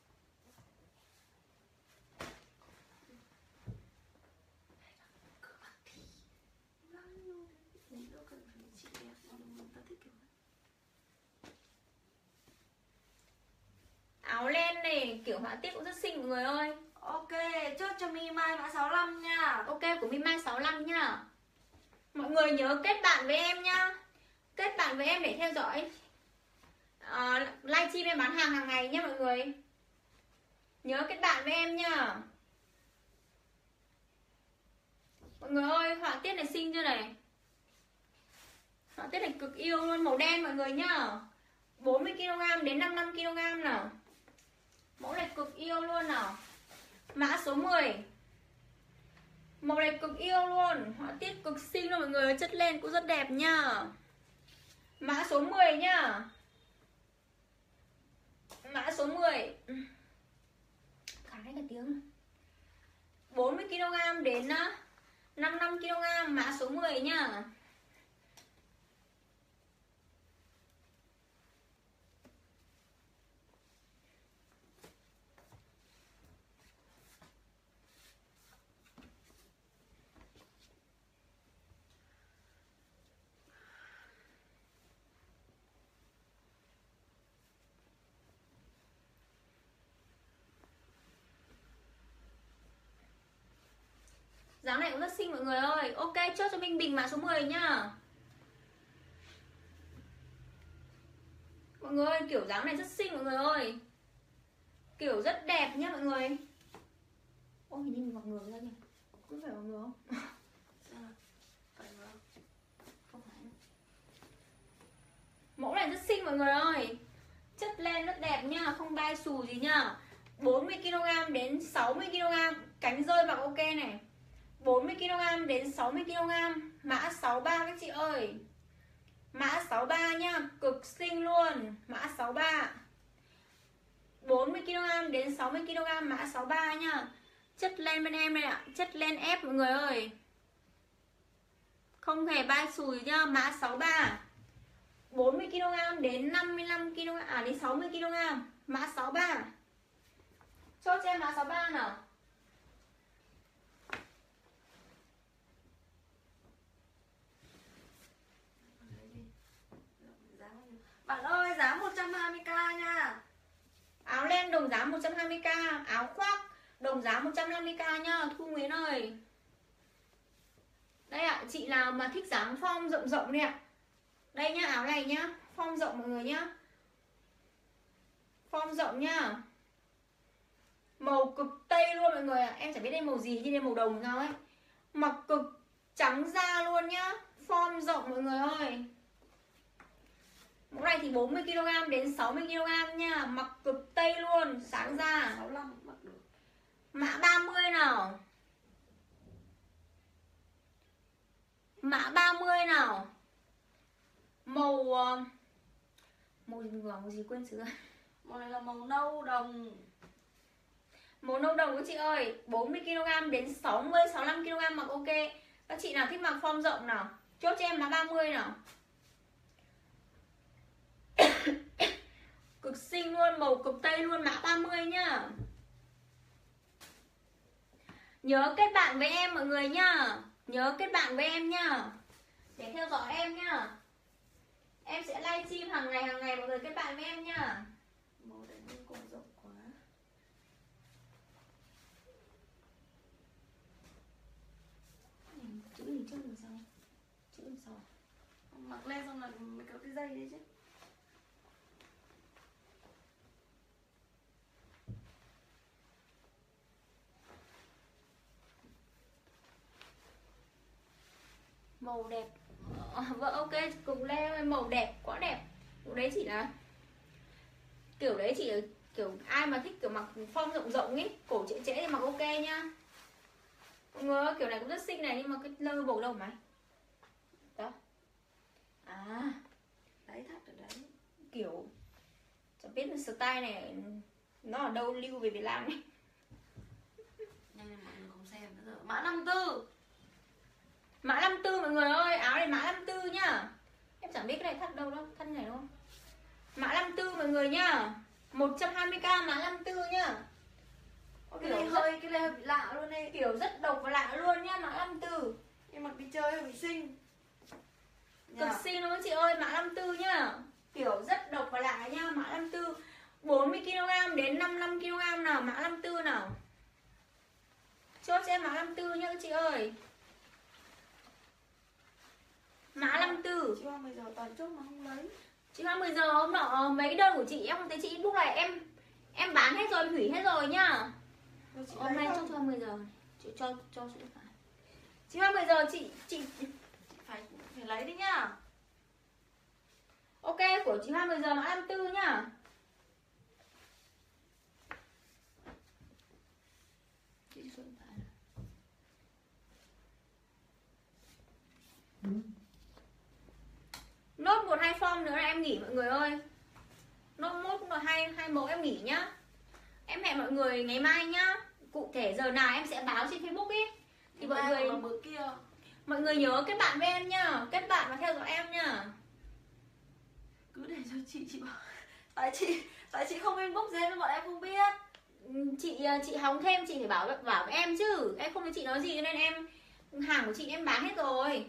Áo len này kiểu họa tiết cũng rất xinh mọi người ơi. Ok, chốt cho Mi Mai mã sáu mươi lăm nha. Ok, của Mi Mai sáu mươi lăm nha. Mọi người nhớ kết bạn với em nhá. Kết bạn với em để theo dõi uh, livestream em bán hàng hàng ngày nhá mọi người. Nhớ kết bạn với em nhá. Mọi người ơi, họa tiết này xinh chưa này. Họa tiết này cực yêu luôn, màu đen mọi người nhá. bốn mươi ki lô gam đến năm mươi lăm ki lô gam nào. Mẫu này cực yêu luôn nào. Mã số mười. Màu này cực yêu luôn, họa tiết cực xinh luôn mọi người, chất len cũng rất đẹp nha. Mã số mười nhá. Mã số mười. Khá đấy cả tiếng. bốn mươi ki lô gam đến năm mươi lăm ki lô gam mã số mười nhá. Dáng này cũng rất xinh mọi người ơi. Ok, chốt cho Minh Bình mã số mười nhá. Mọi người ơi, kiểu dáng này rất xinh mọi người ơi. Kiểu rất đẹp nhá mọi người. Ôi, hình như mình mặc ngược ra nhỉ. Có phải mặc ngược không? Không phải. Mẫu này rất xinh mọi người ơi. Chất len rất đẹp nhá, không bay xù gì nhá. bốn mươi ki lô gam đến sáu mươi ki lô gam. Cánh rơi mặc ok này. bốn mươi ki lô gam đến sáu mươi ki lô gam mã sáu mươi ba các chị ơi. Mã sáu mươi ba nhá, cực xinh luôn. Mã sáu mươi ba. bốn mươi ki lô gam đến sáu mươi ki lô gam mã sáu mươi ba nhá. Chất len bên em này ạ, chất len ép mọi người ơi. Không hề bay xùi nhá, mã sáu mươi ba. bốn mươi ki lô gam đến năm mươi lăm ki lô gam à đến sáu mươi ki lô gam mã sáu mươi ba. Chốt cho em mã sáu mươi ba nào. Bạn ơi, giá một trăm hai mươi k nha. Áo len đồng giá một trăm hai mươi k, áo khoác đồng giá một trăm năm mươi k nhá, Thu Nguyễn ơi. Đây ạ, à, chị nào mà thích dáng form rộng rộng đi ạ. Đây nhá, áo này nhá, form rộng mọi người nhá. Form rộng nhá. Màu cực tây luôn mọi người ạ. À. Em chẳng biết đây màu gì, nhưng đây màu đồng sao ấy. Mặc cực trắng da luôn nhá. Form rộng mọi người ơi. Mẫu này thì bốn mươi ki lô gam đến sáu mươi ki lô gam nha. Mặc cực tây luôn, sáng da. sáu mươi lăm mặc được. Mã ba mươi nào. Mã ba mươi nào. Màu uh, Màu gì màu gì quên xứ rồi. Màu này là màu nâu đồng. Màu nâu đồng các chị ơi. bốn mươi ki lô gam đến sáu mươi sáu mươi lăm ki lô gam mặc ok. Các chị nào thích mặc form rộng nào. Chốt cho em mã ba mươi nào. cực xinh luôn, màu cực tây luôn, mã ba mươi nhá. Nhớ kết bạn với em mọi người nhá. Nhớ kết bạn với em nhá, để theo dõi em nhá. Em sẽ livestream hàng ngày hàng ngày, mọi người kết bạn với em nhá. Màu đấy nhưng cũng rộng quá. Chữ gì trước đằng sau? Chữ đằng sau. Mặc lên xong là mới có cái dây đấy chứ. Màu đẹp. Vâng, ok, cùng leo màu đẹp, quá đẹp. Kiểu đấy chỉ là kiểu đấy chỉ là kiểu ai mà thích kiểu mặc form rộng rộng ấy, cổ trễ trễ thì mặc ok nhá. Mọi người ơi, kiểu này cũng rất xinh này, nhưng mà cái lơ bầu đâu mày? Đó. À, Đấy thắt ở đấy. kiểu chẳng biết là style này nó ở đâu lưu về Việt Nam ấy. Nhanh lên mọi người không xem nữa rồi. Mã năm tư. Mã năm tư mọi người ơi, áo này mã năm tư nhá. Em chẳng biết cái này thắt đâu đâu, thắt như này đúng không? Mã năm tư mọi người nhá. một trăm hai mươi k mã năm tư nhá. Cái này hơi, cái này hơi bị lạ luôn đây. Kiểu rất độc và lạ luôn nhá, mã năm tư. Nhưng mà đi chơi hơi bị xinh. Cực xinh luôn chị ơi, mã năm tư nhá. Kiểu rất độc và lạ nha, mã năm tư. bốn mươi ki lô gam đến năm mươi lăm ki lô gam nào, mã năm tư nào. Chốt cho em mã năm tư nhá các chị ơi. Mã năm tư. Chị Hoa mười giờ toàn chốt mà không lấy. Chị Hoa mười giờ hôm nọ mấy đơn của chị em không thấy chị lúc này em em bán hết rồi, em hủy hết rồi nhá. Hôm nay chốt cho mười giờ. Chị cho cho số điện thoại. Chị Hoa mười giờ chị chị Phải phải lấy đi nhá. ok, của chị Hoa mười giờ mã năm tư nhá. Chị số điện thoại. Ừ. Nốt một hai form nữa là em nghỉ mọi người ơi. Nốt mốt cũng là hai hai mẫu em nghỉ nhá. Em hẹn mọi người ngày mai nhá. Cụ thể giờ nào em sẽ báo trên Facebook ý. Thì mọi người bữa kia. Mọi người nhớ kết bạn với em nhá, kết bạn và theo dõi em nhá. Cứ để cho chị chị bảo. Tại chị tại chị không inbox gì nên bọn em không biết. Chị chị hóng thêm chị phải bảo bảo với em chứ. Em không thấy chị nói gì cho nên em hàng của chị em bán hết rồi.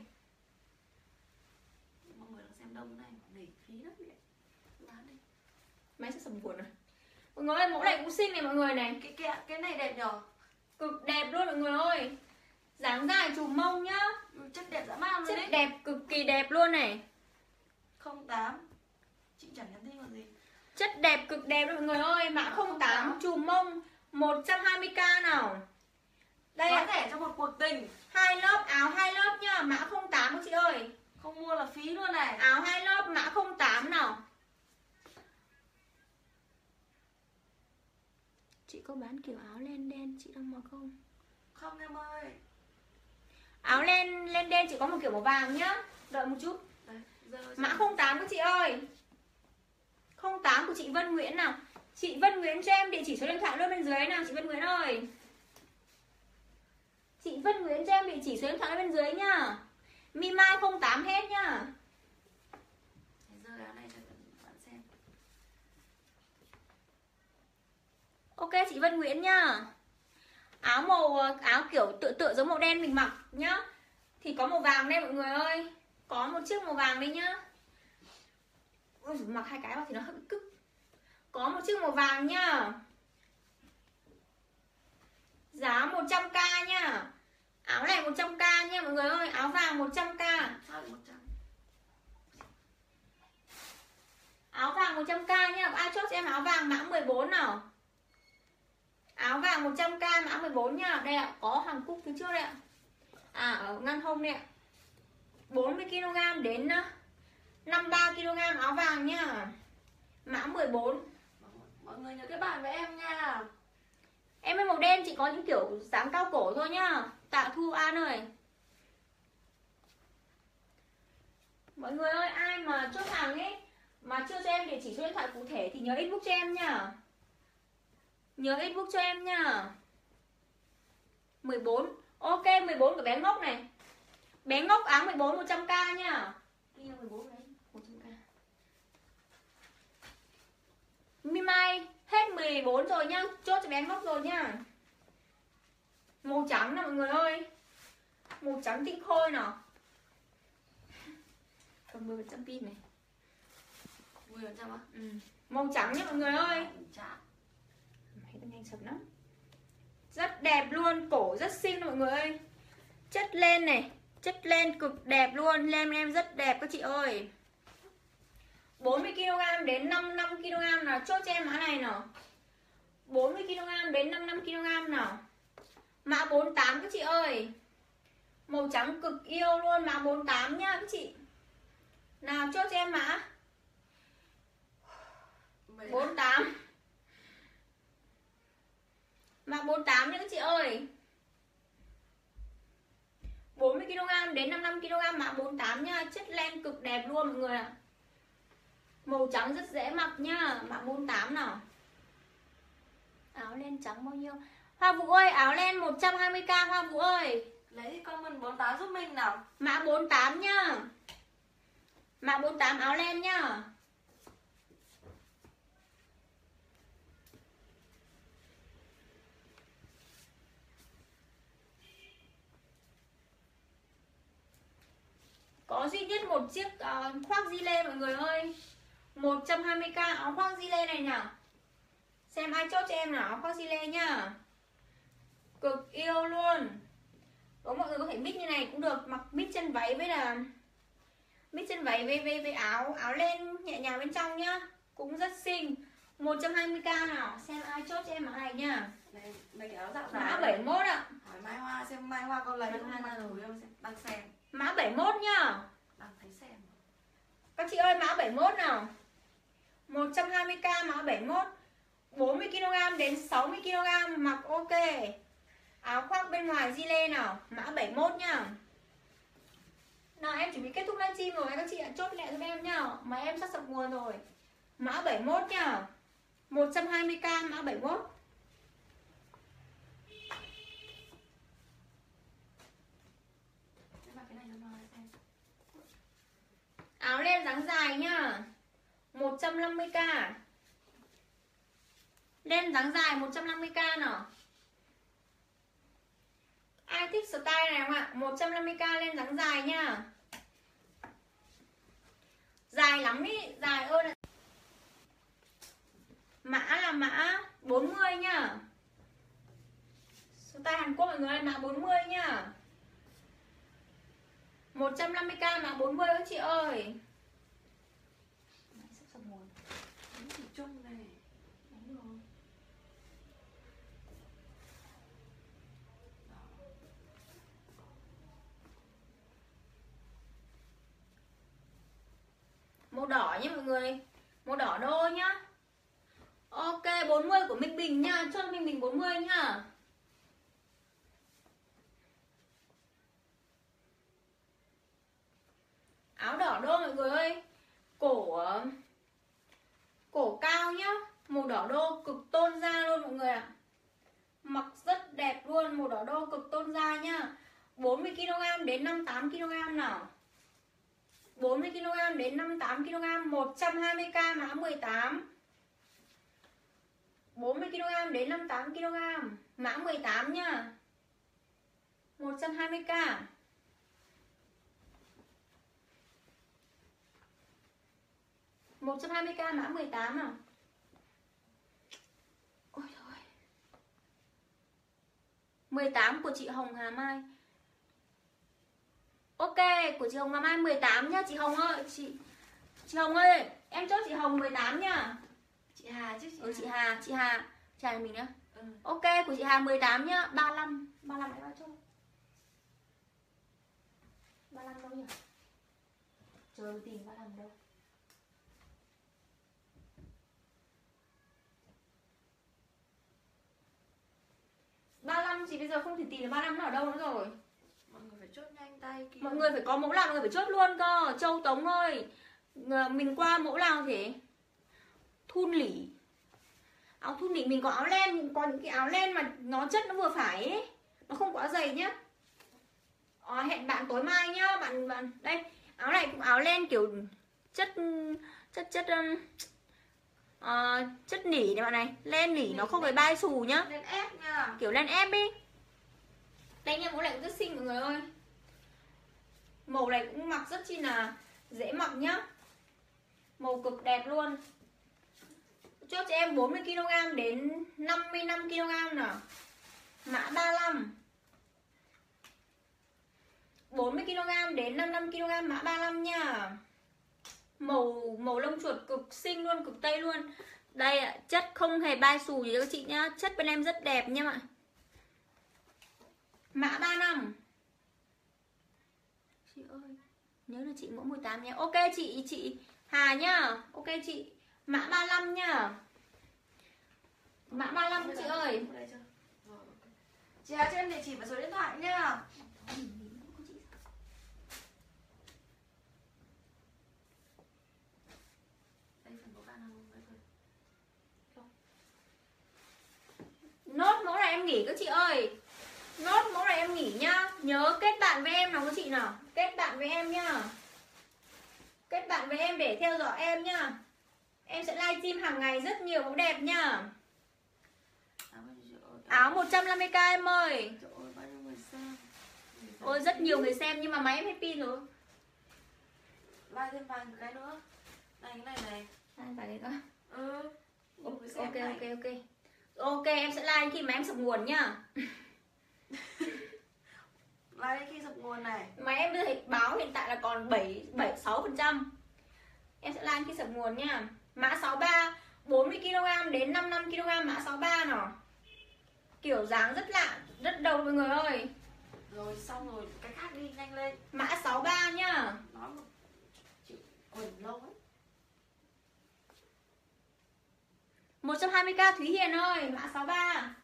Mọi người đang xem đông này, để phí lắm vậy. Bán đi. Máy sẽ sầm buồn rồi. Mọi người ơi, mẫu này cũng xinh này mọi người này. Cái cái cái này đẹp nhở? Cực đẹp luôn mọi người ơi. Dáng dài trùm mông nhá. Chất đẹp dã man luôn Chất đấy. đẹp cực kỳ đẹp luôn này. không tám. Chị chẳng nhắn tin còn gì. Chất đẹp cực đẹp luôn mọi người ơi. Mã không tám trùm mông một trăm hai mươi k nào. Đây Có ạ. thể cho một cuộc tình. Hai lớp, áo hai lớp nhá, mã không tám các chị ơi. Không mua là phí luôn này. Áo hai lớp mã không tám nào. Chị có bán kiểu áo len đen chị đang mặc không? Không em ơi. Áo len len đen chỉ có một kiểu màu vàng nhá. Đợi một chút. Đấy, giờ Mã không tám các chị ơi. không tám của chị Vân Nguyễn nào. Chị Vân Nguyễn cho em địa chỉ số điện thoại luôn bên dưới nào chị Vân Nguyễn ơi. Chị Vân Nguyễn cho em địa chỉ số điện thoại bên dưới nhá. Mi Mai không tám hết nhá. giờ áo này cho bạn xem. Ok chị Vân Nguyễn nhá. Áo màu áo kiểu tựa tựa giống màu đen mình mặc nhá. Thì có màu vàng đây mọi người ơi. Có một chiếc màu vàng đây nhá. Ui, mặc hai cái vào thì nó hơi bị cức. Có một chiếc màu vàng nhá. Giá một trăm k nhá. Áo này một trăm k nha mọi người ơi. Áo vàng một trăm k. Sao một trăm? Áo vàng một trăm k nhá. Ai chốt cho em áo vàng mã mười bốn nào. Áo vàng một trăm k mã mười bốn nhá. Đây ạ, có hàng cúc phía trước đây ạ. À ở ngăn hông đây ạ. bốn mươi ki lô gam đến năm mươi ba ki lô gam áo vàng nhá. Mã mười bốn. Mọi người nhớ kết bạn với em nha. Em ơi màu đen chị có những kiểu dáng cao cổ thôi nhá. Tạ Thu An ơi. Mọi người ơi, ai mà chốt hàng ấy mà chưa cho em địa chỉ số điện thoại cụ thể thì nhớ inbox cho em nhá. Nhớ inbox cho em nhá. mười bốn. Ok, mười bốn của bé ngốc này. Bé ngốc áo mười bốn một trăm k nhá. Kia mười bốn đấy, một trăm k. Mi Mai hết mười bốn rồi nhá, chốt cho bé mốc rồi nhá. Màu trắng nè mọi người ơi, màu trắng tinh khôi nào. Còn mười phần trăm pin này. mười phần trăm á? Ừ. Màu trắng nhá mọi người ơi. Chả. Máy nó nhanh sập lắm. Rất đẹp luôn, cổ rất xinh mọi người ơi. Chất len này, chất len cực đẹp luôn, len em rất đẹp các chị ơi. bốn mươi ki lô gam đến năm mươi lăm ki lô gam nào, chốt cho em mã này nào. bốn mươi ki lô gam đến năm mươi lăm ki lô gam nào. Mã bốn mươi tám các chị ơi. Màu trắng cực yêu luôn, mã bốn mươi tám nhá các chị. Nào chốt cho em mã bốn mươi tám. Mã bốn mươi tám nha các chị ơi. bốn mươi ki lô gam đến năm mươi lăm ki lô gam mã bốn mươi tám nha, chất len cực đẹp luôn mọi người ạ. Màu trắng rất dễ mặc nhá, mã bốn mươi tám nào. Áo len trắng bao nhiêu? Hoa Vũ ơi, áo len một trăm hai mươi k Hoa Vũ ơi. Lấy thì comment bốn mươi tám giúp mình nào. Mã bốn mươi tám nhá. Mã bốn mươi tám áo len nhá. Có duy nhất một chiếc uh, khoác di lê mọi người ơi. một trăm hai mươi k áo khoác di lê này nào. Xem ai chốt cho em nào, áo khoác di lê nhá. Cực yêu luôn. Đó, mọi người có thể mix như này cũng được, mặc mix chân váy với là mix chân váy với, với, với áo áo len nhẹ nhàng bên trong nhá, cũng rất xinh. một trăm hai mươi k nào, xem ai chốt cho em mã này nhá. Này, mấy cái áo dạo dài. Mã bảy mươi mốt ạ. Hỏi Mai Hoa xem Mai Hoa có lấy không, Mai Hoa thử không xem, đang xem. Mã bảy mươi mốt nhá. Đang thấy xem. Các chị ơi, mã bảy mươi mốt nào. một trăm hai mươi k mã bảy mươi mốt. bốn mươi ki lô gam đến sáu mươi ki lô gam mặc ok. Áo khoác bên ngoài di lê nào, mã bảy mươi mốt nhá. Nào em chuẩn bị kết thúc livestream rồi các chị ạ, chốt lại giúp em nhá. Mà em sắp sập nguồn rồi. Mã bảy mươi mốt nhá. một trăm hai mươi k mã bảy mươi mốt. Áo len dáng dài nhá. một trăm năm mươi k. Len dáng dài một trăm năm mươi k nào. Ai thích style này không ạ? một trăm năm mươi k len dáng dài nhá. Dài lắm ý, dài ơi. Mã là mã bốn mươi nhá. Style Hàn Quốc mọi người, mã bốn mươi nhá. một trăm năm mươi k mã bốn mươi các chị ơi. Sắp sập nguồn. Chỉ chung này. Màu đỏ nhé mọi người. Màu đỏ đô nhá. Ok, bốn mươi của Minh Bình nhá. Cho Minh Bình bốn mươi nhá. Áo đỏ đô mọi người ơi. Cổ Cổ cao nhá. Màu đỏ đô cực tôn da luôn mọi người ạ. Mặc rất đẹp luôn. Màu đỏ đô cực tôn da nhá. bốn mươi ki lô gam đến năm mươi tám ki lô gam nào. bốn mươi ki lô gam đến năm mươi tám ki lô gam, một trăm hai mươi k mã mười tám. bốn mươi ki lô gam đến năm mươi tám ki lô gam, mã mười tám nhá. một trăm hai mươi k. một trăm hai mươi k mã mười tám nào. Ôi thôi. mười tám của chị Hồng Hà Mai. Ok, của chị Hồng Hà Mai mười tám nhá. Chị Hồng ơi, chị Chị Hồng ơi, em chốt chị Hồng mười tám nhá. Chị Hà chứ chị Ừ, chị Hà, chị Hà Chị Hà mình nhá. Ừ. Ok, của chị Hà mười tám nhá. ba mươi lăm, ba mươi lăm em chốt. ba mươi lăm đâu nhỉ? Trời, tìm ba mươi lăm đâu. ba mươi lăm chị bây giờ không thể tìm được ba mươi lăm nó ở đâu nữa rồi. Mọi người phải chốt nhanh tay kia. Mọi người phải có mẫu nào mọi người phải chốt luôn cơ. Châu Tống ơi, mình qua mẫu nào thế? Thun lỉ. Áo thun lỉ mình có áo len, có những cái áo len mà nó chất nó vừa phải ấy. Nó không quá dày nhá. À, hẹn bạn tối mai nhá, bạn bạn đây, áo này cũng áo len kiểu chất chất chất um, uh, chất nỉ này bạn này. Len nỉ, nỉ nó không phải bay xù nhá. Len ép nha. Kiểu len ép đi. Đây nha, mẫu này cũng rất xinh mọi người ơi. Màu này cũng mặc rất chi là dễ mặc nhá. Màu cực đẹp luôn. Chốt cho em bốn mươi ki lô gam đến năm mươi lăm ki lô gam nào. Mã ba lăm. bốn mươi ki lô gam đến năm mươi lăm ki lô gam mã ba lăm nha. Màu màu lông chuột cực xinh luôn, cực tây luôn. Đây ạ, chất không hề bay xù gì các chị nhá. Chất bên em rất đẹp nha ạ. Mã ba lăm. Chị ơi, nhớ là chị mẫu mười tám nhé. Ok chị, chị Hà nhá. Ok chị. Mã ba lăm nhá. Mã ba lăm chị ơi. Chị Hà cho em địa chỉ và số điện thoại nhá. Nốt mẫu này em nghỉ các chị ơi. Nốt mẫu này em nghỉ nhá. Nhớ kết bạn với em nào các chị nào. Kết bạn với em nhá. Kết bạn với em để theo dõi em nhá. Em sẽ livestream hàng ngày rất nhiều mẫu đẹp nhá. Áo một trăm năm mươi k em ơi. Ôi rất nhiều người xem nhưng mà máy em hết pin rồi. Like thêm vài cái nữa. Này cái này này. Like vài cái nữa. Ừ. Ok ok ok ok. Ok em sẽ like khi mà em sập nguồn nhá. Like khi sập nguồn này. Máy em bây giờ báo hiện tại là còn bảy bảy sáu phần trăm. Em sẽ like khi sập nguồn nha. Mã sáu ba bốn mươi ki lô gam đến năm mươi lăm ki lô gam mã sáu ba nào. Kiểu dáng rất lạ, rất đầu mọi người ơi. Rồi xong rồi cái khác đi nhanh lên. Mã sáu ba nhá. Nói một chữ quần lâu ấy. một trăm hai mươi k Thúy Hiền ơi, mã sáu ba.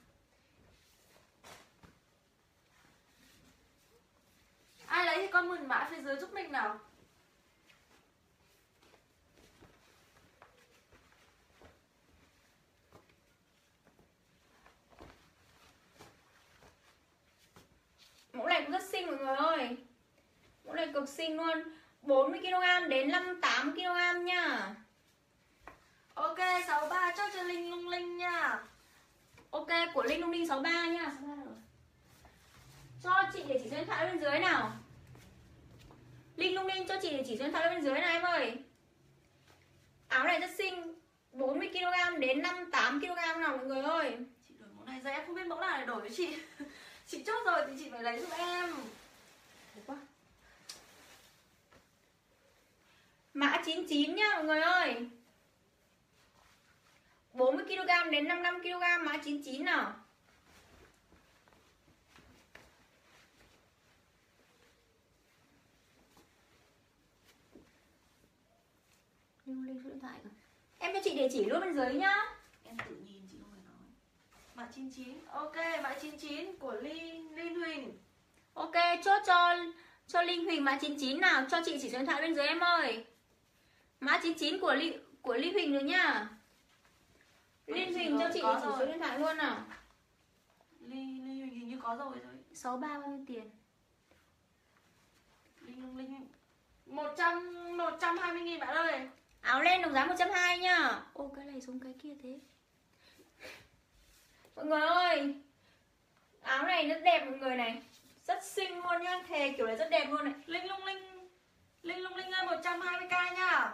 Ai lấy thì comment mã phía dưới giúp mình nào. Mẫu này cũng rất xinh mọi người ơi. Mẫu này cực xinh luôn. bốn mươi ki lô gam đến năm mươi tám ki lô gam nha. Ok, sáu ba cho cho Linh Lung Linh nha. Ok, của Linh Lung Linh sáu ba nha. Cho chị địa chỉ số điện thoại bên dưới nào. Linh Lung Linh cho chị địa chỉ số điện thoại bên dưới này em ơi. Áo này rất xinh, bốn mươi ki lô gam đến năm mươi tám ki lô gam nào mọi người ơi. Chị đổi mẫu này ra, em không biết mẫu nào để đổi với chị. Chị chốt rồi thì chị phải lấy giúp em. Được quá. Mã chín chín nhá mọi người ơi. bốn mươi ki lô gam đến năm mươi lăm ki lô gam mã chín chín nào. Linh Linh số điện thoại cơ. Em cho chị địa chỉ luôn bên dưới nhá. Em tự nhìn chị không phải nói. Mã chín chín. Ok, mã chín chín của Linh Linh Huỳnh. Ok, chốt cho cho Linh Huỳnh mã chín chín nào, cho chị chỉ số điện thoại bên dưới em ơi. Mã chín chín của Linh của Linh Huỳnh rồi nhá. Linh Huỳnh cho chị chỉ số điện thoại luôn nào. Linh Linh Huỳnh hình như có rồi thôi. sáu ba bao nhiêu tiền? Linh Linh một trăm một trăm hai mươi nghìn bạn ơi. Áo len đồng giá một trăm hai mươi nhá. Ô cái này xuống cái kia thế. Mọi người ơi, áo này rất đẹp mọi người này. Rất xinh luôn nhá, thề kiểu này rất đẹp luôn này. Linh Lung Linh Linh Lung Linh ơi, một trăm hai mươi k nhá.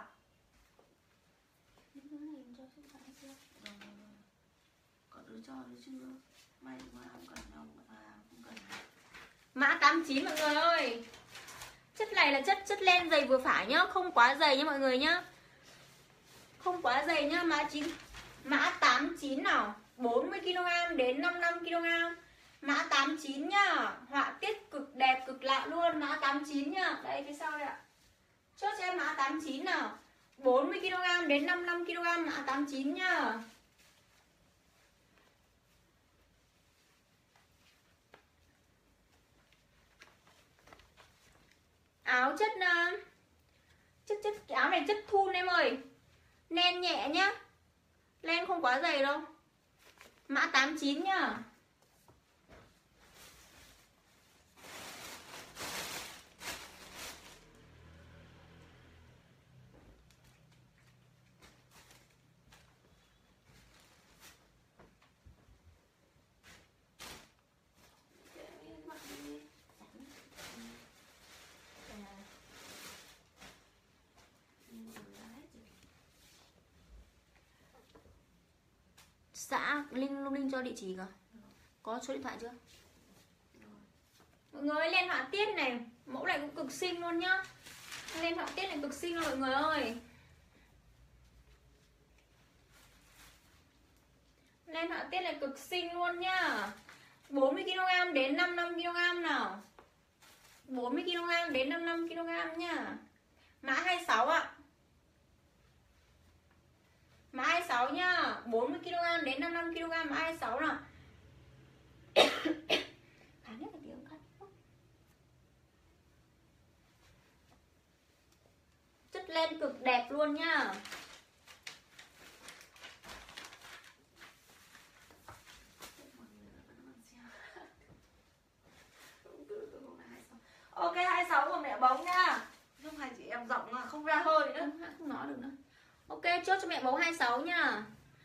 Có đứa cho đứa chưa? May mà không cần đâu mà không cần. Mã tám chín mọi người ơi. Chất này là chất chất len dày vừa phải nhá, không quá dày nhá mọi người nhá. Không quá dày nhá, mã chín mã tám chín nào, bốn mươi ki lô gam đến năm mươi lăm ki lô gam. Mã tám chín nhá, họa tiết cực đẹp cực lạ luôn, mã tám chín nhá. Đây phía sau đây ạ. Chốt cho em mã tám chín nào. bốn mươi ki lô gam đến năm mươi lăm ki lô gam mã tám chín nhá. Áo chất chất chất cái áo này chất thun em ơi. Len nhẹ nhá. Len không quá dày đâu. Mã tám chín nhá. Xã Linh Lung Linh cho địa chỉ cả. Có số điện thoại chưa? Mọi người len họa tiết này, mẫu này cũng cực xinh luôn nhá. Len họa tiết này cực xinh luôn mọi người ơi. Len họa tiết này cực xinh luôn nhá. bốn mươi ki lô gam đến năm mươi lăm ki lô gam nào. bốn mươi ki lô gam đến năm mươi lăm ki lô gam nhá. Mã hai mươi sáu ạ. Mã hai mươi sáu nhá. bốn mươi ki lô gam đến năm mươi lăm ki lô gam mã hai mươi sáu nào. Khá nhất là tiếng cắt. Chất len cực đẹp luôn nhá. Ok, hai mươi sáu của mẹ bóng nha. Không phải chị em giọng là không ra hơi nữa. Không, không nói được nữa. Ok, chốt cho mẹ bóng hai mươi sáu nha.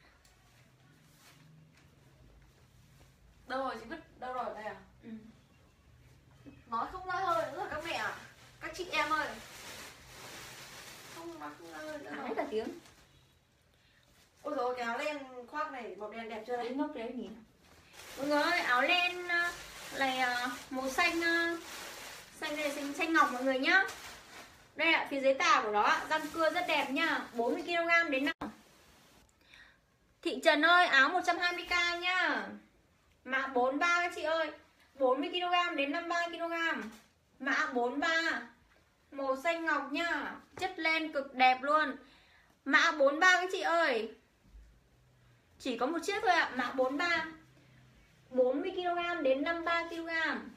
Đâu rồi chị vứt, đâu rồi đây à? Ừ. Nói không ra hơi nữa rồi các mẹ à. Các chị em ơi. Không nói không ra hơi nữa Khá rồi. nhất là tiếng. Ôi dồi cái áo len khoác này màu đen đẹp chưa đấy? Đấy ngốc đấy nhỉ. Mọi người ơi, áo len này màu xanh, xanh đây là xanh, xanh ngọc mọi người nhá. Đây ạ, phía dưới tà của nó ạ, răng cưa rất đẹp nhá. bốn mươi ki lô gam đến năm. Thị Trần ơi, áo một trăm hai mươi k nhá. Mã bốn mươi ba các chị ơi. bốn mươi ki lô gam đến năm mươi ba ki lô gam. Mã bốn mươi ba. Màu xanh ngọc nhá. Chất len cực đẹp luôn. Mã bốn mươi ba các chị ơi. Chỉ có một chiếc thôi ạ, mã bốn mươi ba. bốn mươi ki lô gam đến năm mươi ba ki lô gam.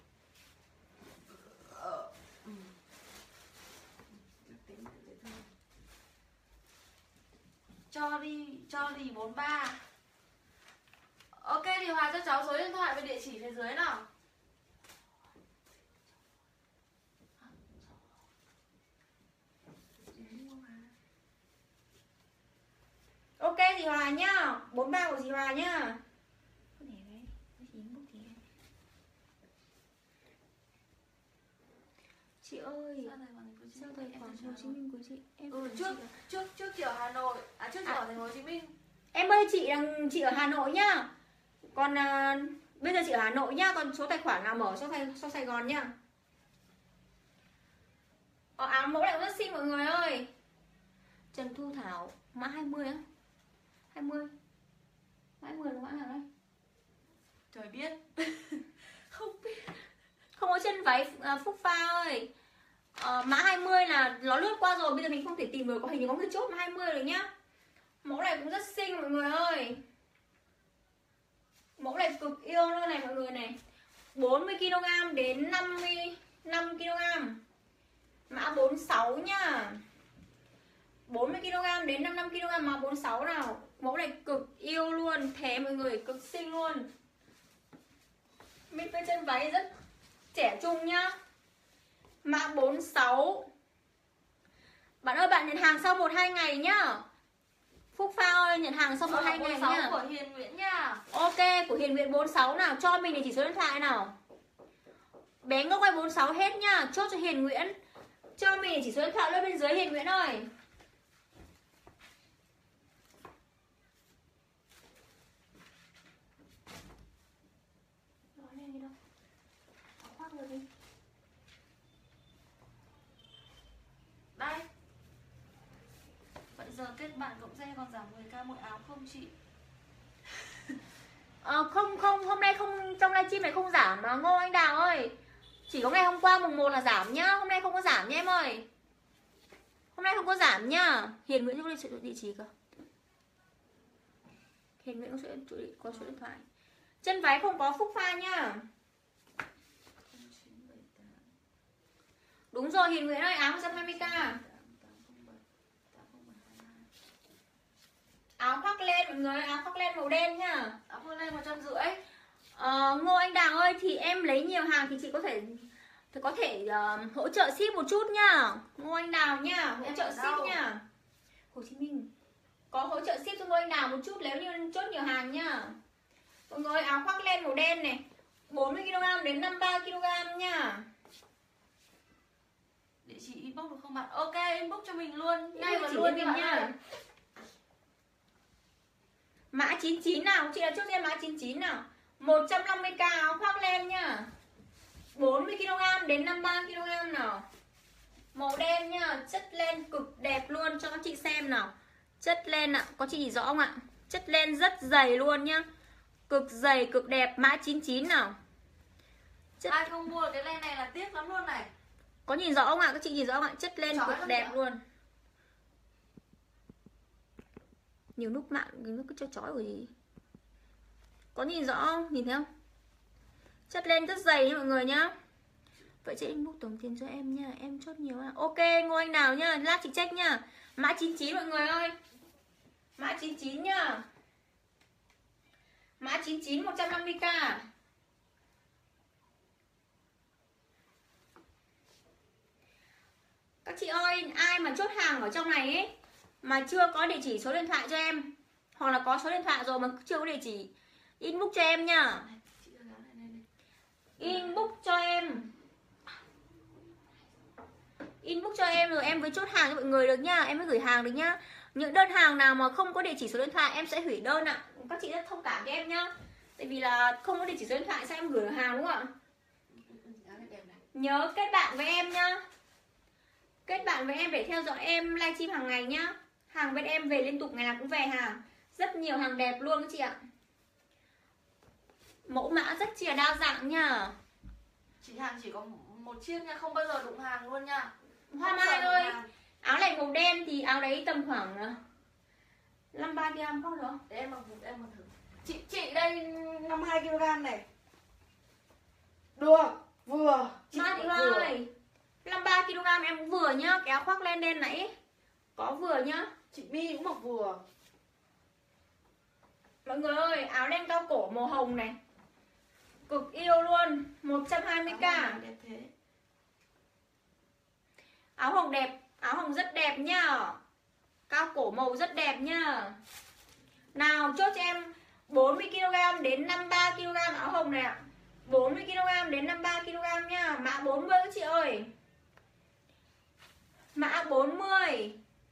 Cho đi, cho đi bốn mươi ba. Ok, thì Hòa cho cháu số điện thoại và địa chỉ phía dưới nào. Ok dì Hòa nhá, bốn mươi ba của dì Hòa nhá. Chị ơi, sao tài khoản Hồ Chí Minh của chị? Em Ừ, trước trước trước chị ở Hà Nội, à trước chị À. ở thành phố Hồ Chí Minh. Em ơi, chị đang chị ở Hà Nội nhá. Còn à, bây giờ chị ở Hà Nội nhá, còn số tài khoản nào mở cho Sài, cho Sài Gòn nhá. Ờ, áo mẫu này cũng rất xinh mọi người ơi. Trần Thu Thảo, mã hai mươi á. hai mươi. Mã hai mươi là mã nào đây? Trời biết. Không biết. Không có chân váy à, Phúc Pha ơi. Ờ, mã hai mươi là nó lướt qua rồi, bây giờ mình không thể tìm được, có hình như có người chốt mã hai mươi rồi nhá. Mẫu này cũng rất xinh mọi người ơi. Mẫu này cực yêu luôn này mọi người này. bốn mươi ki lô gam đến năm mươi lăm ki lô gam. Mã bốn mươi sáu nhá. bốn mươi ki lô gam đến năm mươi lăm ki lô gam mã bốn mươi sáu nào. Mẫu này cực yêu luôn, thế mọi người, cực xinh luôn. Mít với chân váy rất trẻ trung nhá. Mã bốn mươi sáu. Bạn ơi, bạn nhận hàng sau một hai ngày nhá. Phúc Pha ơi, nhận hàng sau một hai ngày nhá. Của Hiền Nguyễn nha. Ok, của Hiền Nguyễn bốn mươi sáu nào, cho mình địa chỉ số điện thoại nào. Bé Ngốc ơi bốn mươi sáu hết nhá, chốt cho Hiền Nguyễn. Cho mình địa chỉ số điện thoại lên bên dưới Hiền Nguyễn ơi. Nói lên đi đâu. Khoác rồi đi. Đây. Vậy giờ kết bạn cộng xe còn giảm mười k mỗi áo không chị? Ờ, không không, hôm nay không, trong livestream này không giảm mà Ngô Anh Đào ơi. Chỉ có ngày hôm qua mùng một là giảm nhá, hôm nay không có giảm nhá em ơi. Hôm nay không có giảm nhá. Hiền Nguyễn có địa, địa chỉ cơ. Hiền Nguyễn có số, có số điện thoại. Chân váy không có Phúc Pha nhá. Đúng rồi Hiền Nguyễn ơi, áo một trăm hai mươi k. Áo khoác len mọi người, áo khoác len màu đen nhá. Áo khoác len một trăm rưỡi. Ờ, Ngô Anh Đào ơi, thì em lấy nhiều hàng thì chị có thể thì có thể uh, hỗ trợ ship một chút nhá. Ngô Anh Đào nhá, hỗ trợ ship nhá. Hồ Chí Minh có hỗ trợ ship cho Ngô Anh Đào một chút nếu như chốt nhiều hàng nhá. Mọi người, áo khoác len màu đen này, bốn mươi ki lô gam đến năm mươi ba ki lô gam nhá. Địa chỉ inbox được không bạn? Ok, inbox cho mình luôn. Ngay và luôn mình nhá. Mã chín chín nào, chị là chốt em mã chín chín nào. một trăm năm mươi k áo khoác len nhá. bốn mươi ki lô gam đến năm mươi ba ki lô gam nào. Màu đen nhá, chất len cực đẹp luôn cho các chị xem nào. Chất len ạ, à, có chị chỉ rõ không ạ? Chất len rất dày luôn nhá. Cực dày, cực đẹp, mã chín chín nào. Chất... Ai không mua cái len này là tiếc lắm luôn này. Có nhìn rõ không ạ? Các chị nhìn rõ không ạ? Chất len Chói cực đẹp nữa. luôn. Nhiều nút mạng, nó cứ cho chói của gì. Có nhìn rõ không? Nhìn thấy không? Chất len rất dày nha mọi người nhá. Vậy chị inbox tổng tiền cho em nha. Em chốt nhiều à. Ok, Ngô Anh nào nhá. Lát chị check nha. Mã chín chín mọi người ơi. Mã chín chín nhá. Mã chín chín một trăm năm mươi k. Các chị ơi, ai mà chốt hàng ở trong này ấy mà chưa có địa chỉ số điện thoại cho em, hoặc là có số điện thoại rồi mà chưa có địa chỉ, inbox cho em nha. Inbox cho em. Inbox cho em rồi em mới chốt hàng cho mọi người được nhá. Em mới gửi hàng được nhá. Những đơn hàng nào mà không có địa chỉ số điện thoại em sẽ hủy đơn ạ. Các chị rất thông cảm với em nhá. Tại vì là không có địa chỉ số điện thoại sao em gửi được hàng đúng không ạ? Nhớ kết bạn với em nhá. Kết bạn với em để theo dõi em livestream hàng ngày nhá. Hàng bên em về liên tục, ngày nào cũng về hàng. Rất nhiều hàng đẹp luôn các chị ạ. Mẫu mã rất chi là đa dạng nha. Chị hàng chỉ có một chiếc nha, không bao giờ đụng hàng luôn nha. Hoa Mai ơi, áo này màu đen thì áo đấy tầm khoảng năm mươi ba ki lô gam có được không? Để em mặc em mặc thử. Chị chị đây năm mươi hai ki lô gam này. Được, vừa. Chị Mai Thị Hoa ơi, năm mươi ba ki lô gam em cũng vừa nhá. Cái áo khoác len đen nãy có vừa nhá. Chị My cũng mặc vừa. Mọi người ơi, áo len cao cổ màu hồng này cực yêu luôn, một trăm hai mươi k. Đẹp thế. Áo hồng đẹp, áo hồng rất đẹp nhá. Cao cổ màu rất đẹp nhá. Nào chốt cho em bốn mươi ki lô gam đến năm mươi ba ki lô gam áo hồng này ạ. bốn mươi ki lô gam đến năm mươi ba ki lô gam nhá. Mã bốn mươi các chị ơi. Mã bốn mươi.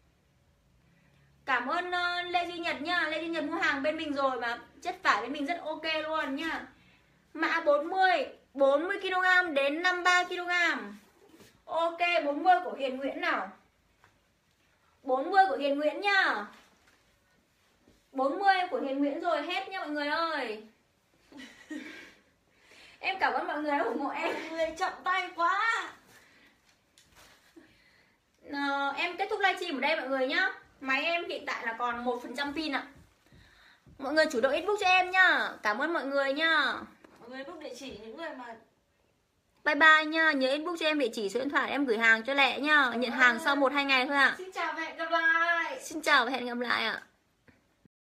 Cảm ơn uh, Lê Duy Nhật nhá. Lê Duy Nhật mua hàng bên mình rồi mà chất vải bên mình rất ok luôn nhá. Mã bốn mươi, bốn mươi ki lô gam đến năm mươi ba ki lô gam. Ok, bốn mươi của Hiền Nguyễn nào. bốn mươi của Hiền Nguyễn nhá. bốn mươi của Hiền Nguyễn rồi hết nha mọi người ơi. Em cảm ơn mọi người đã ủng hộ em. Mọi người chậm tay quá. À, em kết thúc livestream ở đây mọi người nhá. Máy em hiện tại là còn một phần trăm pin ạ. Mọi người chủ động inbox cho em nhá. Cảm ơn mọi người nhá. Mọi người inbox địa chỉ những người mà bye bye nha. Nhớ inbox cho em địa chỉ số điện thoại em gửi hàng cho lẹ nhá. Nhận hàng sau một hai ngày thôi ạ. Xin chào và hẹn gặp lại. Xin chào và hẹn gặp lại ạ.